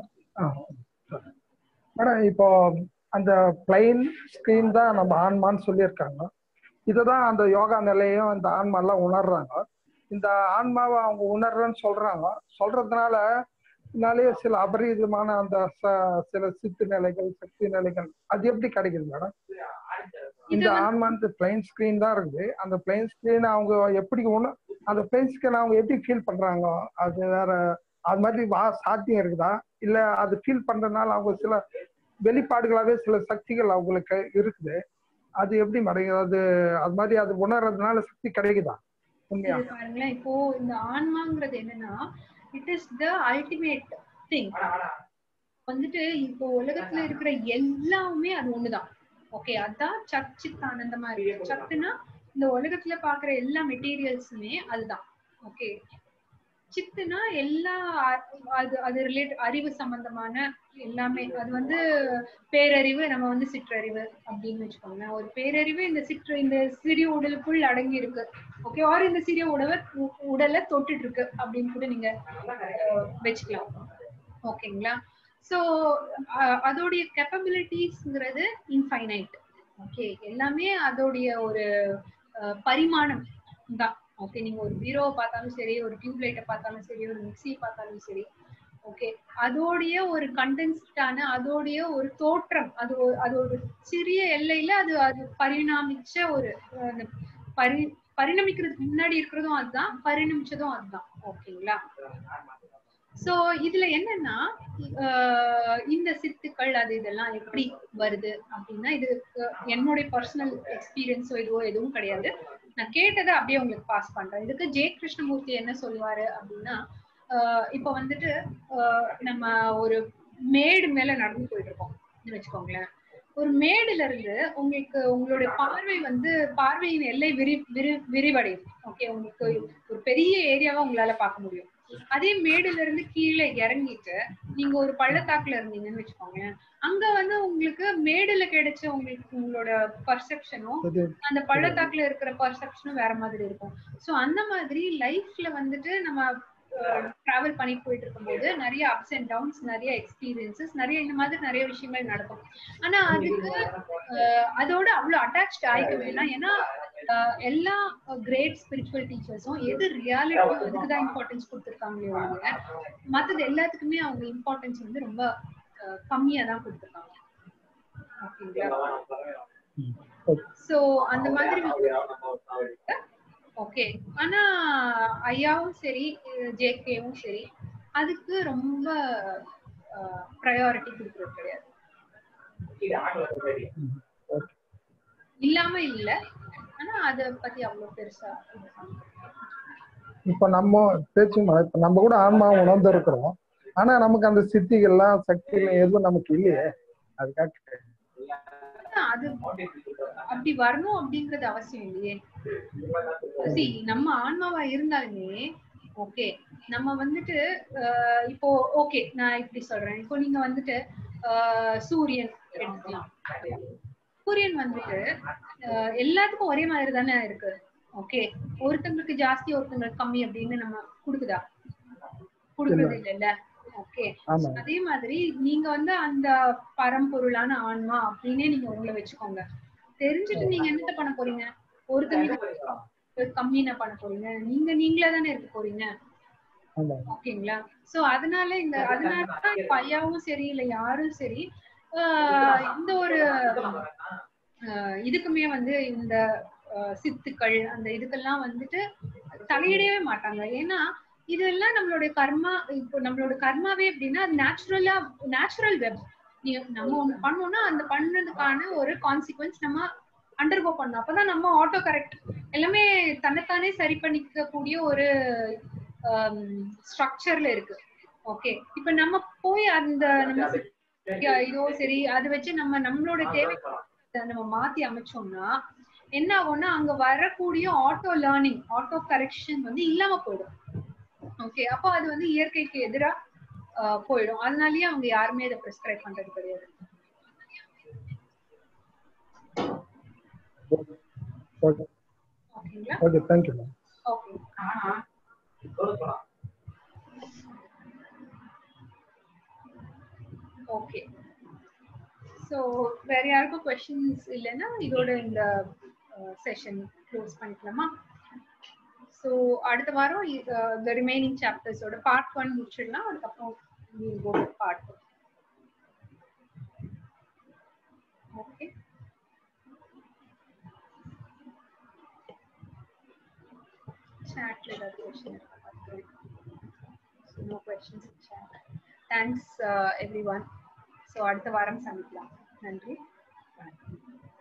Speaker 3: மேடம், இப்போ அந்த பிளைன் ஸ்கிரீன் தான் நம்ம ஆன்மான்னு சொல்லியிருக்காங்க. இதுதான் அந்த யோகா நிலையும் இந்த ஆன்மாலாம் உணர்றாங்க. இந்த ஆன்மாவை அவங்க உணர்றேன்னு சொல்றதுனால சில அபரீதமான அந்த சில சித்து நிலைகள், சக்தி நிலைகள் அது எப்படி கிடைக்குது மேடம்? இந்த ஆன்மான்னு பிளைன் ஸ்கிரீன் தான் இருக்குது. அந்த பிளைன் ஸ்கிரீன் அவங்க எப்படி அந்த பிளைன் ஸ்கிரீன் அவங்க எப்படி ஃபீல் பண்றாங்க, அது வேற அது மாதிரி சாத்தியம் இருக்குதா? இல்ல அது ஃபீல் பண்றதுனால அவங்க சில வெளிப்பாடுகளாவே சில சக்திகள் அவங்களுக்கு இருக்குது, அது எப்படி மேடம்? அது மாதிரி அது உணர்றதுனால சக்தி கிடைக்குதா?
Speaker 1: பாருங்களேன், இப்போ இந்த ஆன்மாங்கிறது என்னன்னா it is the ultimate thing. வந்துட்டு இப்போ உலகத்துல இருக்கிற எல்லாமே அது ஒண்ணுதான். ஓகே, அதான் சச்சித் ஆனந்தமா இருக்கு. சத்துனா இந்த உலகத்துல பாக்குற எல்லா மெட்டீரியல்ஸுமே அதுதான். ஓகே, சித்துனா எல்லா அது ரிலேட் அறிவு சம்பந்தமான எல்லாமே. அது வந்து பேரறிவு, நம்ம வந்து சிற்றறிவு அப்படின்னு வச்சுக்கோங்க. ஒரு பேரறிவு இந்த சிறிய உடலுக்குள் அடங்கி இருக்கு. ஓகே, ஆர் இந்த சிறிய உடலை தொட்டுட்டு இருக்கு அப்படின்னு கூட நீங்க வச்சுக்கலாம். ஓகேங்களா? சோ அதோடைய கேப்பபிலிட்டிஸ்ங்கிறது இன்ஃபைனைட். ஓகே, எல்லாமே அதோடைய ஒரு பரிமாணம் தான். ஓகே, நீங்க ஒரு பீரோவை பார்த்தாலும் சரி, ஒரு டியூப்லைட்டை பார்த்தாலும் சரி, ஒரு மிக்சியை பார்த்தாலும் சரி, ஓகே, அதோடைய ஒரு கண்டென்ஸ்டான அதோடைய ஒரு தோற்றம், அது ஒரு சிறிய எல்லையில அது பரிணாமிச்ச ஒரு பரிணமிக்கிறதுக்கு முன்னாடி இருக்கிறதும் அதுதான், பரிணமிச்சதும் அதுதான். ஓகேங்களா? சோ இதுல என்னன்னா இந்த சித்துக்கள் அது இதெல்லாம் எப்படி வருது அப்படின்னா, இது என்னுடைய பர்சனல் எக்ஸ்பீரியன்ஸோ இதுவோ எதுவும் கிடையாது. நான் கேட்டதை அப்படியே உங்களுக்கு பாஸ் பண்றேன். இதுக்கு ஜே கிருஷ்ணமூர்த்தி என்ன சொல்லுவாரு அப்படின்னா, இப்ப வந்துட்டு நம்ம ஒரு மேடு மேல நடந்து போயிட்டு இருக்கோம் வச்சுக்கோங்களேன். ஒரு மேடுல இருந்து உங்களுடைய பார்வையின் எல்லை விரிவடையும். ஓகே, உங்களுக்கு ஒரு பெரிய ஏரியாவா உங்களால பார்க்க முடியும். அதே மேடுல இருந்து கீழே இறங்கிட்டு நீங்க ஒரு பள்ளத்தாக்குல இருந்தீங்கன்னு வச்சுக்கோங்க, அங்க வந்து உங்களுக்கு மேடுல கிடைச்ச உங்களுக்கு உங்களோட பர்செப்ஷனும் அந்த பள்ளத்தாக்குல இருக்கிற பர்செப்ஷனும் வேற மாதிரி இருக்கும். சோ அந்த மாதிரி லைஃப்ல வந்துட்டு நம்ம டிராவல் பண்ணி போயிட்டு இருக்கும்போது நிறைய அப்ஸ் அண்ட் டவுன்ஸ், நிறைய எக்ஸ்பீரியன்சஸ், நிறைய இந்த மாதிரி நிறைய விஷயங்கள் நடக்கும். ஆனா அதுக்கு அதோட அவ்வளவு அட்டாச்ட் ஆயிக்க வேணாம். ஏன்னா எல்லா கிரேட் ஸ்பிரிச்சுவல் டீச்சர்ஸும் எது ரியாலிட்டி அதுக்குதான் இம்பார்ட்டன்ஸ் கொடுத்துருக்காங்களே ஒழிய மற்றது எல்லாத்துக்குமே அவங்க இம்பார்ட்டன்ஸ் வந்து ரொம்ப கம்மியா தான் கொடுத்துருக்காங்க. ஓகேங்களா? சோ அந்த மாதிரி ஓகே. ஆனா ஐயாவும் சரி ஜேகேவும் சரி அதுக்கு ரொம்ப ப்ரையாரிட்டி கொடுக்கறது கிடையாது. இல்லாம இல்ல, ஆனா அத பத்தி அவ்வளவு பெருசா.
Speaker 3: இப்ப நம்ம பேச்சுமா இப்ப நம்ம கூட ஆன்மா உணர்ந்து இருக்கிறோம், ஆனா நமக்கு அந்த சித்திகள்லாம் சக்திகள் எதுவும் நமக்கு இல்லையே. அதுக்காக
Speaker 1: அது அப்படி வரணும் அப்படிங்கறது அவசியம் இல்லையே. நம்ம ஆன்மாவா இருந்தாலுமே ஓகே, நம்ம வந்துட்டு இப்போ ஓகே நான் இப்படி சொல்றேன். இப்போ நீங்க வந்துட்டு சூரியன் எடுத்துக்கலாம். சூரியன் வந்துட்டு எல்லாத்துக்கும் ஒரே மாதிரி தானே இருக்கு. ஓகே, ஒருத்தங்களுக்கு ஜாஸ்தி ஒருத்தங்களுக்கு கம்மி அப்படின்னு நம்ம கொடுக்குதா? கொடுக்கறது இல்லைல்ல. ஓகே, அதே மாதிரி நீங்க வந்து அந்த பரம்பொருளான ஆன்மா அப்படின்னே நீங்க உங்களை வச்சுக்கோங்க. தெரிஞ்சுட்டு நீங்க என்ன பண்ண போறீங்க? ஒருத்தங்க கம்மி என்ன பண்ண போறீங்க? நீங்களே தானே இருக்க போறீங்க. ஓகேங்களா? சோ அதனாலதான் இப்ப ஐயாவும் சரி இல்ல யாரும் சரி இந்த ஒரு இதுக்குமே வந்து இந்த சித்துக்கள் அந்த இதுக்கெல்லாம் வந்துட்டு தலையிடவே மாட்டாங்க. ஏன்னா இதெல்லாம் நம்மளுடைய கர்மா. இப்போ நம்மளோட கர்மாவே எப்படின்னா அது நேச்சுரல் வெப். நம்ம ஒண்ணு பண்ணோம்னா அந்த பண்ணதுக்கான ஒரு கான்சிக்வன்ஸ் நம்ம அண்டர்கோ பண்ணோம். அப்பதான் நம்ம ஆட்டோ கரெக்ட் எல்லாமே தன்னைத்தானே சரி பண்ணிக்க கூடிய ஒரு ஸ்ட்ரக்சர்ல இருக்கு. ஓகே, இப்ப நம்ம போய் அந்த நம்ம இதோ சரி அதை வச்சு நம்மளோட தேவை நம்ம மாத்தி அமைச்சோம்னா என்ன ஆகும்னா அங்க வரக்கூடிய ஆட்டோ லேர்னிங், ஆட்டோ கரெக்ஷன் வந்து இல்லாம போயிடும். ஓகே, அப்போ அது வந்து இயற்கைக்கு எதிரா போயிடும். அதனாலயே அவங்க யாருமே இதை பிரிஸ்கிரைப் பண்றது கிடையாது. ஓகேங்களா?
Speaker 3: Okay, thank you.
Speaker 1: Okay. Okay, so வேற யாருக்கும் क्वेश्चंस இல்லைன்னா இதோட இந்த செஷன் க்ளோஸ் பண்ணிக்கலாமா? சோ அடுத்த வாரம் the remaining chapters ஓட part 1 முடிச்சிடலாம். அதுக்கப்புறம் we'll go to part 2. Okay, chatல ஏதாவது question இருக்கா? So no questions in chat. Thanks everyone. So அடுத்த வாரம் சந்திக்கலாம். நன்றி.